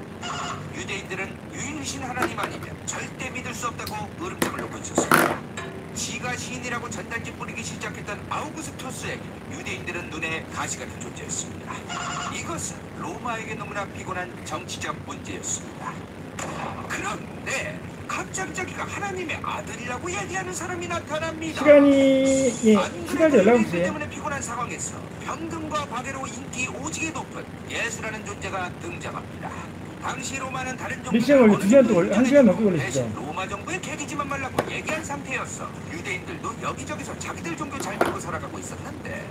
유대인들은 유일신 하나님 아니면 절대 믿을 수 없다고 으름장을 놓고 있었습니다. 지가 신이라고 전단지 뿌리기 시작했던 아우구스투스에게 유대인들은 눈에 가시같은 존재였습니다. 이것은 로마에게 너무나 피곤한 정치적 문제였습니다. 그런데 갑자기 자기가 하나님의 아들이라고 얘기하는 사람이 나타납니다. 시간이 연락주세요. 때문에 피곤한 상황에서 평등과 박애로 인기 오지게 높은 예수라는 존재가 등장합니다. 당시 로마는 다른 미션 원래 2시간 동안 1시간 넘게 걸리시죠. 로마 정부의 개기지만 말라고 얘기한 상태였어. 유대인들도 여기저기서 자기들 종교 잘 믿고 살아가고 있었는데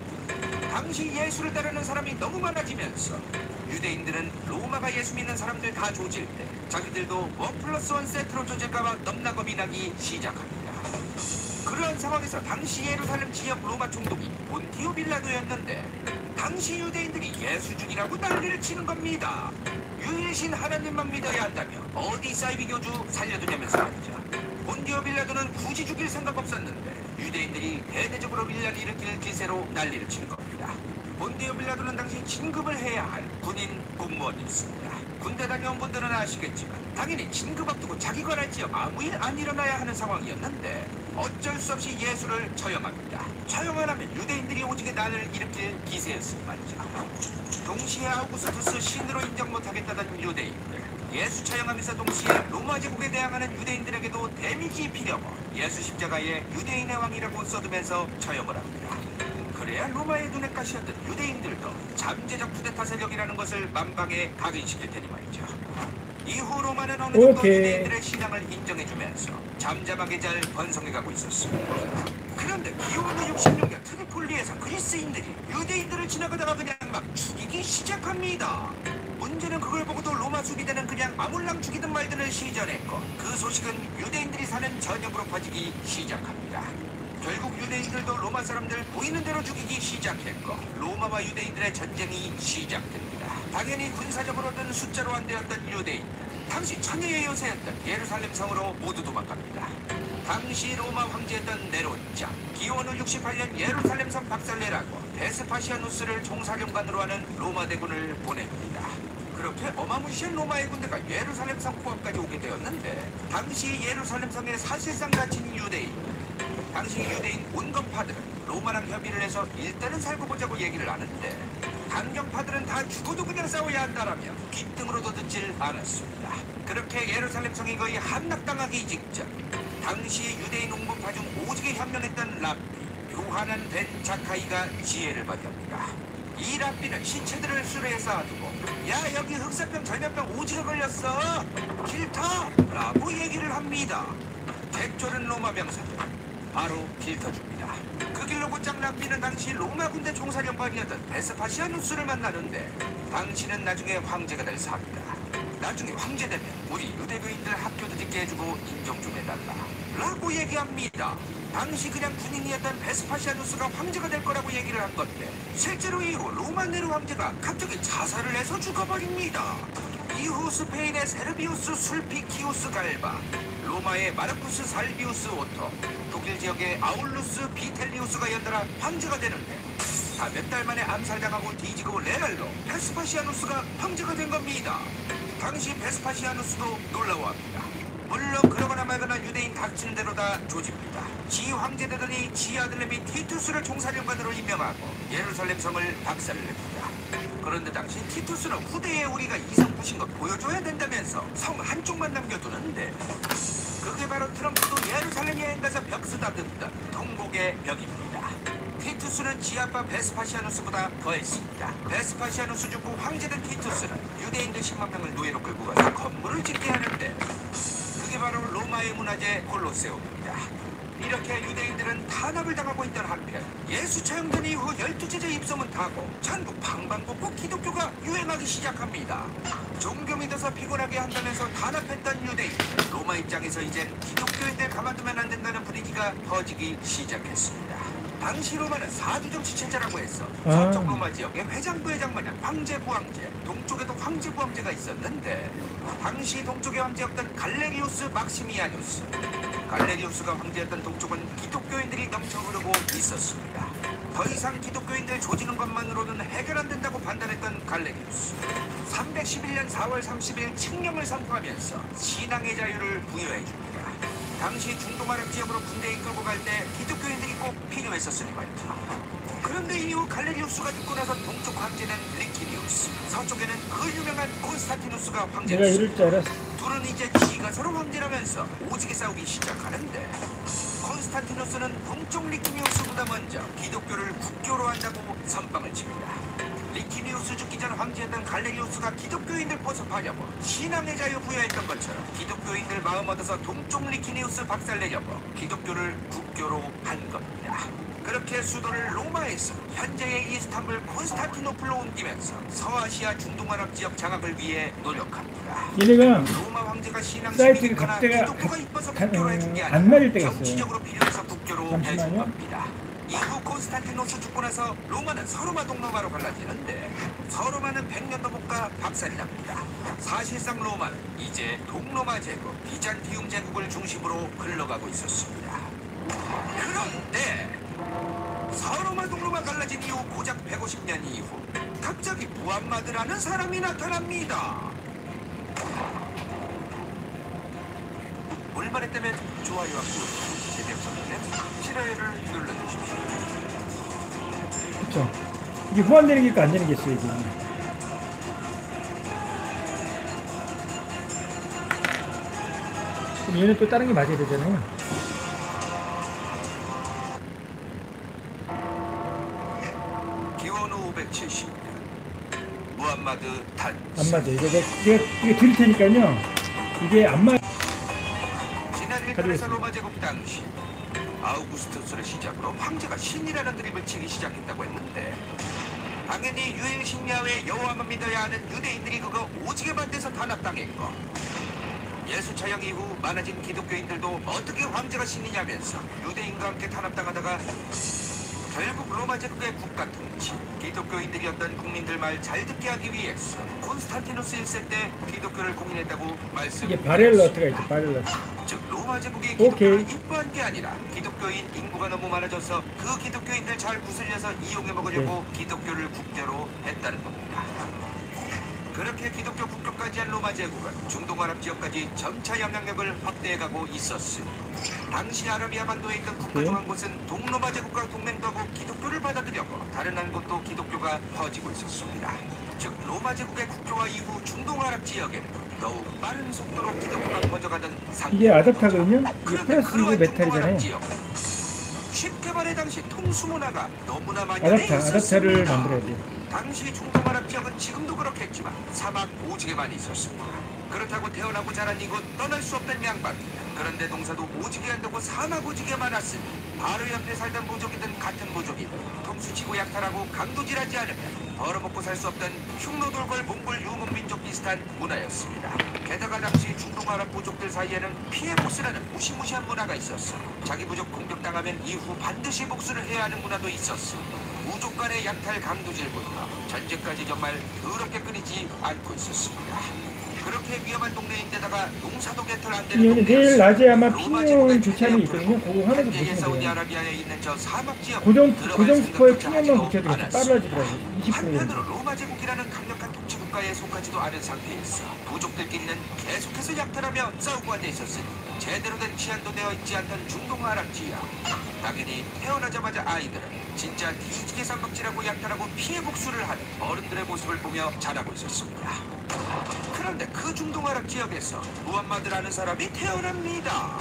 당시 예수를 따르는 사람이 너무 많아지면서 유대인들은 로마가 예수 믿는 사람들 다 조질 때 자기들도 1+1 세트로 조질까봐 넘나 겁이 나기 시작합니다. 그러한 상황에서 당시 예루살렘 지역 로마 총독이 본티오 빌라도였는데 당시 유대인들이 예수 죽이라고 난리를 치는 겁니다. 유일신 하나님만 믿어야 한다며 어디 사이비 교주 살려두냐면서 말이죠. 본티오 빌라도는 굳이 죽일 생각 없었는데 유대인들이 대대적으로 빌라를 일으킬 기세로 난리를 치는 겁니다. 본티오 빌라도는 당시 진급을 해야 할 군인 공무원이었습니다. 군대 다녀온 분들은 아시겠지만 당연히 진급 앞두고 자기 관할 지역 아무 일 안 일어나야 하는 상황이었는데 어쩔 수 없이 예수를 처형합니다. 처형 안 하면 유대인들이 오지게 난을 일으킬 기세였을 말이죠. 동시에 아우구스투스 신으로 인정 못하겠다던 유대인들, 예수 처형하면서 동시에 로마 제국에 대항하는 유대인들에게도 데미지 입히려고 예수 십자가에 유대인의 왕이라고 써두면서 처형을 합니다. 그래야 로마의 눈에 가시였던 유대인들도 잠재적 쿠데타 세력이라는 것을 만방에 각인시킬 테니 말이죠. 이후 로마는 어느 정도 오케이. 유대인들의 신앙을 인정해주면서 잠잠하게 잘 번성해가고 있었습니다. 그런데 기원후 66년 트리폴리에서 그리스인들이 유대인들을 지나가다가 그냥 막 죽이기 시작합니다. 문제는 그걸 보고도 로마 수비대는 그냥 아몰랑 죽이든 말든을 시전했고 그 소식은 유대인들이 사는 전역으로 퍼지기 시작합니다. 결국 유대인들도 로마 사람들 보이는 대로 죽이기 시작했고 로마와 유대인들의 전쟁이 시작됩니다. 당연히 군사적으로든 숫자로 안 되었던 유대인들, 당시 천혜의 요새였던 예루살렘 성으로 모두 도망갑니다. 당시 로마 황제였던 네론자, 기원후 68년 예루살렘 성 박살내라고 베스파시아누스를 총사령관으로 하는 로마 대군을 보냅니다. 그렇게 어마무시한 로마의 군대가 예루살렘 성 코앞까지 오게 되었는데 당시 예루살렘 성에 사실상 갇힌 유대인, 당시 유대인 온건파들은 로마랑 협의를 해서 일단은 살고 보자고 얘기를 하는데 강경파들은 다 죽어도 그냥 싸워야 한다라며 귓등으로도 듣질 않았습니다. 그렇게 예루살렘 성이 거의 함락당하기 직전 당시 유대인 온건파 중 오직에 현명했던 랍비 요하난 벤 자카이가 지혜를 발휘합니다. 이 랍비는 시체들을 수레에 쌓아두고 야 여기 흑사병 전염병 오지게 걸렸어 길터! 라고 얘기를 합니다. 택조른 로마 병사들 바로 길터줍니다. 그 길로 곧장 랍비는 당시 로마 군대 총사령관이었던 베스파시아누스를 만나는데 당신은 나중에 황제가 될 사람이다. 나중에 황제 되면 우리 유대교인들 학교도 짓게 해주고 인정 좀 해달라 라고 얘기합니다. 당시 그냥 군인이었던 베스파시아누스가 황제가 될 거라고 얘기를 한 건데 실제로 이후 로마 네로 황제가 갑자기 자살을 해서 죽어버립니다. 이후 스페인의 세르비우스 술피키우스 갈바, 로마의 마르쿠스 살비우스 오토, 독일 지역의 아울루스 비텔리우스가 연달아 황제가 되는데 다 몇 달 만에 암살당하고 뒤지고 레알로 베스파시아누스가 황제가 된 겁니다. 당시 베스파시아누스도 놀라워합니다. 물론 그러거나 말거나 유대인 닥치는 대로 다 조집니다. 지 황제 되더니 지 아들내미 티투스를 총사령관으로 임명하고 예루살렘 성을 박살냅니다. 그런데 당시 티투스는 후대에 우리가 이성부신 거 보여줘야 된다면서 성 한쪽만 남겨두는데 그게 바로 트럼프도 예루살렘 여행 가서 벽 쓰다듬던 통곡의 벽입니다. 티투스는 지아빠 베스파시아누스보다 더했습니다. 베스파시아누스 죽고 황제된 티투스는 유대인들 10만 명을 노예로 끌고 가서 건물을 짓게 하는데 그게 바로 로마의 문화재 콜로세움입니다. 이렇게 유대인들은 탄압을 당하고 있던 한편 예수 처형된 이후 12제자 입성은 타고 전국 방방곡곡 기독교가 유행하기 시작합니다. 종교 믿어서 피곤하게 한다면서 탄압했던 유대인, 로마 입장에서 이제 기독교인들 가만두면 안 된다는 분위기가 퍼지기 시작했습니다. 당시 로마는 사주정치 체제라고 해서 서쪽 로마 지역에 회장부회장 마냥 황제 부황제, 동쪽에도 황제 부황제가 있었는데 당시 동쪽의 황제였던 갈레리우스 막시미아누스, 갈레리우스가 황제였던 동쪽은 기독교인들이 넘쳐 흐르고 있었습니다. 더 이상 기독교인들 조지는 것만으로는 해결 안 된다고 판단했던 갈레리우스, 311년 4월 30일 칙령을 선포하면서 신앙의 자유를 부여해 줍니다. 당시 중동아랍 지역으로 군대 이끌고 갈 때 기독교인들이 꼭 필요했었으니 말이죠. 그런데 이후 갈레리우스가 죽고 나서 동쪽 황제는 리키니우스, 서쪽에는 그 유명한 콘스탄티누스가 내가 황제였습니다. 이럴 줄 알았어. 둘은 이제 지가 서로 황제라면서 오지게 싸우기 시작하는데 콘스탄티누스는 동쪽 리키니우스보다 먼저 기독교를 국교로 한다고 선빵을 칩니다. 리키니우스 죽기 전 황제였던 갈레리우스가 기독교인들 포섭하려고 신앙의 자유 부여했던 것처럼 기독교인들 마음 얻어서 동쪽 리키니우스 박살내려고 기독교를 국교로 한 겁니다. 그렇게 수도를 로마에서 현재의 이스탄불 콘스탄티노플로 옮기면서 서아시아 중동아랍 지역 장악을 위해 노력합니다. 얘네가 로마 황제가 신앙심이 사이트가 있거나 각자가 기독교가 이뻐서 국교로 해준 게 안 맞을 때가 아니라 있어요. 정치적으로 필요해서 국교로 해준 잠시만요. 겁니다. 이후 콘스탄티노스 죽고 나서 로마는 서로마 동로마로 갈라지는데 서로마는 100년도 못 가 박살이 납니다. 사실상 로마는 이제 동로마 제국, 비잔티움 제국을 중심으로 흘러가고 있었습니다. 그런데 서로마 동로마 갈라진 이후 고작 150년 이후 갑자기 무함마드라는 사람이 나타납니다. 올바랬다면 좋아요와 구독, 재미없었다면 싫어요를 눌러주십시오. 그쵸. 이게 후반되는 게 있고 안 되는 게 있어요, 이게. 그럼 얘는 또 다른 게 맞아야 되잖아요. 1970년 무함마드 탄 안 맞아. 이게 드릴 테니까요. 이게 안 맞아. 지난 1편에서 가져오겠습니다. 로마 제국 당시 아우구스투스를 시작으로 황제가 신이라는 드립을 치기 시작했다고 했는데 당연히 유일신 야훼 여호와만 믿어야 하는 유대인들이 그거 오지게 만들어서 탄압당했고 예수 처형 이후 많아진 기독교인들도 어떻게 황제가 신이냐면서 유대인과 함께 탄압당하다가 결국 로마 제국의 국가 통치, 기독교인들이었던 국민들 말 잘 듣게 하기 위해서 콘스탄티누스 1세 때 기독교를 공인했다고 이게 말씀드렸습니다. 바렐러트가 있죠. 바렐러트. 즉 로마 제국이 오케이. 기독교를 이뻐한 게 아니라 기독교인 인구가 너무 많아져서 그 기독교인들 잘 구슬려서 이용해 먹으려고 기독교를 국교로 했다는 겁니다. 그렇게 기독교 국교까지 한 로마 제국은 중동 아랍 지역까지 점차 영향력을 확대해가고 있었으니 당시 아라비아 반도에 있던 국가 중 한 곳은 동로마 제국과 동맹도 하고 기독교를 받아들였고 다른 한 곳도 기독교가 퍼지고 있었습니다. 즉 로마 제국의 국교화 이후 중동 아랍 지역에는 더욱 빠른 속도로 기독교가 퍼져가던 이게 아답타거든요. 이게 그런데 플러스 이거 그러한 메탈이잖아요. 중동 아랍 지역, 쉽게 말해 당시 통수 문화가 너무나 만연해 아답타를 있었습니다. 만들어야 돼. 당시 중동 아랍 지역은 지금도 그렇겠지만 사막 오지게 많이 있었습니다. 그렇다고 태어나고 자란 이곳 떠날 수 없던 양반. 그런데 농사도 오지게 한다고 사막 오지게 많았으니 바로 옆에 살던 부족이든 같은 부족이든 통수치고 약탈하고 강도질하지 않으면 벌어먹고 살 수 없던 흉노돌골 몽골 유목민족 비슷한 문화였습니다. 게다가 당시 중동 아랍 부족들 사이에는 피해 복수라는 무시무시한 문화가 있었어. 자기 부족 공격당하면 이후 반드시 복수를 해야 하는 문화도 있었어. 부족 간의 약탈 강도질부터 전쟁까지 정말 더럽게 끊이지 않고 있었습니다. 그렇게 위험한 동네인데다가 농사도 개털 안 되는 내일 동네였어. 낮에 아마 로마 피니온 제국의 주차장이 있거든요. 최대 그거 하나도 현재 보시면 돼요. 사우디아라비아에 있는 저 사막 지역 고정 들어갈 스코어에 생각조차 피니온만 하지도 붙여도 않았어. 빨라지더라고요. 20%. 한편으로 로마 제국이라는 강력한 통치 국가에 속하지도 않은 상태에서 부족들끼리는 계속해서 약탈하며 싸우고 앉아 있었으니 제대로 된 치안도 되어 있지 않던 중동 아랍 지역. 당연히 태어나자마자 아이들은 진짜 뒤지게 쌍박질하고 약탈하고 피해 복수를 하는 어른들의 모습을 보며 자라고 있었습니다. 그런데 그 중동 아랍 지역에서 무함마드라는 사람이 태어납니다.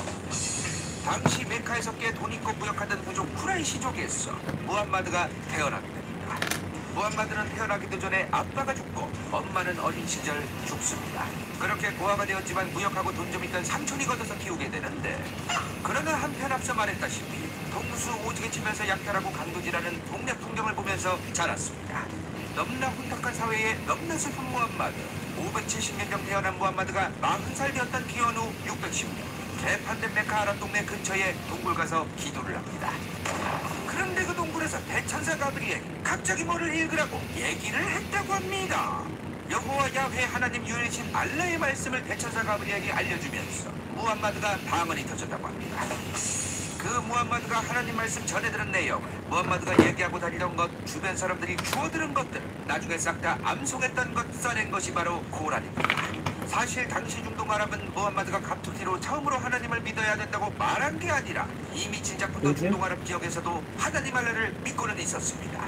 당시 메카에서 꽤 돈 있고 무역하던 부족 쿠라이시족에서 무함마드가 태어나게 됩니다. 무함마드는 태어나기도 전에 아빠가 죽고 엄마는 어린 시절 죽습니다. 그렇게 고아가 되었지만 무역하고 돈 좀 있던 삼촌이 걷어서 키우게 되는데 그러나 한편 앞서 말했다시피 동수 오지게 치면서 약탈하고 강도질하는 동네 풍경을 보면서 자랐습니다. 너무나 혼탁한 사회에 너무나 슬픈 무함마드. 570년경 태어난 무함마드가 40살 되었던 기원 후 610년 개판된 메카 아랍 동네 근처에 동굴 가서 기도를 합니다. 그런데 그 동굴에서 대천사 가브리엘이 갑자기 뭐를 읽으라고 얘기를 했다고 합니다. 여호와 야훼 하나님 유일신 알라의 말씀을 대천사 가브리엘이 알려주면서 무함마드가 방언이 터졌다고 합니다. 그 무함마드가 하나님 말씀 전해 들은 내용을 무함마드가 얘기하고 다니던 것, 주변 사람들이 주워들은 것들, 나중에 싹 다 암송했던 것, 써낸 것이 바로 코란입니다. 사실 당시 중동 아랍은 무함마드가 갑툭튀로 처음으로 하나님을 믿어야 된다고 말한 게 아니라 이미 진작부터 중동 아랍 지역에서도 하나님 알라를 믿고는 있었습니다.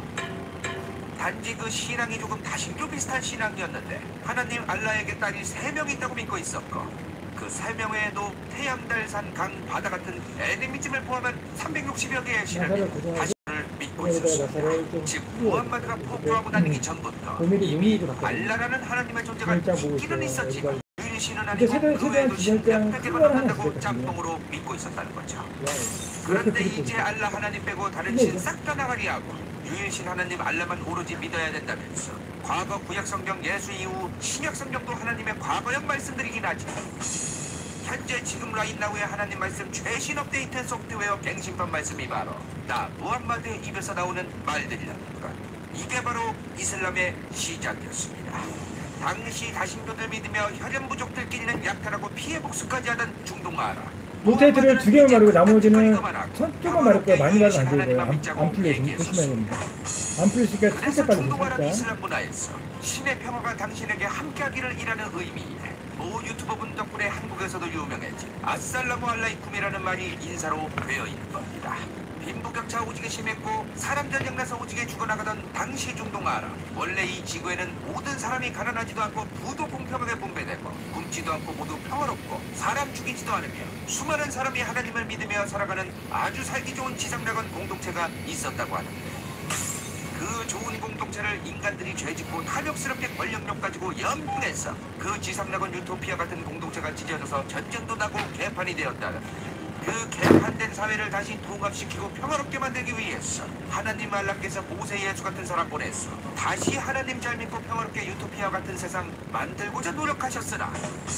단지 그 신앙이 조금 다신교 비슷한 신앙이었는데 하나님 알라에게 딸이 3명 있다고 믿고 있었고 그 3명에도 태양, 달, 산, 강, 바다 같은 애니미즘을 포함한 360여 개의 신을 다신교를 믿고 있었습니다. 즉 무함마드가 포부하고 다니기 전부터 이미 알라라는 하나님의 존재가 있기는 있었지만 유일신은 아니고 그 외에도 신 몇백 개가 넘는다고 짬뽕으로 믿고 있었다는 거죠. 그런데 이제 알라 하나님 빼고 다른 신 싹 다 나가리 하고 유일신 하나님 알라만 오로지 믿어야 된다면서 과거 구약성경 예수 이후 신약성경도 하나님의 과거형 말씀들이긴 하지만 현재 지금 라인나우의 하나님 말씀 최신 업데이트 소프트웨어 갱신판 말씀이 바로 나 무함마드의 입에서 나오는 말들이라는 것. 이게 바로 이슬람의 시작이었습니다. 당시 다신교들 믿으며 혈연 부족들끼리는 약탈하고 피해 복수까지 하던 중동 아랍. 노테이트를 2개만 마르고 나머지는 조금만 마를 거야. 많이 마르면 안 돼요. 안 풀려요. 조심해야 됩니다. 안 풀리니까 살짝 빨리 중동 아랍 살짝. 이슬람 문화에서 신의 평화가 당신에게 함께하기를 이라는 의미에 모 유튜버분 덕분에 한국에서도 유명해진 아살라무 알라이쿰이라는 말이 인사로 되어 있는 겁니다. 빈부격차 오지게 심했고 사람 전쟁 나서 오지게 죽어나가던 당시 중동 아랍. 원래 이 지구에는 모든 사람이 가난하지도 않고 부도 공평하게 분배되고 굶지도 않고 모두 평화롭고 사람 죽이지도 않으며 수많은 사람이 하나님을 믿으며 살아가는 아주 살기 좋은 지상낙원 공동체가 있었다고 하는데 그 좋은 공동체를 인간들이 죄짓고 탐욕스럽게 권력력 가지고 염분해서 그 지상낙원 유토피아 같은 공동체가 찢어져서 전쟁도 나고 개판이 되었다. 그 개판된 사회를 다시 통합시키고 평화롭게 만들기 위해서 하나님 알라께서 모세 예수 같은 사람 보냈어. 다시 하나님 잘 믿고 평화롭게 유토피아 같은 세상 만들고자 노력하셨으나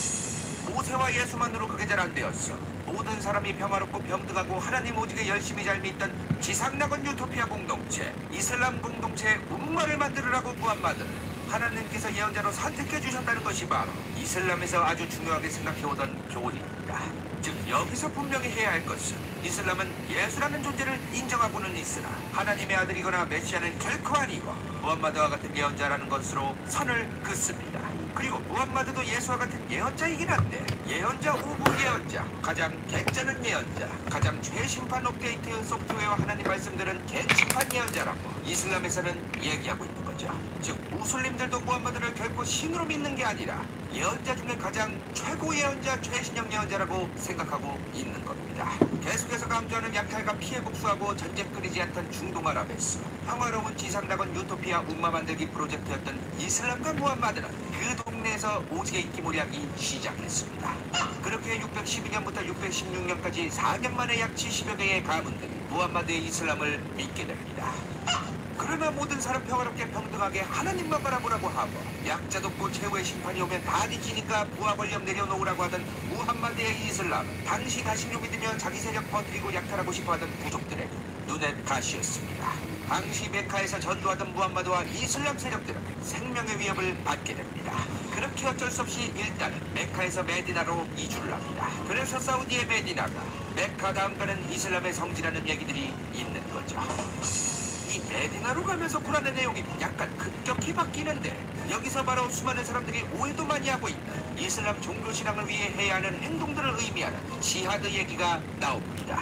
모세와 예수만으로 그게 잘 안 되었어. 모든 사람이 평화롭고 평등하고 하나님 오직에 열심히 잘 믿던 지상낙원 유토피아 공동체, 이슬람 공동체 umma를 만들으라고 무함마드를 하나님께서 예언자로 선택해 주셨다는 것이 바로 이슬람에서 아주 중요하게 생각해오던 교훈입니다. 즉 여기서 분명히 해야 할 것은 이슬람은 예수라는 존재를 인정하고는 있으나 하나님의 아들이거나 메시아는 결코 아니고 무함마드와 같은 예언자라는 것으로 선을 긋습니다. 그리고 무함마드도 예수와 같은 예언자이긴 한데 예언자 오브 예언자, 가장 개쩌는 예언자, 가장 최심판 업데이트 소프트웨어 하나님 말씀들은 개침판 예언자라고 이슬람에서는 얘기하고 있는 거죠. 즉 무슬림들도 무함마드를 결코 신으로 믿는 게 아니라 예언자 중에 가장 최고 예언자, 최신형 예언자라고 생각하고 있는 겁니다. 계속해서 강조하는 약탈과 피해 복수하고 전쟁 끊이지 않던 중동아랍에서 평화로운 지상낙원 유토피아 umma 만들기 프로젝트였던 이슬람과 무함마드는 그 동네에서 오직의 인기몰이하기 시작했습니다. 그렇게 612년부터 616년까지 4년 만에 약 70여 개의 가문들이 무함마드의 이슬람을 믿게 됩니다. 그러나 모든 사람 평화롭게 평등하게 하나님만 바라보라고 하고 약자도 없고 최후의 심판이 오면 다 뒤지니까 부하 권력 내려놓으라고 하던 무함마드의 이슬람, 당시 가신료 믿으며 자기 세력 퍼뜨리고 약탈하고 싶어하던 부족들에게 눈의 가시였습니다. 당시 메카에서 전도하던 무함마드와 이슬람 세력들은 생명의 위협을 받게 됩니다. 그렇게 어쩔 수 없이 일단은 메카에서 메디나로 이주를 합니다. 그래서 사우디의 메디나가 메카 다음가는 이슬람의 성지라는 얘기들이 있는 거죠. 이 메디나로 가면서 쿠란의 내용이 약간 급격히 바뀌는데 여기서 바로 수많은 사람들이 오해도 많이 하고 있는 이슬람 종교 신앙을 위해 해야 하는 행동들을 의미하는 지하드 얘기가 나옵니다.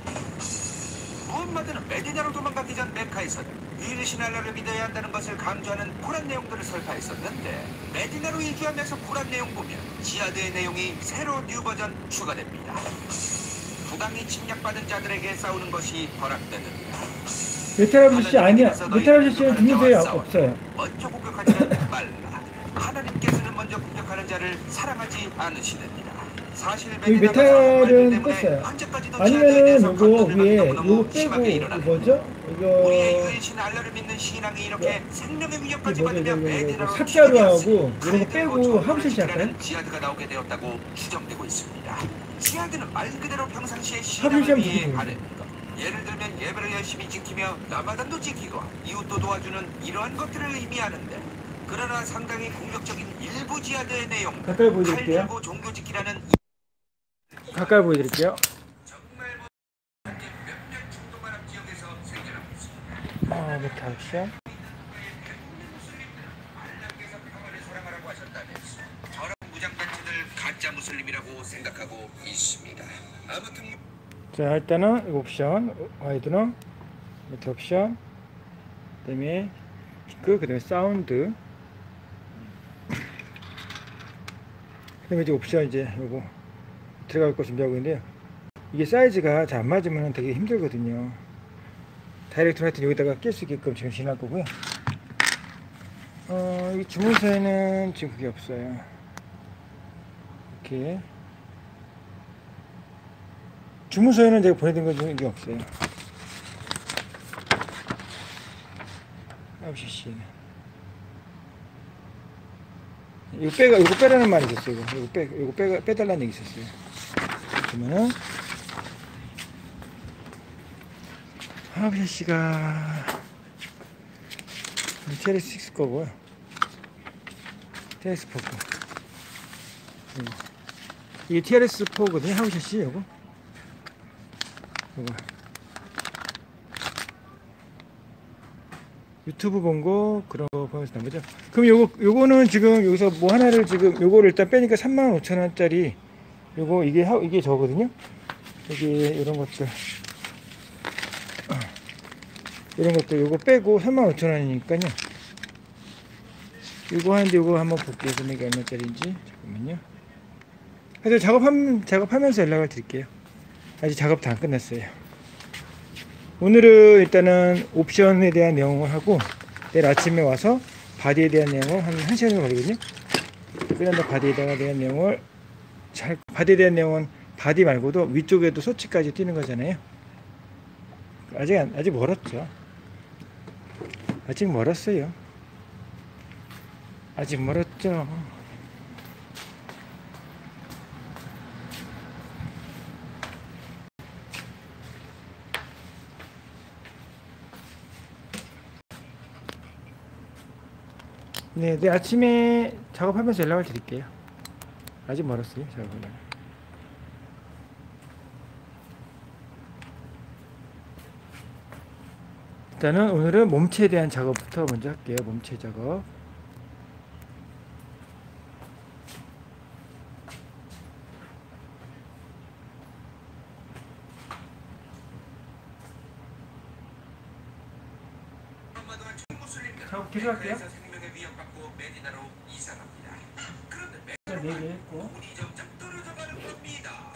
무함마드는 메디나로 도망가기 전 메카에서는 유일신 알라를 믿어야 한다는 것을 강조하는 쿠란 내용들을 설파했었는데 메디나로 이주하면서 쿠란 내용 보면 지하드의 내용이 새로 뉴 버전 추가됩니다. 부당히 침략받은 자들에게 싸우는 것이 허락됩니다. 메타라브시 아니야. 메타라브시는 중요성이 없어요. 먼저 공격하지는 말라. 하나님께서는 먼저 공격하는 자를 사랑하지 않으시느니라. 사실 여기 메탈은 뺐어요. 아니면은 요거 위에 요거 빼고 뭐죠? 우리의 이거 유일신 알라를 믿는 신앙이 이렇게 생명의 위협까지 받으면 메디나로 삽자루하고 이런 거 빼고 하우스시 할까요? 지하드가 나오게 되었다고 추정되고 있습니다. 지하드는 말 그대로 평상시에 신앙을 위해 하는 것. 예를 들면 예배를 열심히 지키며 라마단도 지키고 이웃도 도와주는 이러한 것들을 의미하는데 그러나 상당히 공격적인 일부 지하드의 내용 가까이 보여드릴게요. 칼 들고 종교 지키라는 가까이 보여드릴게요. 정말 몇몇 중동아랍 지역에서 생겨나고 있습니다. 메타라브시. 알라께서 평화를 사랑하라고 하셨다면서 저런 무장단체들 가짜 무슬림이라고 생각하고 있습니다. 아무튼 자, 일단은 이거 옵션, 와이드너, 메타 옵션, 그 다음에 핑크, 그 다음에 사운드, 그 다음에 이제 옵션 이제 요거 들어갈 거 준비하고 있는데요. 이게 사이즈가 잘 안 맞으면 되게 힘들거든요. 다이렉트 하여튼 여기다가 낄 수 있게끔 지금 진할 거고요. 이 주문서에는 지금 그게 없어요. 이렇게. 주문서에는 제가 보내드린 것 중에 이게 없어요. 9cc는. 이거 빼라는 말이 있었어요. 이거 빼달라는 얘기 있었어요. 그러면은, 9cc가, TRS6 거고요. TRS4 거. 이게 TRS4거든요. 9cc, 요거. 유튜브 본 거 그런 거 보면서 난 거죠. 그럼 요거는 지금 여기서 뭐 하나를 지금 요거를 일단 빼니까 35,000원짜리 요거 이게 저거든요. 여기 이런 것들 요거 빼고 35,000원이니까요. 요거 하는데 요거 한번 볼게요. 금액이 얼마짜리인지 잠깐만요. 그래서 작업하면서 연락을 드릴게요. 아직 작업 다 안 끝났어요. 오늘은 일단은 옵션에 대한 내용을 하고 내일 아침에 와서 바디에 대한 내용을 한 1시간 정도 걸리거든요. 그런데 바디에다가 대한 내용을 바디에 대한 내용은 바디 말고도 위쪽에도 소치까지 뛰는 거잖아요. 아직 멀었죠. 아직 멀었어요. 아직 멀었죠. 네, 내일 아침에 작업하면서 연락을 드릴게요. 아직 멀었어요, 작업은. 일단은 오늘은 몸체에 대한 작업부터 먼저 할게요. 몸체 작업. 작업 계속할게요. 생명에 위협받고 메디나로 이사합니다. 그런데 네개 했고. 운이 점점 떨어져가는 겁니다.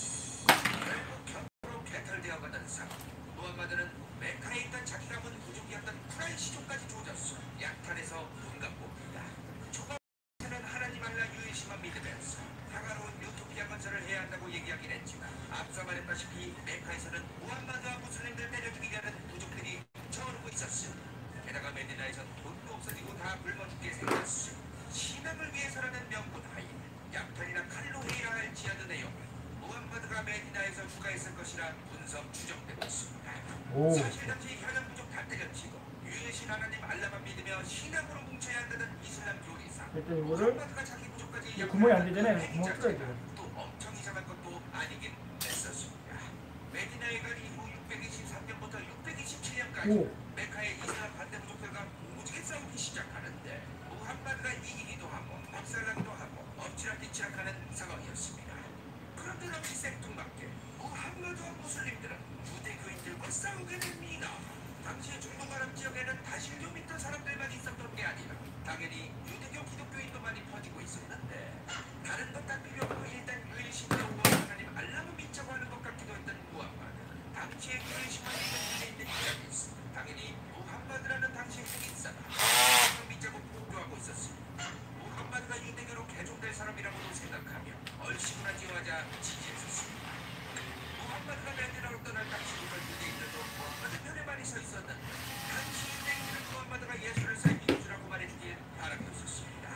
결국 격으로 개털되어가던 상황. 무함마드는 메카에 있던 자기 가문 부족이었던 쿠라이시족까지 조졌어. 약탈해서 눈 감봅니다. 초반에는 하나님 알라 유일신만 믿으면서 다가로운 유토피아 건설을 해야 한다고 얘기하긴 했지만 앞서 말했다시피 메카에서는 무함마드와 무슬림들 때려 죽이려는 부족들이 뭉쳐오르고 있었어. 게다가 메디나에선 돈도 없어지고 다 굶어 죽게 생겼어. 신앙을 위해서라는 명분 하에 약탈이나 칼로 해야 할 지하드 내용을 무함마드가 메디나에서 추가했을 것이라 분석 추정되고 있습니다. 오. 사실 당시 현역 부족 다 때려치고 유일신 하나님 알라만 믿으며 신앙으로 뭉쳐야 한다는 이슬람 교리상 일단 이거를 무함마드가 자기 부족까지 이 구멍이 안 되잖아요. 구멍 뚫어야 돼요. 또 엄청 이상한 것도 아니긴 했었습니다. 메디나에 간 이후 623년부터 627년까지 오. 메카의 이슬람 반대 부족들과 오지게 싸우기 시작하는데 무함마드가 이기기도 하고 박살나기도 하고 엎치락뒤치락하는 상황이었습니다. 그런데 역시 생뚱맞게 무함마드와 무슬림들은 유대교인들과 싸우게 됩니다. 당시 중동 아랍 지역에는 다신교 믿던 사람들만 있었던 게 아니라 당연히 유대교 기독교인도 많이 퍼지고 있었는데 다른 것 다 필요 없고 일단 유일신과 하나님 알라만 믿자고 하는 것 같기도 했던 무함마드. 당시에 유일신만 믿는 유대인들 입장에서 당연히 무함마드라는 당시 핵인사가 믿자고 보도하고 있었습니다. 무함마드가 유대교로 개종될 사람이라고도 생각하며 얼씨구나지어하자 지지했었습니다. 무함마드가 메디나로 떠날 당시 유대인들도 무함마드 편에 많이 서 있었는데 당시 유대인들은 무함마드가 예수를 살 민주라고 말해주길 바라고 있었습니다.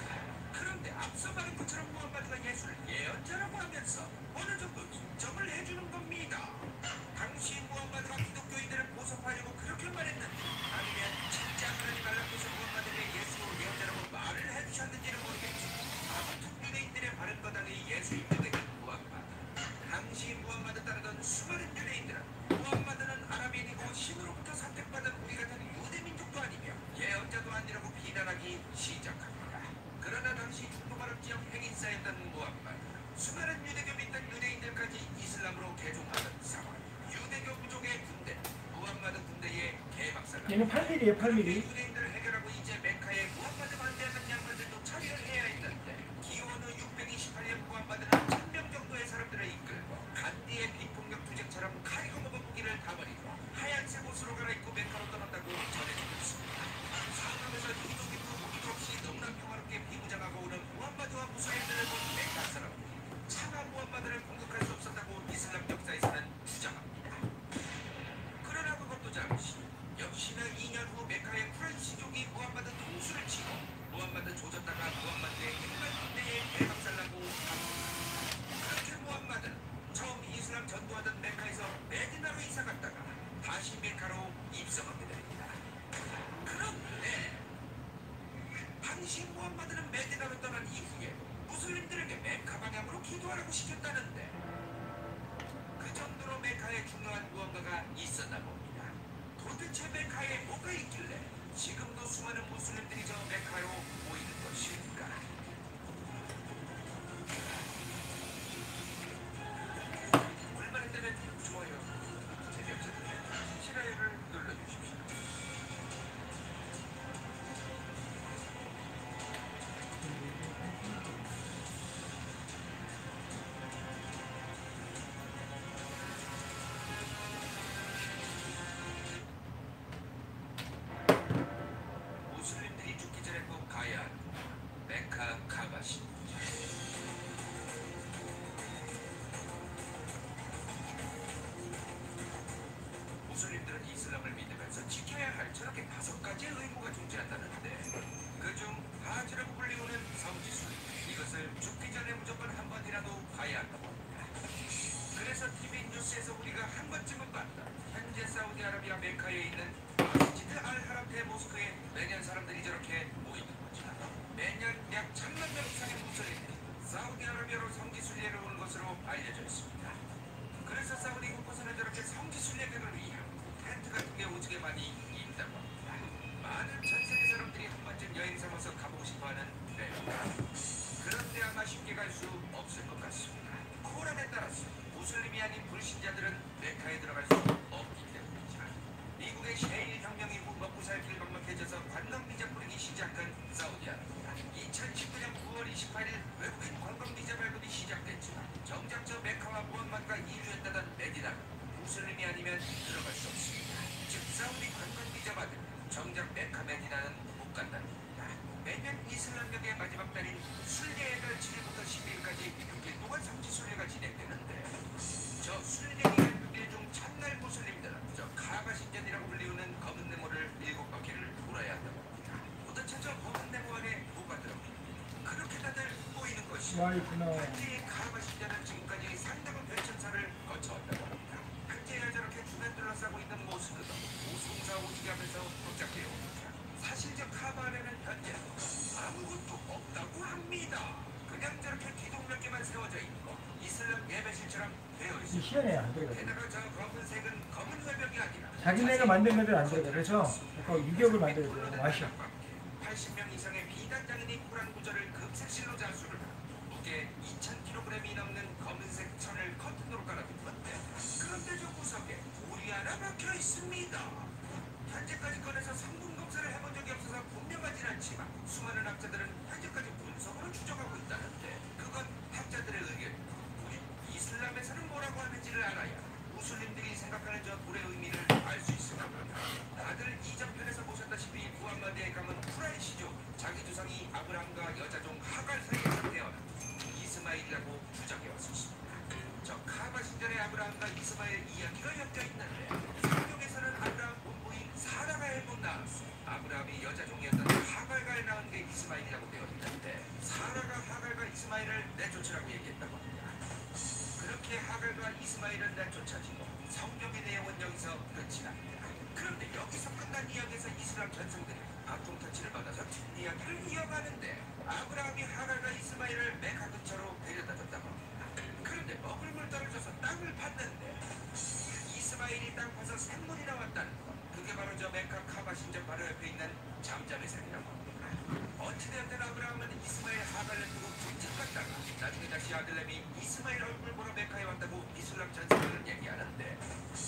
그런데 앞서 말한 것처럼 무함마드가 예수를 예언자라고 하면서 어느 정도 인정을 해주는 겁니다. 당시 무함마드가 기독교인들을 보석하려고 그렇게 말했는데 아니면 진짜 하나님 알라께서 무함마드를 예수 예언자라고 말을 해주셨는지는 모르겠지만 아무튼 유대인들의 바른 거당이 예수인 유대인 무함마드. 당시 무함마드 따르던 수많은 유대인들은 무함마드는 아랍인이고 신으로부터 선택받은 우리 같은 유대 민족도 아니며 예언자도 아니라고 비난하기 시작합니다. 그러나 당시 중동 아랍 지역 핵인사였던 무함마드 수많은 유대교 믿던 유대인들까지 이슬람으로 개종하는 상황. 유대교 부족의 군대 무함마드 군대의 개박살나. 얘는 8mm에요, 8mm. 유대인들을 해결하고 이제 메카에 무함마드 반대하는 양반들도 처리를 해야 했는데 기원 후 628년 무함마드는 1000명 정도의 사람들을 이끌고 간디의 비폭력 투쟁처럼 카리고 먹은 무기를 다 버리고 하얀색 옷으로 갈아입고 메카로 떠난다고 전해지고 있습니다. 상암에서 기도 깊고 무기도 없이 너무나 평화롭게 비무장하고 오는 무함마드와 무슬림들을 본 메카 사람들이 차마 무함마드를 공격할 수 없었다고 이슬람 역사에서는 주장합니다. 그러나 그것도 잠시 역시나 2년 후 메카의 쿠라이시족이 무함마드 통수를 치고 무함마드 조졌다가 무함마드의 핵만 군대에 대박살나고 그렇게 무함마드는 처음 이슬람 전도하던 메카에서 메디나로 이사갔다가 다시 메카로 입성하게 됩니다. 그런데 당시 무함마드는 메디나로 떠난 이후에 무슬림들에게 메카 방향으로 기도하라고 시켰다는데 그 정도로 메카에 중요한 무언가가 있었나 봅니다. 도대체 메카에 뭐가 있길래 지금도 수많은 무슬림들이 저 메카로 모이는 것일까? 얼마나 때면 좋아요. 재미없었는데 싫어요를 눌러주십시오. 뉴스에서 우리가 한 번쯤은 봤다. 현재 사우디아라비아 메카에 있는 마스지드 알하람의 모스크에 매년 사람들이 저렇게 모이는 거죠. 매년 약 1,000만 명 이상의 무슬림들이 사우디아라비아로 성지순례를 오는 것으로 알려져 있습니다. 그래서 사우디 곳곳에는 저렇게 성지순례객을 위한 텐트 같은 게 오지게 많이 있다고 합니다. 많은 전 세계 사람들이 한 번쯤 여행 삼아서 가보고 싶어하는 메카. 그런데 아마 쉽게 갈 수 없을 것 같습니다. 코란에 따라서 무슬림이 아닌 불신자들은 메카에 들어갈 수 없기 때문이죠. 미국의 셰일 혁명 이후 먹고 살 길이 막막해져서 관광 비자 뿌리기 시작한 사우디아라비아. 2019년 9월 28일 외국인 관광 비자 발급이 시작됐지만 정작 저 메카와 무함mad과 이주했다던 메디나는 무슬림이 아니면 들어갈 수 없습니다. 즉 사우디 관광 비자 받으면 정작 메카 메디나는 못 간다는 겁니다. 매년 이슬람교의 마지막 달인 순례의 달 7일부터 12일까지 6일 동안 성지순례가 진행되는데 저 순례 기간 6일 중 첫날 무슬림들은 저 카바 신전이라고 불리우는 검은 네모를 7바퀴를 돌아야 한다고 합니다. 도대체 저 검은 네모 안에 뭐가 들어있는지 그렇게 다들 보이는 것이 와 있구나. 현재의 카바 신전은 지금까지 상당한 변천사를 거쳐왔다고 합니다. 현재야 저렇게 주변 둘러싸고 있는 모습도 오송사 오지게 하면서 복잡해요. 사실 저 카바 안에는 현재 아무것도 없다고 합니다. 그냥 저렇게 기둥 몇 개만 세워져 있고 이슬람 예배실처럼 되어 이 있습니다. 시연에 안 들어가. 게다가 저 검은색은 검은 회벽이 아니라 자기네가 만든 애들 안 들어가. 그래서 약간 유격을 만들어야 돼요. 맛이야. 80명 이상의 비단 장인이 코란 구절을 금색실로 자수를 하고 무게 2,000kg이 넘는 검은색 천을 커튼으로 깔아둔 건데 그런데 저 구석에 돌이 하나 박혀 있습니다. 현재까지 꺼내서 성분 검사를 해본 적이 없어서 분명하진 않지만 수많은 학자들은 현재까지 분석으로 추정하고 있다는데 그건 학자들의 의견입니다. 우리 이슬람에서는 뭐라고 하는지를 알아야 무슬림들이 생각하는 저 돌의 의미를 알 수 있을 겁니다. 다들 이전 편에서 보셨다시피 무함마드의 가문 쿠라이시족 자기 조상이 아브람과 여자종 하갈 사이에서 태어난 이스마일이라고 주장해 왔었습니다. 저 카바 신전의 아브라함과 이스마엘 이야기가 엮여 있는데 성경에서는 아브라함 본부인 사라가를 못 낳았어. 아브라함이 여자종이었던 하갈갈 낳은 게 이스마일이라고 되어 있는데 사라가 하갈과 이스마일을 내쫓으라고 얘기했다고 합니다. 그렇게 하갈과 이스마일은 내쫓아지고 성경의 내용은 여기서 끝이 납니다. 그런데 여기서 끝난 이야기에서 이스라엘 전성들이 바통터치를 받아서 뒷이야기를 이어가는데 아브라함이 하갈과 이스마일을 메카 근처로 데려다줬다고 합니다. 그런데 먹을 물 떨어져서 땅을 팠는데 이스마일이 땅 파서 샘물이 나왔다는 것. 그게 바로 저 메카 카바 신전 바로 옆에 있는 잠잠의 샘이라고 합니다. 어찌되었든 아브라함은 이스마엘 하갈을 두고 둥직 갔다가 나중에 다시 아들내미 이스마엘 얼굴 보러 메카에 왔다고 이슬람 전설들은 얘기하는데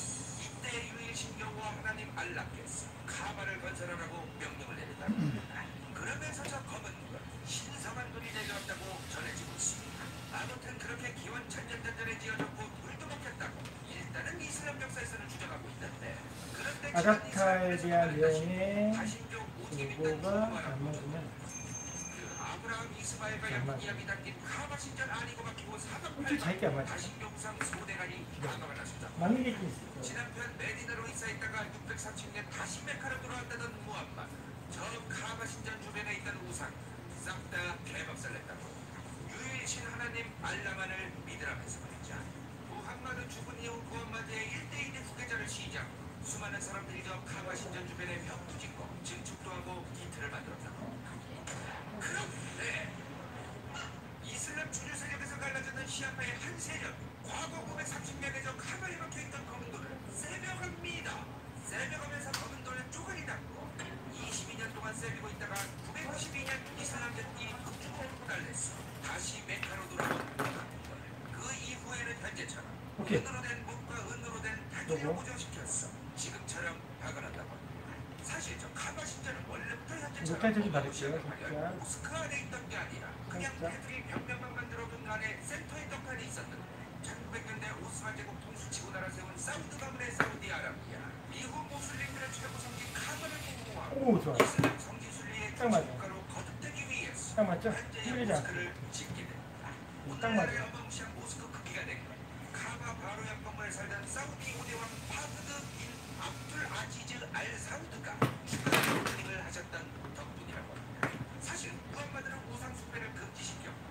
이때 유일신 여호와 하나님 알라께서 카바를 건설하라고 명령을 내렸다고 합니다. 그러면서 저 검은 물은 신성한 돌이 내려왔다고 전해지고 있습니다. 아무튼 그렇게 기원 1000년 전에 지어졌고 물도 먹혔다고 일단은 이슬람 역사에서는 주장하고 있는데 그런데 아가타에 대한 내용의 다신족 오직이 요거가 안 맞으면 아브라함 이스마엘과 야곱 이야기 담긴 카바 신전 아니고 막히고 솔직히 자기가 안 사방팔방 맞아. 다신교상 소대간이 가마가 났습니다. 맞는 게 있긴 있어. 지난편 메디나로 이사했다가 630년 다시 메카로 돌아왔다던 무함마드 저 카바 신전 주변에 있던 우상 싹 다 개박살냈다고 유일신 하나님 알라만을 믿으라면서 말이죠. 무함마드 죽은 이후 무함마드의 1대1의 후계자를 시작 수많은 사람들이 저 카바 신전 주변에 벽도 짓고 증축도 하고 기틀을 만들었다고. 그런데 이슬람 주류 세력에서 갈라졌던 시아파의 한 세력 과거 930년에 저 카바에 박혀있던 검은 돌을 세벼갑니다. 세벼가면서 검은 돌을 쪼가리 닦고 22년 동안 세비고 있다가 992년 이슬람전이 급주공으로 날렸어. 다시 메카로 돌아온 그 이후에는 현재처럼 오케이. 은으로 된 목과 은으로 된 달돌로 고정시켰어. 지금처럼 박아놨다고 합니다. 사실 저 카바 신전은 원래부터 현재처럼 여기까지 좀 받을게요, 진짜. 모스크 안에 있던 게 아니라 그냥 진짜. 패들이 벽면만 만들어둔 안에 센터에 떡하니 있었는데 1900년대 오스만 제국 통수치고 나라 세운 사우드 가문의 사우디아라비아 미국 무슬림들의 최고 성지 카바를 공모하고 오, 좋아. 이슬람 성지 순리의 딱 맞아. 국가로 거듭되기 위해서 딱 맞죠? 현재의 틀리지 않고. 모스크를 짓게 됩니다. 딱 오늘날의 맞아. 어마무시한 모스크 크기가 된 것. 카바 바로 옆 건물에 살던 사우디 5대왕 파흐드 빈 압둘 아지즈 알 사우드가 추가 건립을 하셨던 덕분이라고 합니다. 사실 무함마드는 우상 숭배를 금지시켰고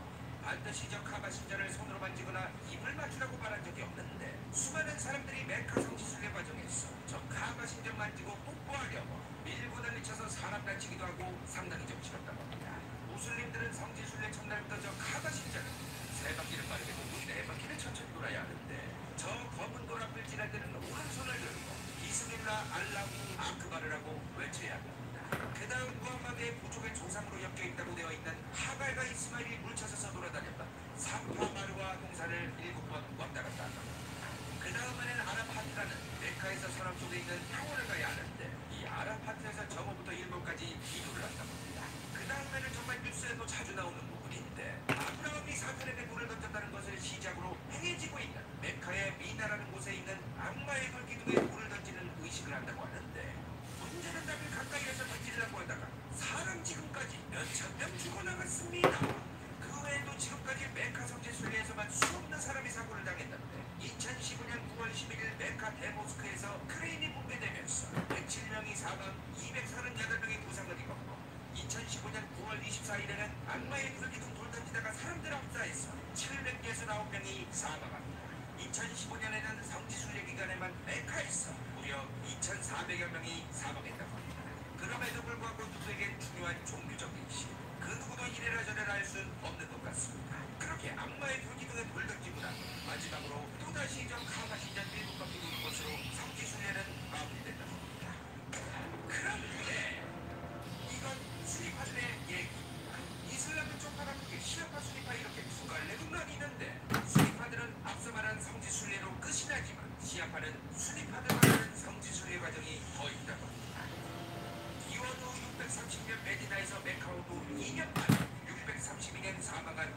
반드시 저 카바 신전을 손으로 만지거나 입을 맞추라고 말한 적이 없는데 수많은 사람들이 메카 성지순례 과정에서 저 카바 신전 만지고 뽀뽀하려고 밀고 난리쳐서 사람 다치기도 하고 상당히 좀 싫었다고 합니다. 무슬림들은 성지순례 첫날부터 저 카바 신전을 세 바퀴를 빠르게 돌고 네 바퀴를 천천히 돌아야 하는데 저 검은 돌 앞을 지날 때는 오른손을 들고 비스밀라 알라후 아크바를 하고 외쳐야 합니다. 그 다음 무함마드의 부족의 조상으로 엮여있다고 되어 있는 하갈과 이스마일이 물차서서 돌아다녔다. 사파마르와 동산을 7번 왔다 갔다 한다. 그 다음에는 아라파트라는 메카에서 서남 쪽에 있는 타워를 가야 하는데 이 아라파트에서 저거부터 일본까지 이동을 한다고 합니다. 그 다음에는 정말 뉴스에도 자주 나오는 부분인데 아브라함이 사탄에게 물을 던졌다는 것을 시작으로 행해지고 있는 메카의 미나라는 곳에 있는 악마의 돌기둥에 물을 던지는 의식을 한다고 하는데 문제는 답을 가까이에서 던지려고 하다가 사람 지금까지 몇천 명 죽어나갔습니다. 그 외에도 지금까지 메카 성지순례에서만 수없는 사람이 사고를 당했는데 2015년 9월 11일 메카 대모스크에서 크레인이 붕괴되면서 107명이 사망, 238명이 부상을 입었고 2015년 9월 24일에는 악마의 불기둥 돌 던지다가 사람들 압사해서 769명이 사망합니다. 2015년에는 성지순례 기간에만 메카에서 무려 2,400여 명이 사망했다고 합니다. 그럼에도 불구하고 누구에겐 중요한 종교적 인식, 그 누구도 이래라 저래라 할 수는 없는 것 같습니다. 그렇게 악마의 불기둥에 돌 던지고 난 마지막으로 또다시 저 카바 신전 7바퀴 도는 것으로 성지순례는 마무리된다고 합니다. 그런데 이건 수리파들의 얘기. 이슬람은 쪽파가국의 시아파 수리파 이렇게 두 갈래로 나뉘는데 수리파들은 앞서 말한 성지순례로 끝이 나지만 시아파는 수리파들만한 성지순례 과정이 더 있다고 합니다. 기원 후 630년 메디나에서 메카오도 2년 만에 632년 사망한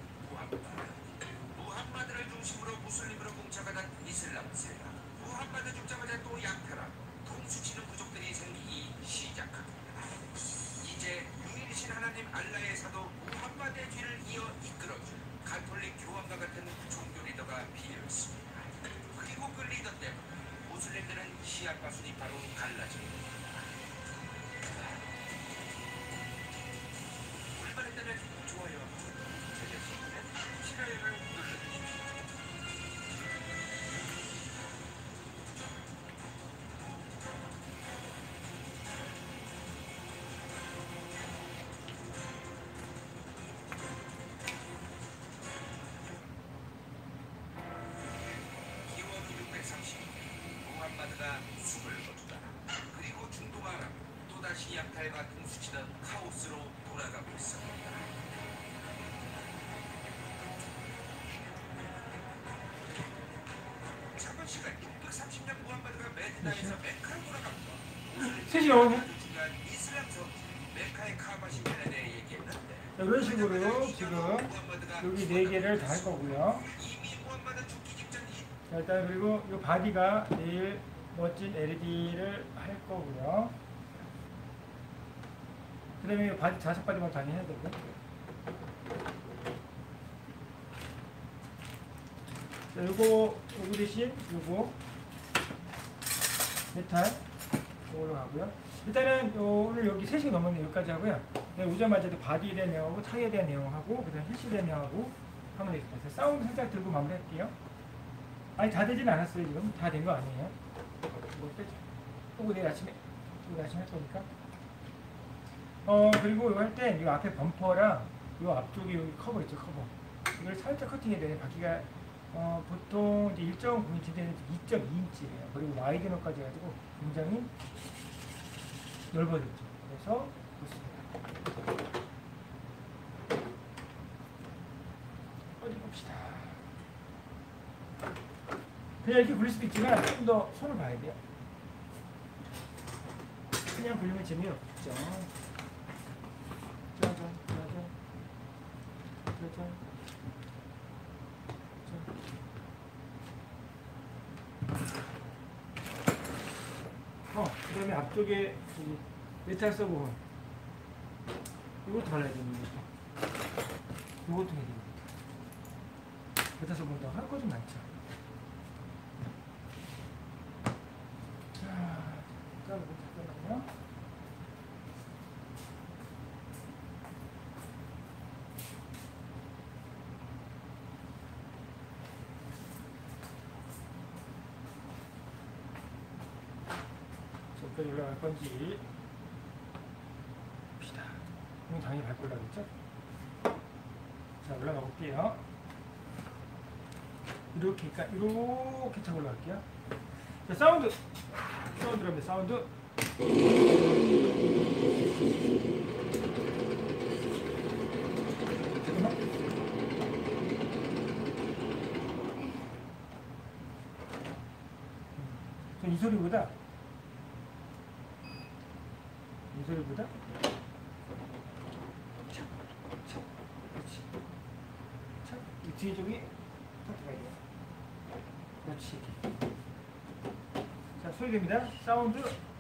무함마드를 중심으로 무슬림으로 뭉쳐가던 이슬람 세력. 무함마드 죽자마자 또 약탈하고 통수치는 부족들이 생기기 시작합니다. 이제 유일신 하나님 알라의 사도 무함마드의 뒤를 이어 이끌어줄 가톨릭 교황과 같은 종교 리더가 필요했습니다. 그리고 그 리더 때문에 무슬림들은 시아파 수니파로 갈라집니다. 올바랬다면 좋아요, 제작진은 싫어요를 눌러주십시오. 무함마드가 숨을 거두다. 그리고 중동 아랍 또다시 약탈과 통수치던 카오스로 돌아가고 있습니다. 저번 시간 630년 무함마드가 메디나에서 메카로 돌아갑니다. 3시 넘었네. 중간 이슬람 성지 메카의 카바 신전에 대해 얘기했는데 이런 식으로 지금 여기 4개를 다 할 거고요. 이미 무함마드 죽기 직전 자, 일단 그리고 이 바디가 내일 멋진 LED를 할 거고요. 그 다음에 바디 자석 바디만 당연히 해야 되고. 자, 요거 대신 요거 메탈 요걸로 가고요. 일단은 오늘 여기 3시간 넘었네요. 여기까지 하고요. 내일 오자마자도 바디에 대한 내용하고 타이에 대한 내용하고 그 다음 힐시에 대한 내용하고 하면 되겠습니다. 사운드 살짝 들고 마무리할게요. 아니 다 되진 않았어요. 지금 다 된 거 아니에요. 이거 빼죠. 또 내일 아침에 할 거니까. 그리고 이거 할 때 이 앞에 범퍼랑 이 앞쪽에 여기 커버 있죠. 커버 이걸 살짝 커팅해야 돼요. 바퀴가 보통 이제 1.9인치 되는 2.2인치예요. 그리고 와이드너까지 해가지고 굉장히 넓어졌죠. 그래서 그렇습니다. 어디 봅시다. 그냥 이렇게 굴릴 수도 있지만 좀 더 손을 봐야 돼요. 그냥 굴리면 재미없죠. 짜잔, 짜잔, 짜잔, 그 다음에 앞쪽에 메탈 서버 이것도 발라야 됩니다. 이것도 해야 됩니다. 메탈 서버도 할 거 좀 많죠. 잠깐만요. 여기까지 올라갈 건지 봅시다. 이건 당연히 밟고 올라가겠죠? 자, 올라가 볼게요. 이렇게 차고 올라갈게요. 자, 사운드랍니다. 사운드. 잠깐만. 이 소리보다 그렇지. 이 뒤에 쪽이 탁 들어가야 돼요. 그렇지. 자, 소리 됩니다. 사운드.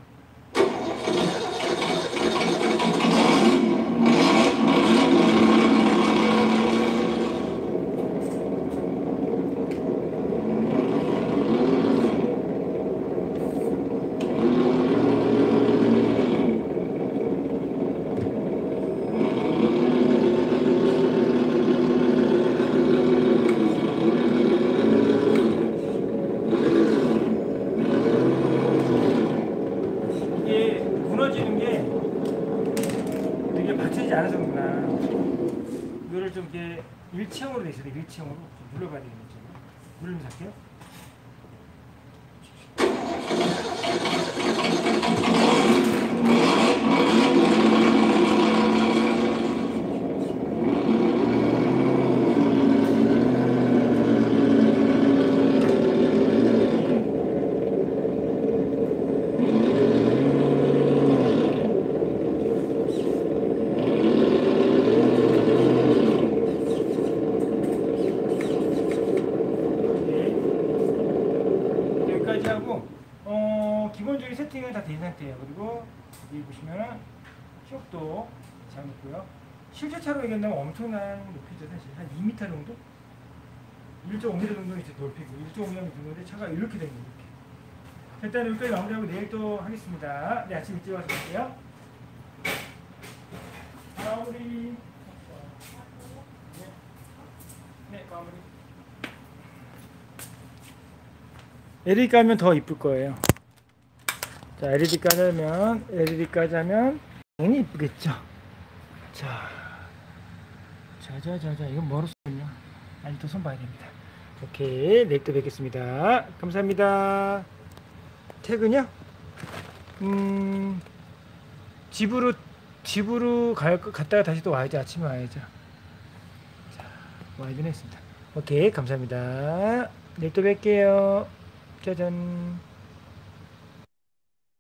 이게 무너지는 게 이게 받쳐지지 않아서 그런구나. 이거를 좀 이렇게 일체형으로 돼 있어요. 일체형으로 좀 눌러봐야 되겠죠. 누르면서 할게요. 여기까지 하고 기본적인 세팅은 다 된 상태예요. 그리고 여기 보시면은 쇼도 잘 놓고요. 실제 차로 얘기한다면 엄청난 높이죠. 사실 한 2m 정도? 1.5m 정도는 이제 높이고 1.5m 정도인데 차가 이렇게 된 거예요. 이렇게. 일단 여기까지 마무리하고 내일 또 하겠습니다. 네, 아침 일찍 와서 볼게요. 마무리. 네, 마무리. LED 까면 더 이쁠 거예요. 자, LED까지 하면 당연히 이쁘겠죠. 자, 이건 뭐로 쓰냐? 아직도 손 봐야 됩니다. 오케이, 내일 또 뵙겠습니다. 감사합니다. 퇴근요? 집으로 갔다가 다시 또 와야죠. 아침에 와야죠. 자, 와야긴 했습니다. 오케이, 감사합니다. 내일 또 뵐게요. 짜잔.